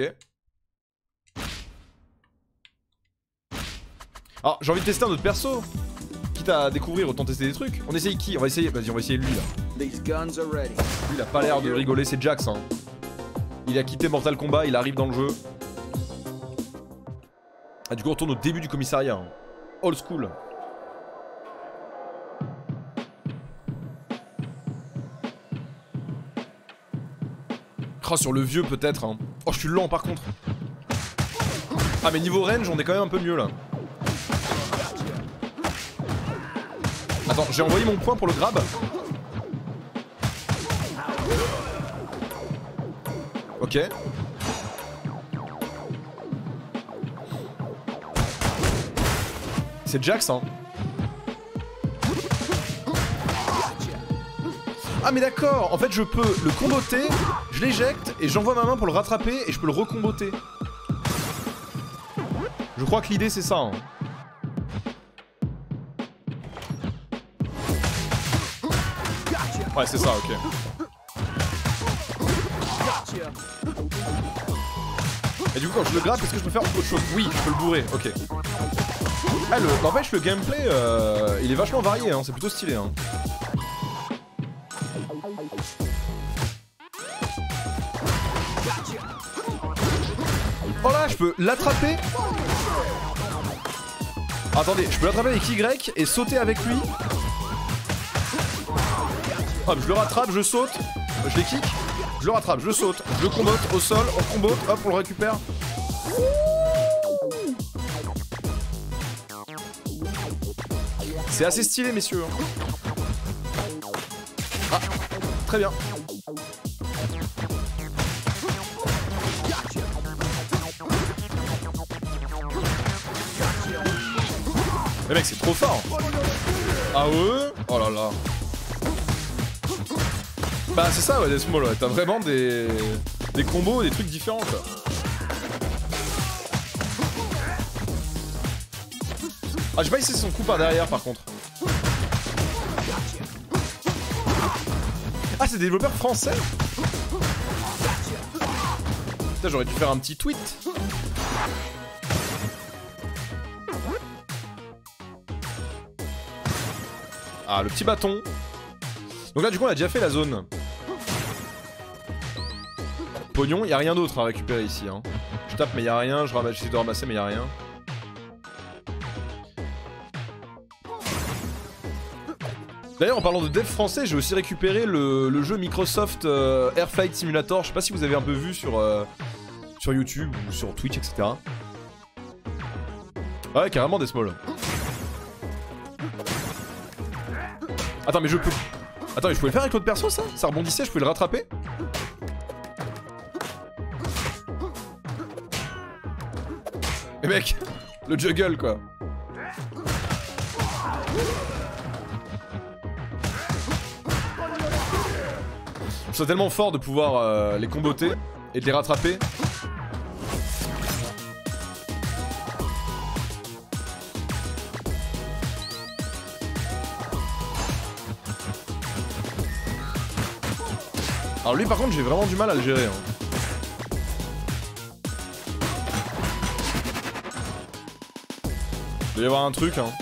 Alors j'ai envie de tester un autre perso. Quitte à découvrir, autant tester des trucs. On essaye qui? On va essayer, vas-y on va essayer lui là. Lui il a pas l'air de rigoler, c'est Jax hein. Il a quitté Mortal Kombat, il arrive dans le jeu. Ah du coup on retourne au début du commissariat hein. Old school. Oh sur le vieux peut-être hein. Oh je suis lent par contre. Ah mais niveau range on est quand même un peu mieux là. Attends j'ai envoyé mon point pour le grab. Ok. C'est Jax hein. Ah mais d'accord, en fait je peux le comboter, je l'éjecte et j'envoie ma main pour le rattraper et je peux le recomboter. Je crois que l'idée c'est ça. Hein. Ouais c'est ça, ok. Et du coup quand je le gratte, est-ce que je peux faire autre chose? Oui, je peux le bourrer, ok. Ah, le... n'empêche le gameplay, euh, il est vachement varié, hein. C'est plutôt stylé. Hein. Oh là, je peux l'attraper. Attendez, je peux l'attraper avec Y et sauter avec lui. Hop, je le rattrape, je saute, je les kick, je le rattrape, je saute, je le combote au sol, on combote, hop, on le récupère. C'est assez stylé, messieurs. Ah, très bien. Mais mec, c'est trop fort. Ah ouais? Oh là là. Bah c'est ça, ouais, des small, ouais. T'as vraiment des... des combos, des trucs différents, quoi. Ah, j'ai pas essayé son coup par derrière, par contre. Ah, c'est des développeurs français? Putain, j'aurais dû faire un petit tweet. Ah, le petit bâton. Donc là, du coup, on a déjà fait la zone. Pognon, y'a rien d'autre à récupérer ici. Hein. Je tape, mais y'a rien. Je j'essaie de ramasser, mais y'a rien. D'ailleurs, en parlant de dev français, j'ai aussi récupéré le, le jeu Microsoft euh, Air Flight Simulator. Je sais pas si vous avez un peu vu sur, euh, sur YouTube ou sur Twitch, et cetera. Ouais, carrément des smalls. Attends, mais je peux... Attends, mais je pouvais le faire avec l'autre perso, ça? Ça rebondissait, je pouvais le rattraper? Mais mec, le juggle, quoi. Je trouve ça tellement fort de pouvoir euh, les comboter et de les rattraper. Alors lui par contre j'ai vraiment du mal à le gérer. Hein. Il doit y avoir un truc hein.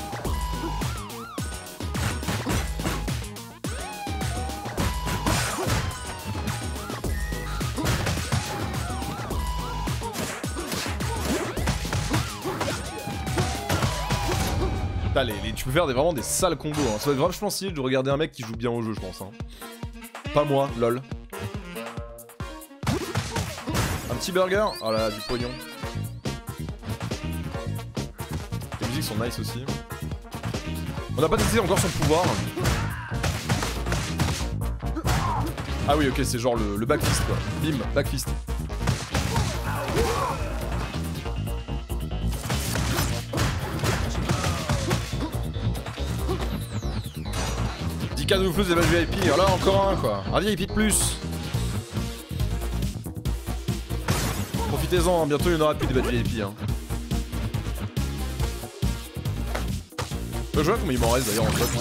Putain, les, les, tu peux faire des, vraiment des sales combos. Hein. Ça va être vachement stylé de regarder un mec qui joue bien au jeu, je pense. Hein. Pas moi, lol. Un petit burger. Oh là là, du pognon. Les musiques sont nice aussi. On n'a pas testé encore son pouvoir. Ah oui, ok, c'est genre le, le backfist quoi. Bim, backfist. dix cadeaux plus des badges V I P. Alors là, encore un quoi. Un V I P de plus. Profitez-en, hein. Bientôt il n'y en aura plus des badges V I P. Hein. Je vois combien il m'en reste d'ailleurs en fait.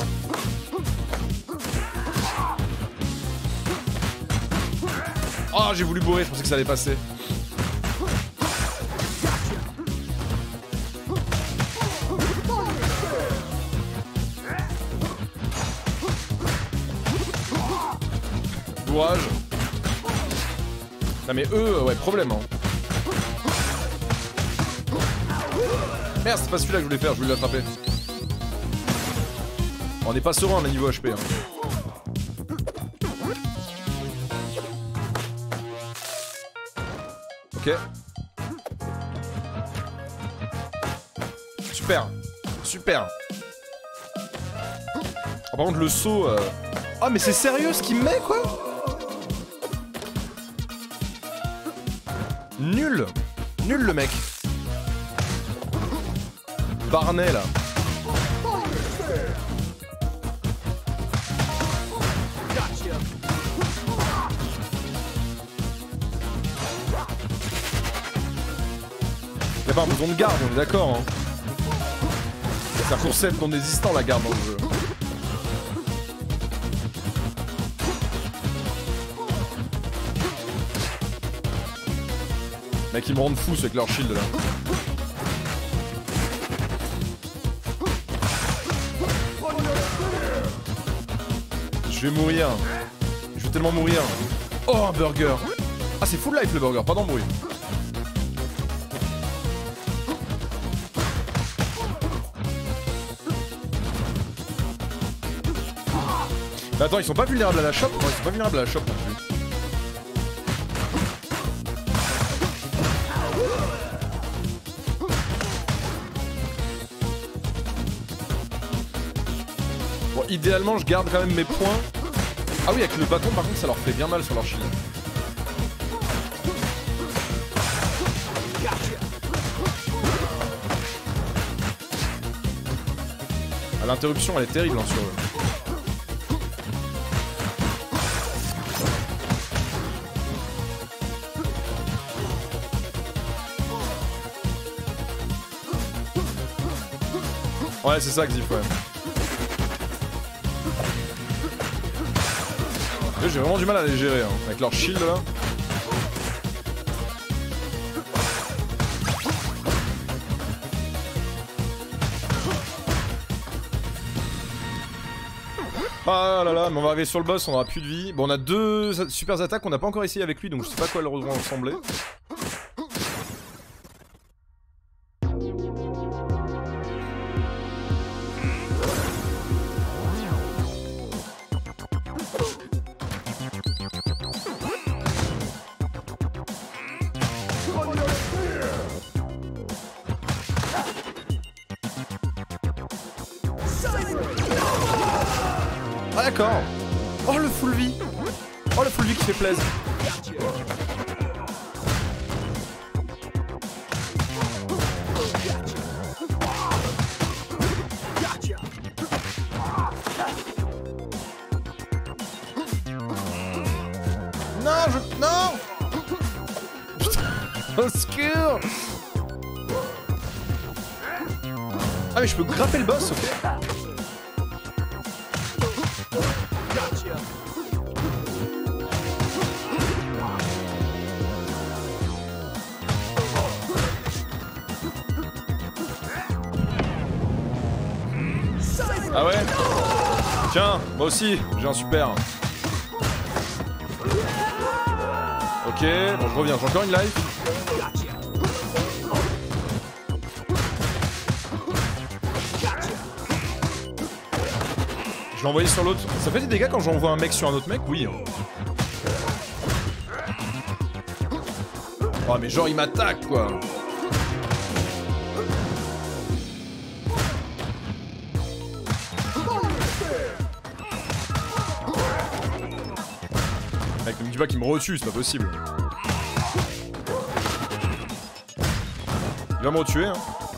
Ah, oh, j'ai voulu bourrer, je pensais que ça allait passer. Bourrage. Non mais eux, ouais, problème hein. Merde, c'est pas celui-là que je voulais faire, je voulais l'attraper. On n'est pas serein à niveau H P hein. Ok. Super. Super. Oh, par contre le saut... Euh... Ah mais c'est sérieux ce qu'il me met quoi? Nul. Nul le mec. Barnet là. Y'a pas un bouton de garde, on est d'accord hein. C'est un concept non existant la garde dans le jeu. Mec ils me rendent fou avec leur shield là. Je vais mourir. Je vais tellement mourir. Oh un burger. Ah c'est full life le burger, pas d'embrouille. Mais attends, ils sont pas vulnérables à la shop? Non, ils sont pas vulnérables à la shop non plus. Bon, idéalement, je garde quand même mes points. Ah oui, avec le bâton, par contre, ça leur fait bien mal sur leur shield. Ah, l'interruption, elle est terrible hein, sur eux. Ouais, c'est ça, Xif, ouais. J'ai vraiment du mal à les gérer, hein, avec leur shield là. Ah là là, mais on va arriver sur le boss, on aura plus de vie. Bon, on a deux super attaques, on n'a pas encore essayé avec lui, donc je sais pas à quoi elles vont ressembler. Ah d'accord. Oh le full vie. Oh le full vie qui fait plaisir. Non je... Non. Putain, au secours. Ah mais je peux grapper le boss, ok. Ah ouais? Tiens, moi aussi, j'ai un super. Ok, bon je reviens, j'ai encore une life. Je l'ai envoyé sur l'autre. Ça fait des dégâts quand j'envoie un mec sur un autre mec? Oui. Oh mais genre il m'attaque quoi. Mec, ne me dis pas qu'il me retue, c'est pas possible. Il va me retuer hein.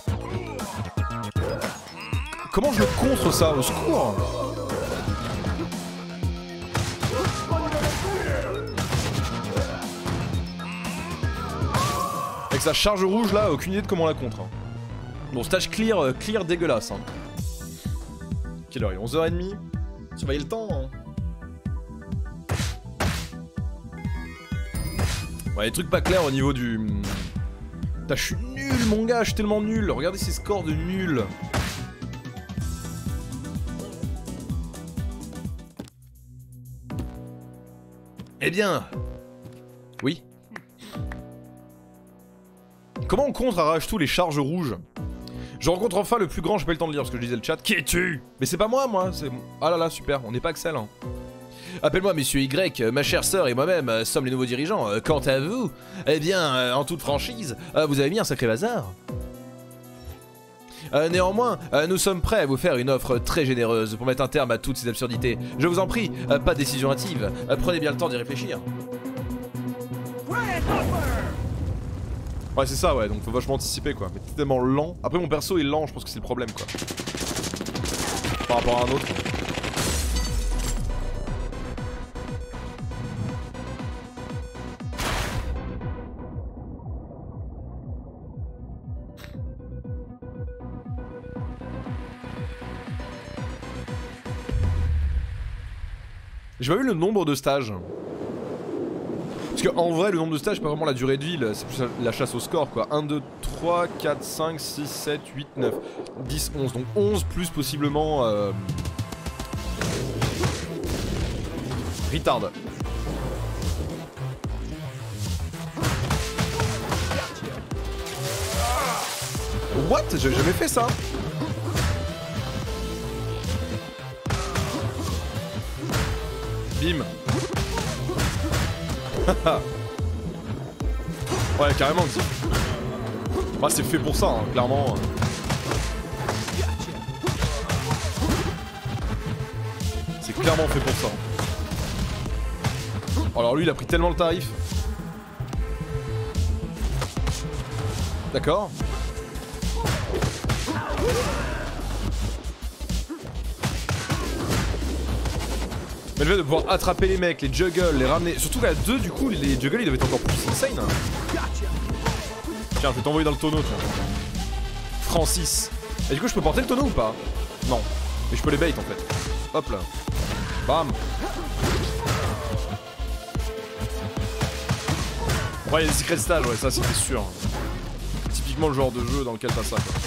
Comment je le contre ça? Au secours. Avec sa charge rouge là, aucune idée de comment on la contre. Hein. Bon, stage clear, euh, clear dégueulasse. Hein. Quelle heure? onze heures trente. Surveillez le temps. Hein. Ouais, les trucs pas clairs au niveau du... Putain, je suis nul mon gars, je suis tellement nul. Regardez ces scores de nul. Eh bien... Oui. Comment on contre à rage tout les charges rouges? Je rencontre enfin le plus grand, j'ai pas eu le temps de lire parce que je disais le chat. Qui es-tu? Mais c'est pas moi, moi. C'est... Ah là là, super, on n'est pas Axel. Hein. Appelle-moi Monsieur Y, ma chère sœur et moi-même euh, sommes les nouveaux dirigeants. Euh, quant à vous, eh bien, euh, en toute franchise, euh, vous avez mis un sacré bazar. Euh, néanmoins, euh, nous sommes prêts à vous faire une offre très généreuse pour mettre un terme à toutes ces absurdités. Je vous en prie, euh, pas de décision hâtive. Euh, prenez bien le temps d'y réfléchir. Ouais, c'est ça, ouais, donc faut vachement anticiper quoi. Mais t'es tellement lent. Après, mon perso est lent, je pense que c'est le problème quoi. Par rapport à un autre. J'ai pas vu le nombre de stages. Parce qu'en vrai, le nombre de stages, c'est pas vraiment la durée de vie, c'est plus la chasse au score quoi. un, deux, trois, quatre, cinq, six, sept, huit, neuf, dix, onze. Donc onze plus possiblement. Euh... Retard. What? J'ai jamais fait ça. Bim. Ouais, carrément. Bah, c'est fait pour ça, hein, clairement. C'est clairement fait pour ça. Alors lui, il a pris tellement le tarif. D'accord. Mais le fait de pouvoir attraper les mecs, les juggles, les ramener... Surtout qu'à deux, du coup, les juggles, ils doivent être encore plus insane. Tiens, je vais t'envoyer dans le tonneau, tiens. Francis. Et du coup, je peux porter le tonneau ou pas? Non. Mais je peux les bait, en fait. Hop là. Bam. Ouais, il y a des secret stages, ouais, ça, c'était sûr. Typiquement le genre de jeu dans lequel t'as ça, quoi.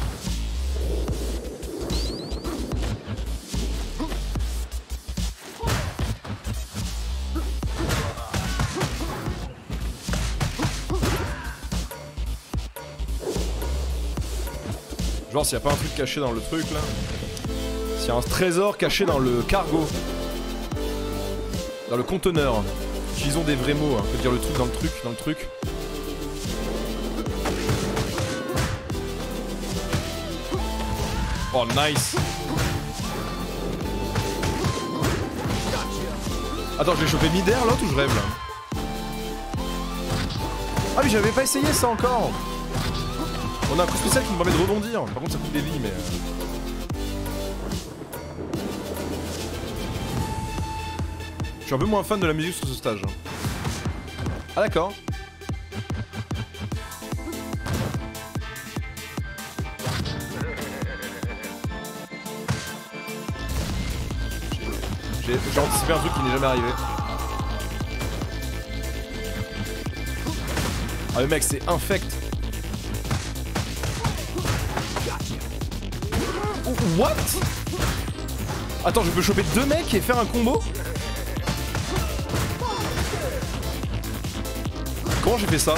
Genre s'il y a pas un truc caché dans le truc là. S'il y a un trésor caché dans le cargo. Dans le conteneur. Utilisons des vrais mots, hein. Faut dire le truc dans le truc, dans le truc. Oh nice. Attends, je vais choper mid-air l'autre ou je rêve là? Ah mais j'avais pas essayé ça encore. On a un coup spécial qui nous permet de rebondir. Par contre ça coûte des vies mais... Je suis un peu moins fan de la musique sur ce stage. Ah d'accord. J'ai anticipé un truc qui n'est jamais arrivé. Ah le mec c'est infect. What? Attends, je peux choper deux mecs et faire un combo? Comment j'ai fait ça?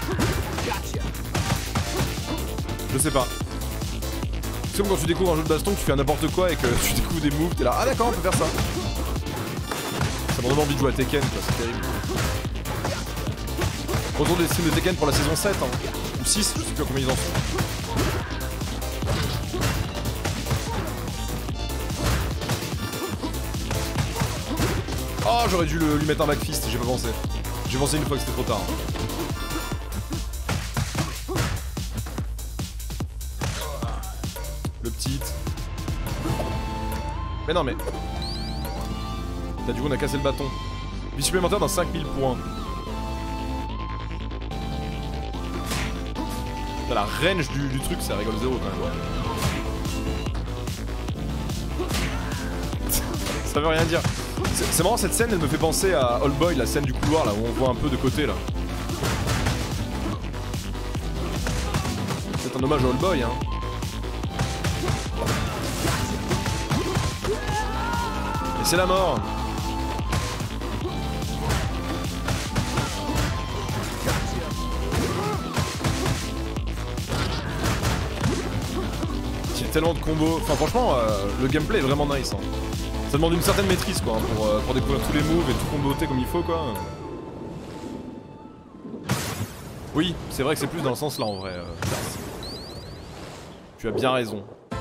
Je sais pas. C'est comme quand tu découvres un jeu de baston, que tu fais n'importe quoi et que tu découvres des moves, t'es là, ah d'accord, on peut faire ça. Ça m'a donné envie de jouer à Tekken, quoi, c'est terrible. Retour des streams de Tekken pour la saison sept, hein. Ou six, je sais plus à combien ils en sont. Oh, j'aurais dû le, lui mettre un backfist, j'ai pas pensé. J'ai pensé une fois que c'était trop tard. Le petit. Mais non mais... Là du coup on a cassé le bâton. Vie supplémentaire dans cinq mille points. Là, la range du, du truc ça rigole zéro quand même. Ça veut rien dire. C'est marrant, cette scène elle me fait penser à Old Boy, la scène du couloir là où on voit un peu de côté là. C'est un hommage à Old Boy hein. Et c'est la mort. Il y a tellement de combos. Enfin franchement euh, le gameplay est vraiment nice hein. Ça demande une certaine maîtrise quoi, hein, pour, euh, pour découvrir tous les moves et tout comboter comme il faut quoi. Oui, c'est vrai que c'est plus dans le sens là en vrai. Euh, tu as bien raison.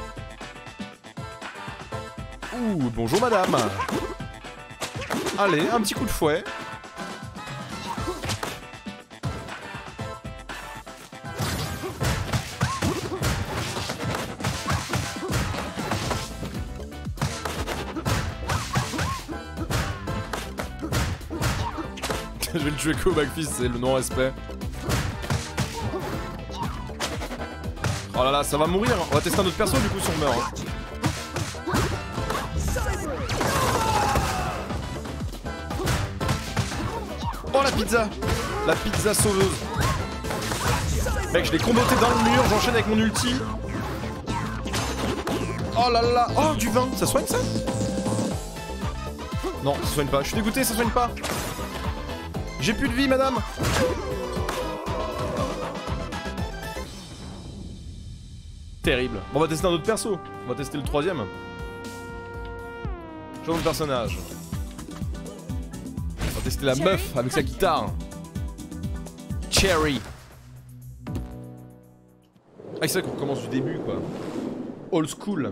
Ouh, bonjour madame. Allez, un petit coup de fouet. Je vais le tuer qu'au backfist, c'est le non-respect. Oh là là, ça va mourir. On va tester un autre perso du coup si on meurt. Hein. Oh la pizza. La pizza sauveuse. Mec, je l'ai comboté dans le mur, j'enchaîne avec mon ulti. Oh là là. Oh, du vin. Ça soigne ça? Non, ça soigne pas. Je suis dégoûté, ça soigne pas. J'ai plus de vie, madame. Terrible. Bon, on va tester un autre perso. On va tester le troisième. Change de personnage. On va tester la meuf avec sa guitare. Cherry. Ah, c'est vrai qu'on commence du début, quoi. Old school.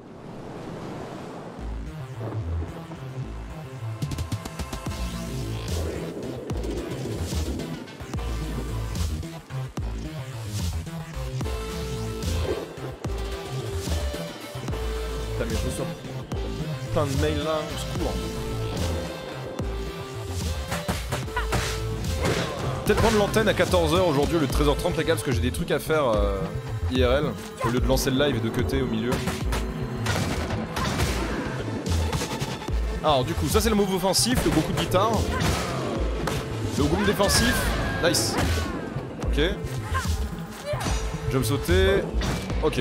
Putain, mais je reçois plein de mails là, au secours. Peut-être prendre l'antenne à quatorze heures aujourd'hui, le treize heures trente les gars, parce que j'ai des trucs à faire euh, I R L, au lieu de lancer le live et de cutter au milieu. Alors du coup, ça c'est le move offensif, le beaucoup de guitare. Le boom défensif, nice. Ok. Je vais me sauter. Ok.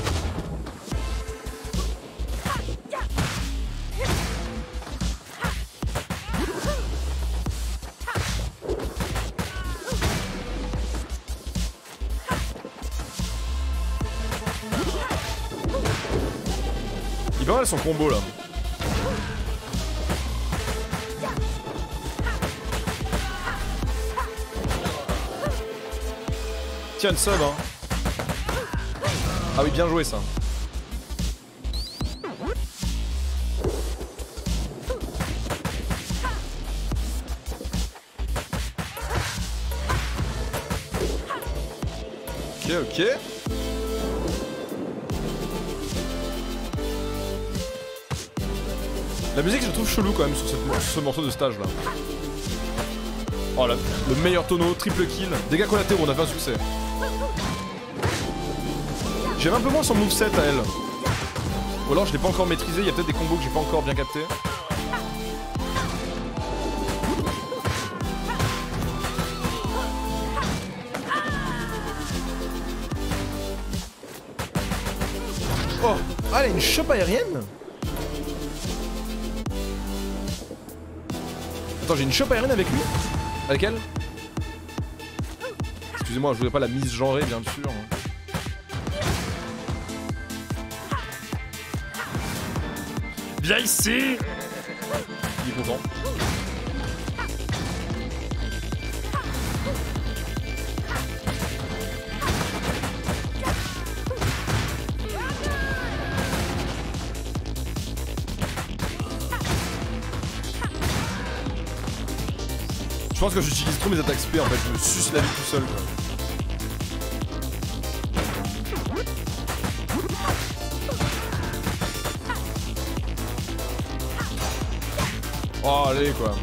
Il est pas mal son combo là. Tiens, une sub hein. Ah oui, bien joué ça. Ok, ok. La musique je trouve chelou quand même sur, cette, sur ce morceau de stage là. Oh là, le meilleur tonneau, triple kill, dégâts collatéraux, on a fait un succès. J'aime un peu moins son moveset à elle. Ou alors je l'ai pas encore maîtrisé, il y a peut-être des combos que j'ai pas encore bien capté. Oh, ah, elle a une chope aérienne. Attends, j'ai une chope aérienne avec lui? Avec elle? Excusez-moi, je voudrais pas la mise genrée, bien sûr. Viens ici! Il est content. Je pense que j'utilise trop mes attaques spé en fait, je me suce la vie tout seul quoi. Oh allez quoi.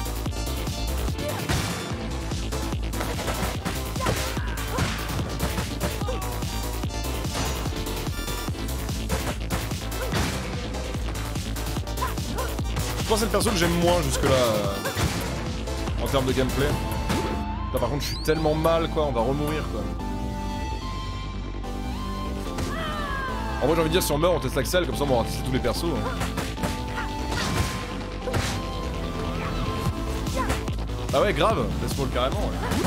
Je pense que c'est le perso que j'aime moins jusque là. En termes de gameplay. Là par contre je suis tellement mal quoi, on va remourir quoi. En vrai j'ai envie de dire si on meurt on teste Axel, comme ça on va tester tous les persos. Hein. Ah ouais grave, laisse-moi le carrément ouais.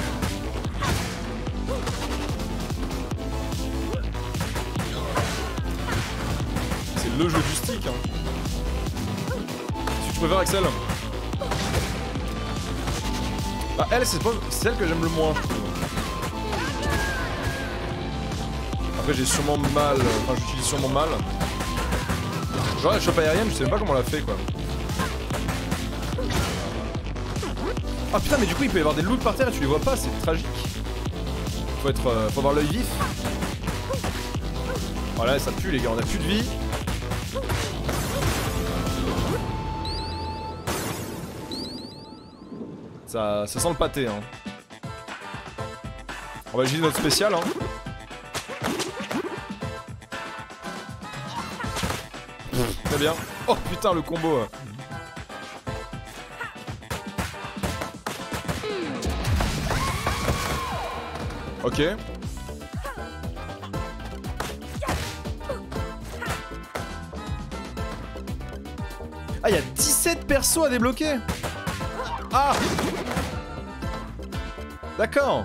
C'est le jeu du stick hein. Si tu préfères Axel. Bah elle c'est celle que j'aime le moins je trouve. Après j'ai sûrement mal, enfin j'utilise sûrement mal. Genre la chope aérienne je sais même pas comment on l'a fait quoi. Ah putain mais du coup il peut y avoir des loots par terre et tu les vois pas, c'est tragique. Faut être, euh, faut avoir l'œil vif. Voilà ça pue les gars, on a plus de vie. Ça, ça sent le pâté hein. On va utiliser notre spécial hein. Très bien. Oh putain le combo. Ok. Ah, il y a dix-sept persos à débloquer. Ah. D'accord.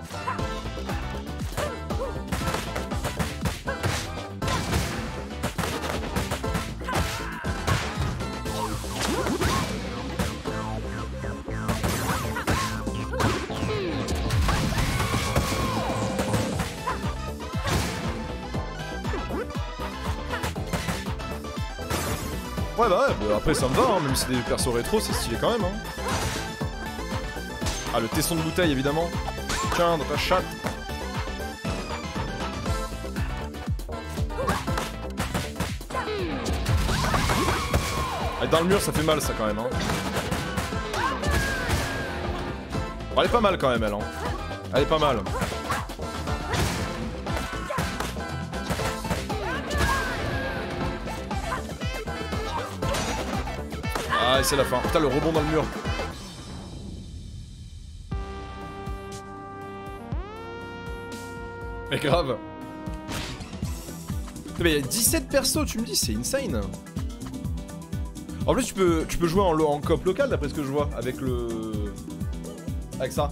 Ouais bah ouais, bah après ça me va, hein, même si c'est des persos rétro, c'est stylé quand même. Hein. Ah, le tesson de bouteille évidemment. Tiens, dans ta chatte. Ah, dans le mur ça fait mal ça quand même. Hein. Bon, elle est pas mal quand même elle. Hein. Elle est pas mal. Ah, et c'est la fin. Putain, le rebond dans le mur. Mais grave. Mais il y a dix-sept persos, tu me dis, c'est insane. En plus, tu peux, tu peux jouer en, en coop local, d'après ce que je vois, avec le... Avec ça.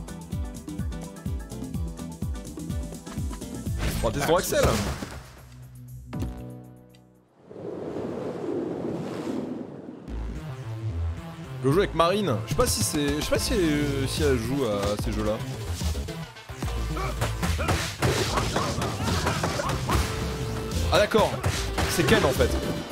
On va tester Axel. Je joue avec Marine. Je sais pas si c'est, je sais pas si elle, si elle joue à ces jeux-là. Ah d'accord. C'est Ken en fait.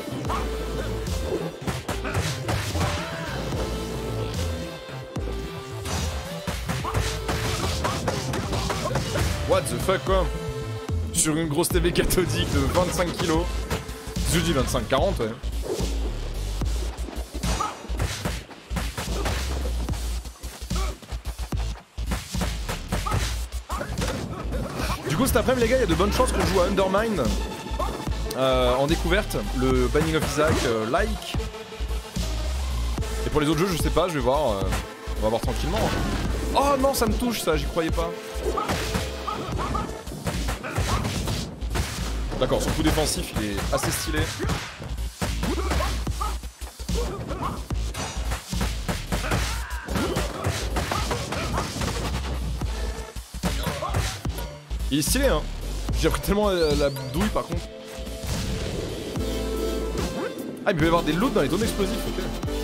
What the fuck quoi. Sur une grosse T V cathodique de vingt-cinq kilos. Je dis vingt-cinq quarante ouais. Du coup cet après-midi les gars, il y a de bonnes chances qu'on joue à Undermine euh, en découverte, le Binding of Isaac, euh, like. Et pour les autres jeux je sais pas, je vais voir, euh, on va voir tranquillement. Oh non ça me touche ça, j'y croyais pas. D'accord, son coup défensif il est assez stylé. Il est stylé hein. J'ai pris tellement la, la douille par contre. Ah il peut y avoir des loots dans les dômes explosifs, ok.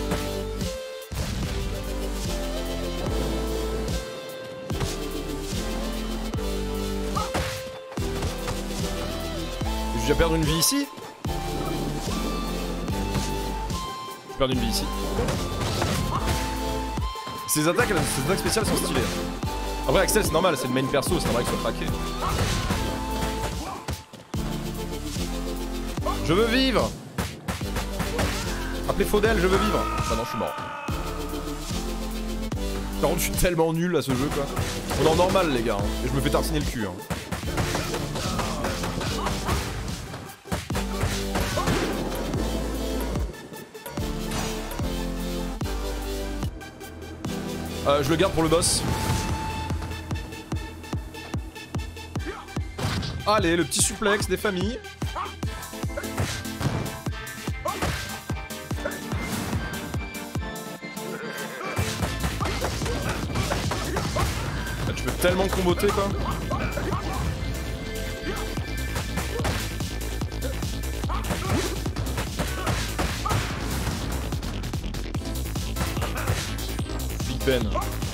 Je vais perdre une vie ici. Je perds une vie ici. Ces attaques, ces attaques spéciales sont stylées. Après Axel c'est normal, c'est le main perso, c'est normal qu'il soit traqué. Je veux vivre. Appelez Faudel, je veux vivre. Ah non, je suis mort. Par contre, je suis tellement nul à ce jeu quoi. On est en normal les gars, hein, et je me fais tartiner le cul. Hein. Euh, je le garde pour le boss. Allez, le petit suplex des familles. Là, tu peux tellement comboter quoi. Big Ben.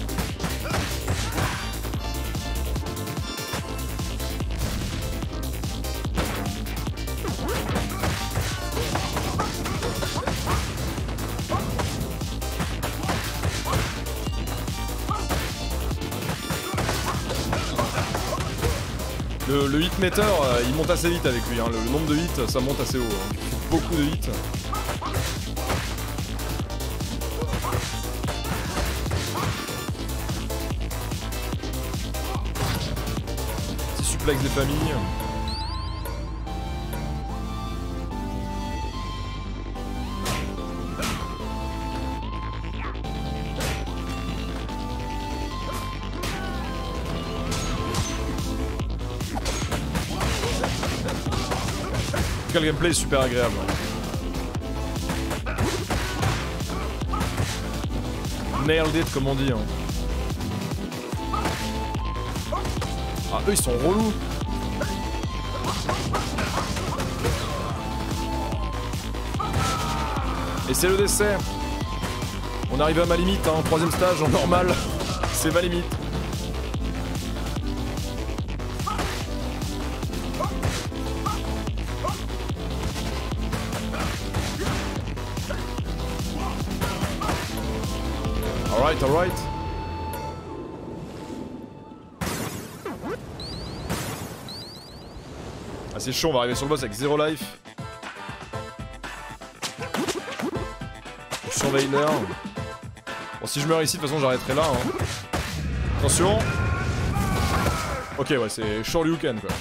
Le, le hitmeter, euh, il monte assez vite avec lui, hein. le, le nombre de hits, ça monte assez haut. Hein. Il fait beaucoup de hits. Petit suplex des familles. tout cas, le gameplay est super agréable. Nailed it, comme on dit. Hein. Ah, eux, ils sont relous. Et c'est le décès. On arrive à ma limite, hein, troisième stage en normal. C'est ma limite. Alright, alright. Ah, c'est chaud, on va arriver sur le boss avec zéro life. Surveiller. Bon, si je meurs ici, de toute façon, j'arrêterai là. Hein. Attention. Ok, ouais, c'est Shoryuken, quoi.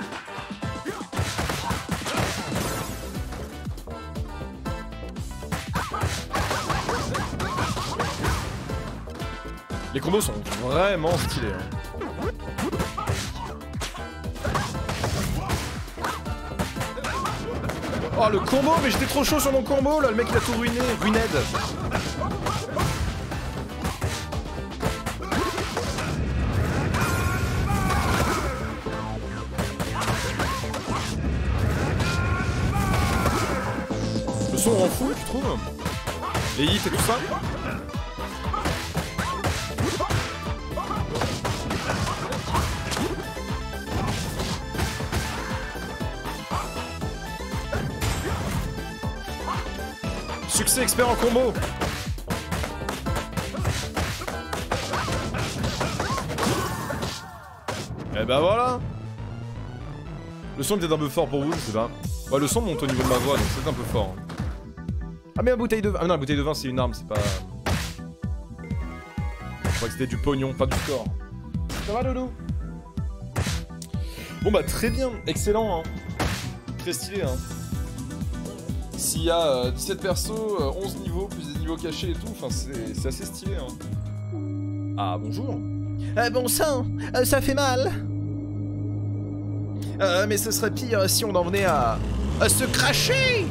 Les combos sont vraiment stylés. Hein. Oh, le combo, mais j'étais trop chaud sur mon combo, là. Le mec, il a tout ruiné. Ruined. Le son rend fou, tu trouves? Les hits et tout ça? Succès expert en combo. Et bah voilà. Le son était un peu fort pour vous, je sais pas. Ouais, le son monte au niveau de ma voix, donc c'est un peu fort. Ah mais la bouteille de vin... Ah non, la bouteille de vin c'est une arme, c'est pas... Je crois que c'était du pognon, pas du score. Ça va, Doudou? Bon bah très bien, excellent, hein. Très stylé, hein. S'il y a euh, dix-sept persos, euh, onze niveaux, plus des niveaux cachés et tout, enfin c'est assez stylé, hein. Ah, bonjour. Euh, bon sang, euh, ça fait mal. Euh, mais ce serait pire si on en venait à... à se cracher.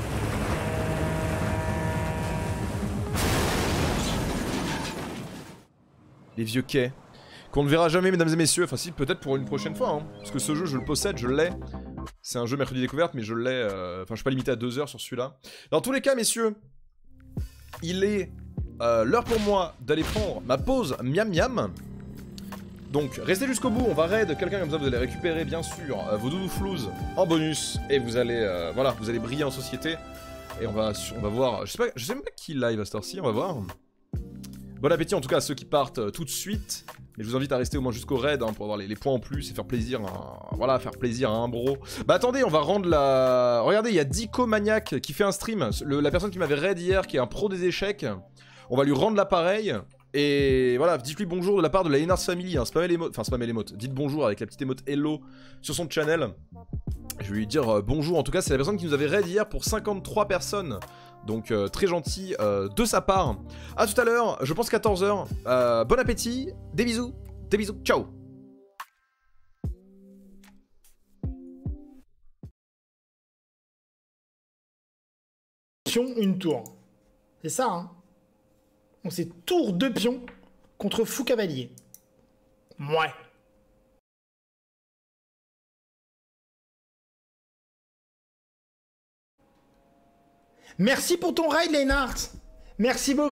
Les vieux quais. Qu'on ne verra jamais, mesdames et messieurs. Enfin si, peut-être pour une prochaine fois, hein. Parce que ce jeu, je le possède, je l'ai. C'est un jeu mercredi découverte, mais je l'ai... Euh... Enfin, je suis pas limité à deux heures sur celui-là. Dans tous les cas, messieurs, il est euh, l'heure pour moi d'aller prendre ma pause miam miam. Donc, restez jusqu'au bout, on va raid quelqu'un comme ça, vous allez récupérer, bien sûr, euh, vos doudou flouze en bonus. Et vous allez... Euh, voilà, vous allez briller en société. Et on va, on va voir... Je sais pas, je sais même pas qui live à cette heure-ci, on va voir. Bon appétit en tout cas à ceux qui partent euh, tout de suite. Mais je vous invite à rester au moins jusqu'au raid hein, pour avoir les, les points en plus et faire plaisir à, voilà, faire plaisir à un bro. Bah attendez, on va rendre la... Regardez, il y a Dico Maniac qui fait un stream. Le, la personne qui m'avait raid hier, qui est un pro des échecs. On va lui rendre l'appareil. Et voilà, dites-lui bonjour de la part de la Enars Family. Hein, spammez l'émote, enfin spammez l'émote. Dites bonjour avec la petite émote hello sur son channel. Je vais lui dire euh, bonjour. En tout cas, c'est la personne qui nous avait raid hier pour cinquante-trois personnes. Donc euh, très gentil euh, de sa part. A tout à l'heure, je pense quatorze heures. Euh, bon appétit, des bisous, des bisous, ciao. Une tour. C'est ça, hein. Donc c'est tour de pion contre fou cavalier. Ouais. Merci pour ton raid, Leinart. Merci beaucoup.